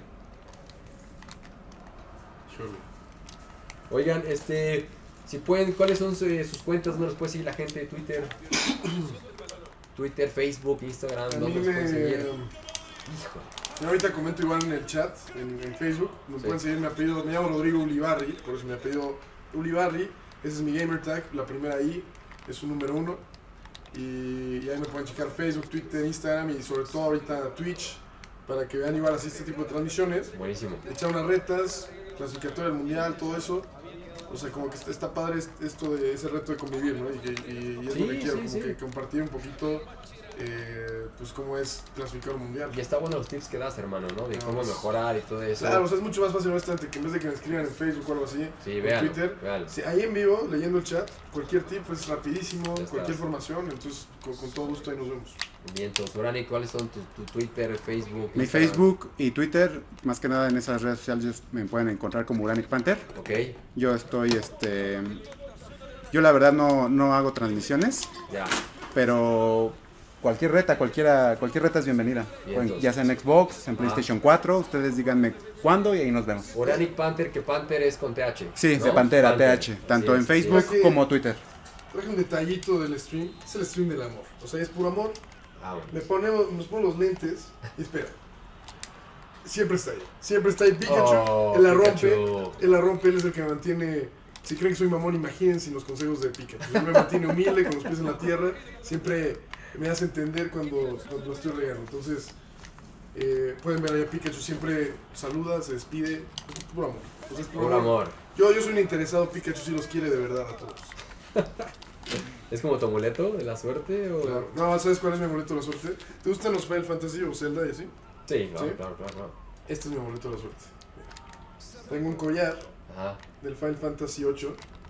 Híjole. Oigan, si pueden, ¿cuáles son sus cuentas? ¿No los puede seguir la gente de Twitter? Twitter, Facebook, Instagram, A mí ¿dónde los pueden seguir? Híjole. Yo ahorita comento igual en el chat, en Facebook. Me Sí. pueden seguir mi apellido. Me llamo Rodrigo Ulibarri, por eso mi apellido Ulibarri. Ese es mi gamer tag, la primera I, es un número 1. Y ahí me pueden checar Facebook, Twitter, Instagram y sobre todo ahorita Twitch para que vean igual así este tipo de transmisiones. Buenísimo. Echar unas retas, clasificatoria del mundial, todo eso. O sea, como que está padre esto de ese reto de convivir, ¿no? Y es lo que Sí, quiero, sí, como sí. que compartir un poquito, pues cómo es clasificar un mundial. Y está bueno los tips que das, hermano, ¿no? De No, cómo pues, mejorar y todo eso. Claro, o sea, es mucho más fácil honestamente que en vez de que me escriban en Facebook o algo así, Sí, en véanlo, Twitter, véanlo. sí, ahí en vivo, leyendo el chat, cualquier tip es rapidísimo, Ya cualquier estás. formación, entonces con todo gusto ahí nos vemos. Vientos. Urani, ¿cuáles son tu Twitter, Facebook? Mi Instagram? Facebook y Twitter, más que nada en esas redes sociales me pueden encontrar como Uranic Panther. Ok, Yo estoy, yo la verdad no hago transmisiones, ya. pero cualquier reta es bienvenida. Bien, Pueden- entonces. ya sea en Xbox, en PlayStation 4, ustedes díganme cuándo y ahí nos vemos. Uranic Panther, que Panther es con TH. Sí, ¿no? de Pantera, Panther. TH, tanto Sí, en sí, Facebook sí. como Twitter. Traje un detallito del stream, es el stream del amor, o sea, es puro amor. Ah, bueno. Nos ponemos los lentes y espera. siempre está ahí. Siempre está ahí Pikachu. Oh, él la Pikachu. rompe. Él la rompe, él es el que me mantiene. Si creen que soy mamón, imagínense los consejos de Pikachu. Él me mantiene humilde, con los pies en la tierra. Siempre me hace entender cuando lo estoy regando. Entonces, pueden ver ahí a Pikachu. Siempre saluda, se despide. Es puro amor. Entonces, Por amor. Yo soy un interesado. Pikachu sí los quiere de verdad a todos. ¿Es como tu amuleto de la suerte? O... Claro. No, ¿sabes cuál es mi amuleto de la suerte? ¿Te gustan los Final Fantasy o Zelda y así? Sí, claro, ¿Sí? claro. Este es mi amuleto de la suerte. Tengo un collar Ajá. del Final Fantasy VIII.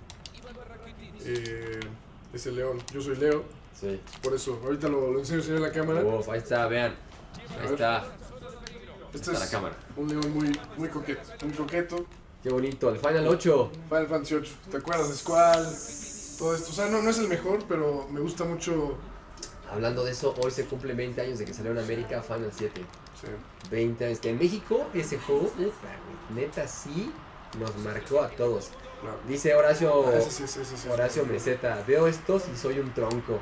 Es el león. Yo soy Leo. Sí. Por eso, ahorita lo enseño en la cámara. Uf, ahí está, vean. Ahí está. Este Está la es cámara. un león muy coqueto. Muy coqueto. Qué bonito. El Final 8. Final Fantasy VIII. ¿Te acuerdas de Squall? Todo esto. O sea, no es el mejor, pero me gusta mucho. Hablando de eso, hoy se cumplen 20 años de que salió en América Final 7. Sí. 20 años. Que en México ese juego, neta, sí nos marcó a todos. Claro. Dice Horacio. Ese sí. Horacio Meseta, veo estos y soy un tronco.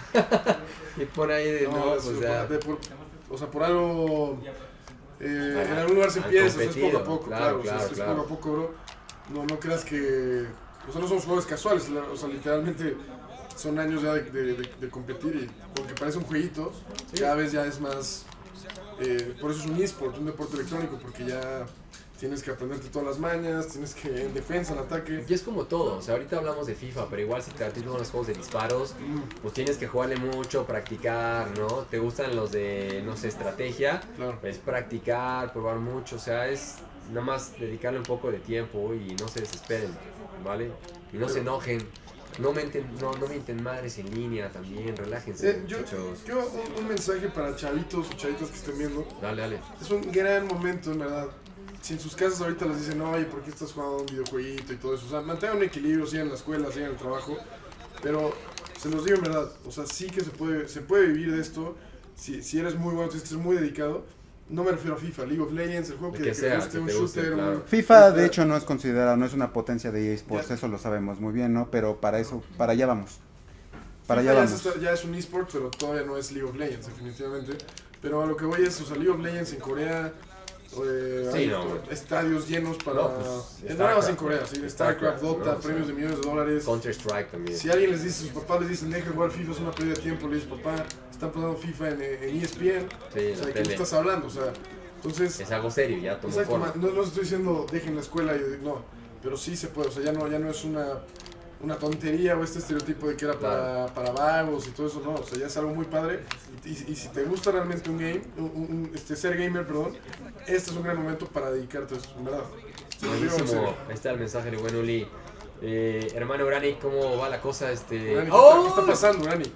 Y pone ahí de no, eso, o sea, o sea, por algo. En algún lugar se han empieza, o sea, es poco competido, a poco, claro, claro. O sea, es claro. poco a poco, bro. No creas que. O sea, no somos jugadores casuales, o sea, literalmente son años ya de competir y porque parece un jueguito, cada vez ya es más. Por eso es un eSport, un deporte electrónico, porque ya tienes que aprenderte todas las mañas, tienes que en defensa, en ataque. y es como todo, o sea, ahorita hablamos de FIFA, pero igual si te gustan los juegos de disparos, pues tienes que jugarle mucho, practicar, ¿no? Te gustan los de, no sé, estrategia, Claro. pues practicar, probar mucho, o sea, es nada más dedicarle un poco de tiempo y no se desesperen, ¿vale? Y no se enojen, no mienten madres en línea también, relájense, Yo muchachos. un mensaje para chavitos o chavitas que estén viendo. Dale. Es un gran momento, en verdad. Si en sus casas ahorita les dicen, oye, ¿por qué estás jugando un videojueguito y todo eso? O sea, mantengan un equilibrio, sigan en la escuela, sigan en el trabajo. Pero se los digo en verdad, o sea, sí que se puede vivir de esto. Si eres muy bueno, tienes que ser muy dedicado. No me refiero a FIFA, League of Legends, el juego El que que te sea, guste, que un te guste, shooter, claro. un... FIFA de hecho no es considerado, no es una potencia de eSports, Ya. eso lo sabemos muy bien, ¿no? Pero para eso, para allá vamos. Para FIFA allá ya, vamos. ya es un eSport, pero todavía no es League of Legends, definitivamente. Pero a lo que voy es, o sea, League of Legends en Corea, hay no. estadios llenos para... No, pues, nada más en StarCraft, Corea, sí, StarCraft, Dota, ¿no? O sea, premios de millones de dólares. Counter Strike también. Si alguien les dice, sus papás les dicen, deja de jugar FIFA, es una pérdida de tiempo, le dices, papá, están pasando FIFA en ESPN, Sí, o en sea, la ¿de qué me tele. estás hablando? O sea, entonces... Es algo serio, ya tomó Exacto, forma. no estoy diciendo dejen la escuela y no, pero sí se puede, o sea, ya no es una tontería o este estereotipo de que era para vagos y todo eso, no, o sea, ya es algo muy padre y si te gusta realmente un game, ser gamer, perdón, este es un gran momento para dedicarte a esto, en verdad. Te lo digo en Buenísimo. serio. Ahí está el mensaje de buen Uli. Hermano Uranic, ¿cómo va la cosa? Uranic, ¡Oh! ¿qué está pasando, Uranic?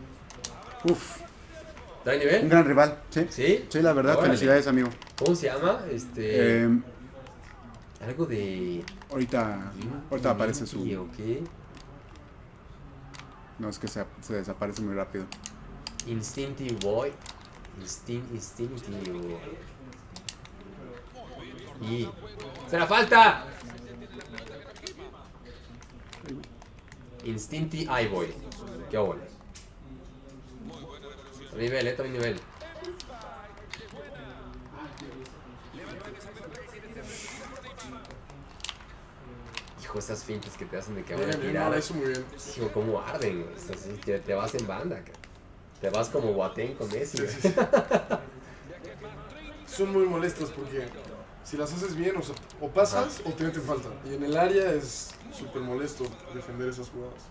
Uf, ¿Trae un nivel? gran rival, ¿sí? ¿Sí? Sí, la verdad, Órale. felicidades, amigo. ¿Cómo se llama? Algo de... Ahorita aparece su... ¿O qué? No, es que se desaparece muy rápido. Instinctive Boy. Instinctive. Y... ¡Se la falta! Instinctive iBoy. Qué bueno. Nivel, trae nivel. Hijo, esas fintas que te hacen de que van a Bien, tirar. no, eso muy bien. Hijo, cómo arden, güey. O sea, sí, te vas en banda, cara. Te vas como Boateng con Messi, Sí, güey. sí, sí. Son muy molestas porque si las haces bien, o sea, o pasas o te meten falta. Y en el área es súper molesto defender esas jugadas.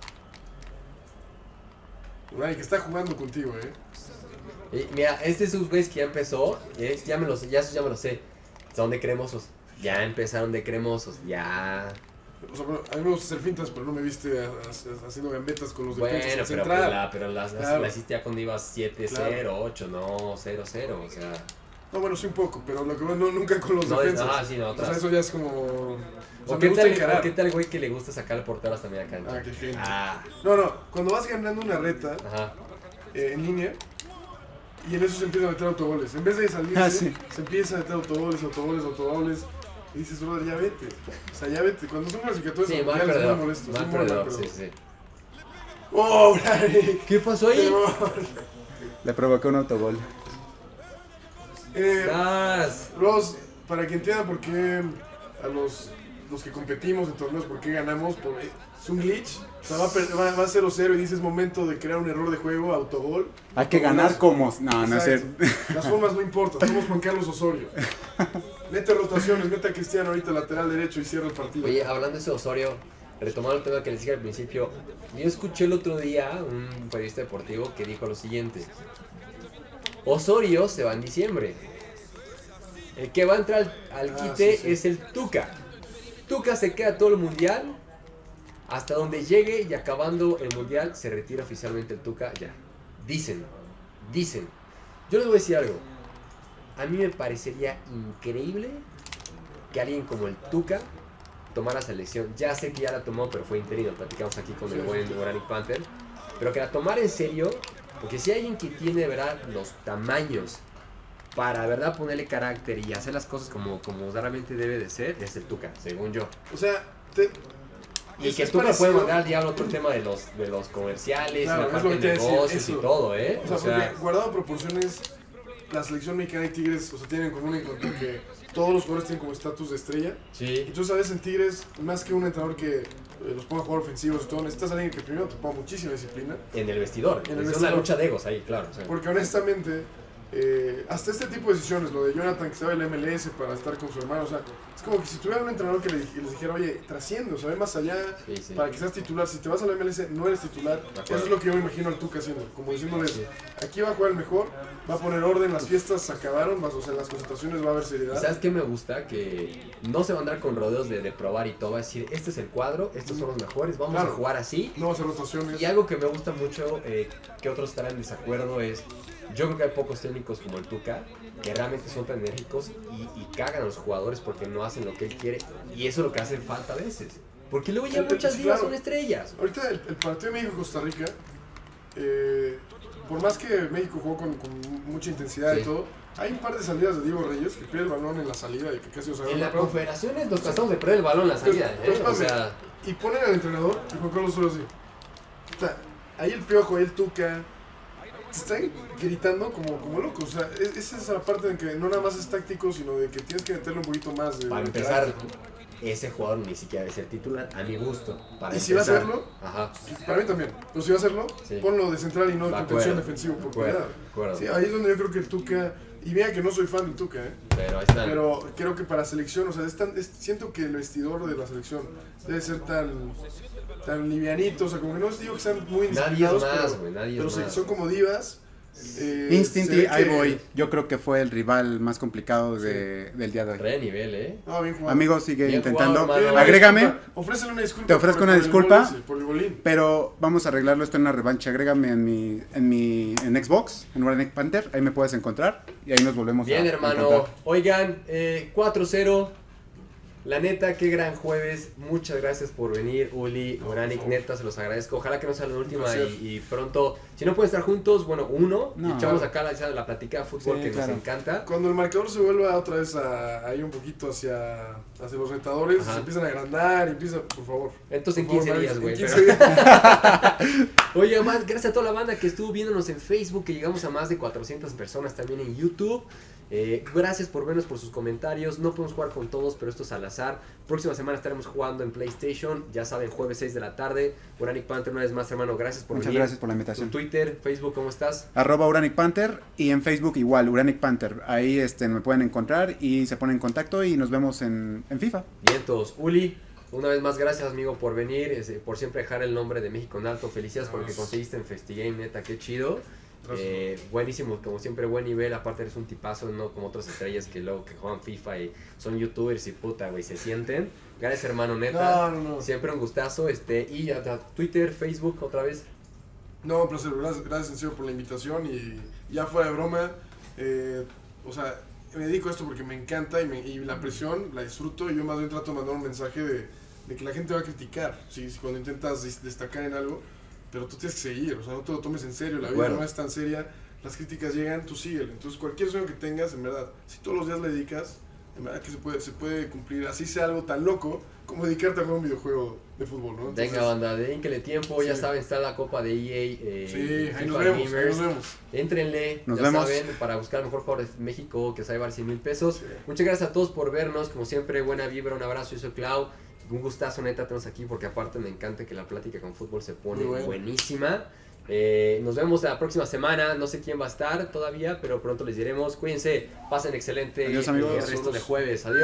Uranic, que está jugando contigo, Mira, este es un güey que ya empezó. Ya me lo sé. Son de cremosos. Ya empezaron de cremosos. Ya. O sea, bueno, a mí me gusta hacer fintas, pero no me viste haciendo gambetas con los Bueno, defensas. pero, Central. pero la Claro. hiciste ya cuando ibas 7-0, Claro. 8, no 0-0. O sea. No, bueno, sí un poco, pero lo que bueno, nunca con los No, defensas. sí, no, O sea, otras. eso ya es como... O sea, ¿O me qué gusta tal, encarar. ¿qué tal, güey, que le gusta sacar al portero hasta media cancha? Ah, qué gente. Ah, No, cuando vas ganando una reta ajá. en línea y en eso se empiezan a meter autogoles. En vez de salirse, Ah, sí. se empieza a meter autogoles. Y dices, brother, ya vete. O sea, ya vete. Cuando son clasificatorios Sí, mal mundiales es muy perdedor. molesto. Mal es muy perdedor, perdedor. sí. ¡Oh, Uranic! ¿Qué pasó ahí? Le provoqué un autogol. Ross, para que entiendan por qué a los que competimos en torneos, por qué ganamos, es un glitch. O sea, va 0-0 y dices momento de crear un error de juego, autogol. Hay que ganar como... No, no sé. Las formas no importan, somos Juan Carlos Osorio. Mete rotaciones, mete a Cristiano ahorita lateral derecho y cierra el partido. Oye, hablando de ese Osorio, retomando el tema que les dije al principio, yo escuché el otro día un periodista deportivo que dijo lo siguiente: Osorio se va en diciembre. El que va a entrar al quite es el Tuca. Tuca se queda todo el mundial. Hasta donde llegue y acabando el mundial se retira oficialmente el Tuca ya. Dicen. Yo les voy a decir algo. A mí me parecería increíble que alguien como el Tuca tomara selección. Ya sé que ya la tomó, pero fue interino. Platicamos aquí con el buen Uranic Panther. Pero que la tomara en serio. Porque si hay alguien que tiene de verdad los tamaños para de verdad ponerle carácter y hacer las cosas como realmente debe de ser, es el Tuca, según yo. O sea, y que Tuca puede mandar al diablo otro tema de los comerciales, claro, y la parte de negocios y todo, ¿eh? O sea, guardado proporciones, la selección mexicana y Tigres, o sea, tienen en común en cuanto a que todos los jugadores tienen como estatus de estrella. Sí. Entonces, a veces en Tigres, más que un entrenador que los ponga a jugar ofensivos y todo, necesitas a alguien que primero te ponga muchísima disciplina. En el vestidor. Es una lucha de egos ahí, claro. O sea. Porque honestamente, hasta este tipo de decisiones, lo de Jonathan que estaba en el MLS para estar con su hermano, o sea, es como que si tuviera un entrenador que les dijera, oye, trasciende, o sea, ve más allá, para que seas titular. Si te vas a la MLS, no eres titular. Eso es lo que yo me imagino al Tuca haciendo, como diciéndoles, aquí va a jugar el mejor, va a poner orden, las fiestas se acabaron, o sea, en las concentraciones va a haber seriedad. ¿Y sabes qué me gusta? Que no se va a andar con rodeos de probar y todo, va a decir, este es el cuadro, estos son los mejores, vamos a jugar así. No va a hacer rotaciones. Y algo que me gusta mucho, que otros estarán en desacuerdo, es, yo creo que hay pocos técnicos como el Tuca que realmente son tan enérgicos y cagan a los jugadores porque no hacen lo que él quiere, y eso es lo que hace falta a veces. Porque luego ya muchas ligas son estrellas. Ahorita el partido de México-Costa Rica, por más que México jugó con mucha intensidad y todo, hay un par de salidas de Diego Reyes que pierde el balón en la salida y que casi... O sea, en la Confederaciones nos cansamos de perder el balón en la salida. O sea... Y ponen al entrenador y Juan Carlos Osorio así. O sea, ahí el Piojo, ahí el Tuca, te están gritando como locos. O sea, esa es la parte en que no nada más es táctico, sino de que tienes que meterle un poquito más de... Para empezar, ese jugador ni siquiera debe ser titular, a mi gusto. Y si va a hacerlo, ajá. Para mí también, pero si va a hacerlo, ponlo de central y no de contención defensivo. Sí, ahí es donde yo creo que el Tuca, y mira que no soy fan del Tuca, pero ahí está. Pero creo que para selección, o sea, siento que el vestidor de la selección debe ser tan livianito, o sea, como que no os digo que sean muy indisciplinados, pero son como divas. Instinct y iBoy, yo creo que fue el rival más complicado del día de hoy. Re nivel, No, bien jugado. Amigo, sigue bien intentando. Jugado, agrégame. Ofrécele una disculpa. Te ofrezco una disculpa. Por el golín. Pero vamos a arreglarlo esto en una revancha. Agrégame en Xbox, en Uranic Panther. Ahí me puedes encontrar y ahí nos volvemos bien, hermano. encontrar. Oigan, 4-0. La neta, qué gran jueves. Muchas gracias por venir, Uli, Uranic, neta, se los agradezco. Ojalá que no sea la última y pronto, si no pueden estar juntos, bueno, y echamos acá la plática de fútbol que nos encanta. Cuando el marcador se vuelva otra vez ahí un poquito hacia los retadores, se empiezan a agrandar y empieza, por favor. Entonces en 15 días, güey. Oye, más gracias a toda la banda que estuvo viéndonos en Facebook, que llegamos a más de 400 personas también en YouTube. Gracias por vernos, por sus comentarios. No podemos jugar con todos, pero esto es al azar. Próxima semana estaremos jugando en PlayStation. Ya saben, jueves 6 de la tarde. Uranic Panther, una vez más, hermano, gracias por venir. Muchas gracias por la invitación. Tu Twitter, Facebook, ¿cómo estás? @Uranic Panther y en Facebook igual, Uranic Panther. Ahí me pueden encontrar y se ponen en contacto y nos vemos en FIFA. Bien, todos. Uli, una vez más, gracias, amigo, por venir, por siempre dejar el nombre de México en alto. Felicidades porque conseguiste en FestiGame, neta, qué chido. Buenísimo, como siempre, buen nivel. Aparte eres un tipazo, no como otras estrellas que luego que juegan FIFA y son youtubers y puta, güey, se sienten. Gracias, hermano, neta. No. Siempre un gustazo. Y a Twitter, Facebook, otra vez. No, un placer. Gracias en serio por la invitación y ya fuera de broma. O sea, me dedico a esto porque me encanta y la presión la disfruto. Y yo más bien trato de mandar un mensaje de que la gente va a criticar, ¿sí? Cuando intentas destacar en algo. Pero tú tienes que seguir, o sea, no te lo tomes en serio, la vida no es tan seria, las críticas llegan, tú síguelo. Entonces cualquier sueño que tengas, en verdad, si todos los días le dedicas, en verdad que se puede cumplir, así sea algo tan loco, como dedicarte a jugar un videojuego de fútbol, ¿no? Entonces, Venga, banda, dedíquenle tiempo, ya sí. saben, está la copa de EA. sí, ahí nos FIFA vemos, Gamers. ahí nos vemos. Éntrenle, Nos ya vemos. saben, para buscar al mejor jugador de México que sabe dar 100,000 pesos. Sí. Muchas gracias a todos por vernos, como siempre, buena vibra, un abrazo, yo soy Clau. Un gustazo, neta, tenemos aquí porque aparte me encanta que la plática con fútbol se pone Muy bueno. buenísima. Nos vemos la próxima semana, no sé quién va a estar todavía, pero pronto les diremos. Cuídense, pasen excelente Adiós, amigos. el resto de jueves. Adiós.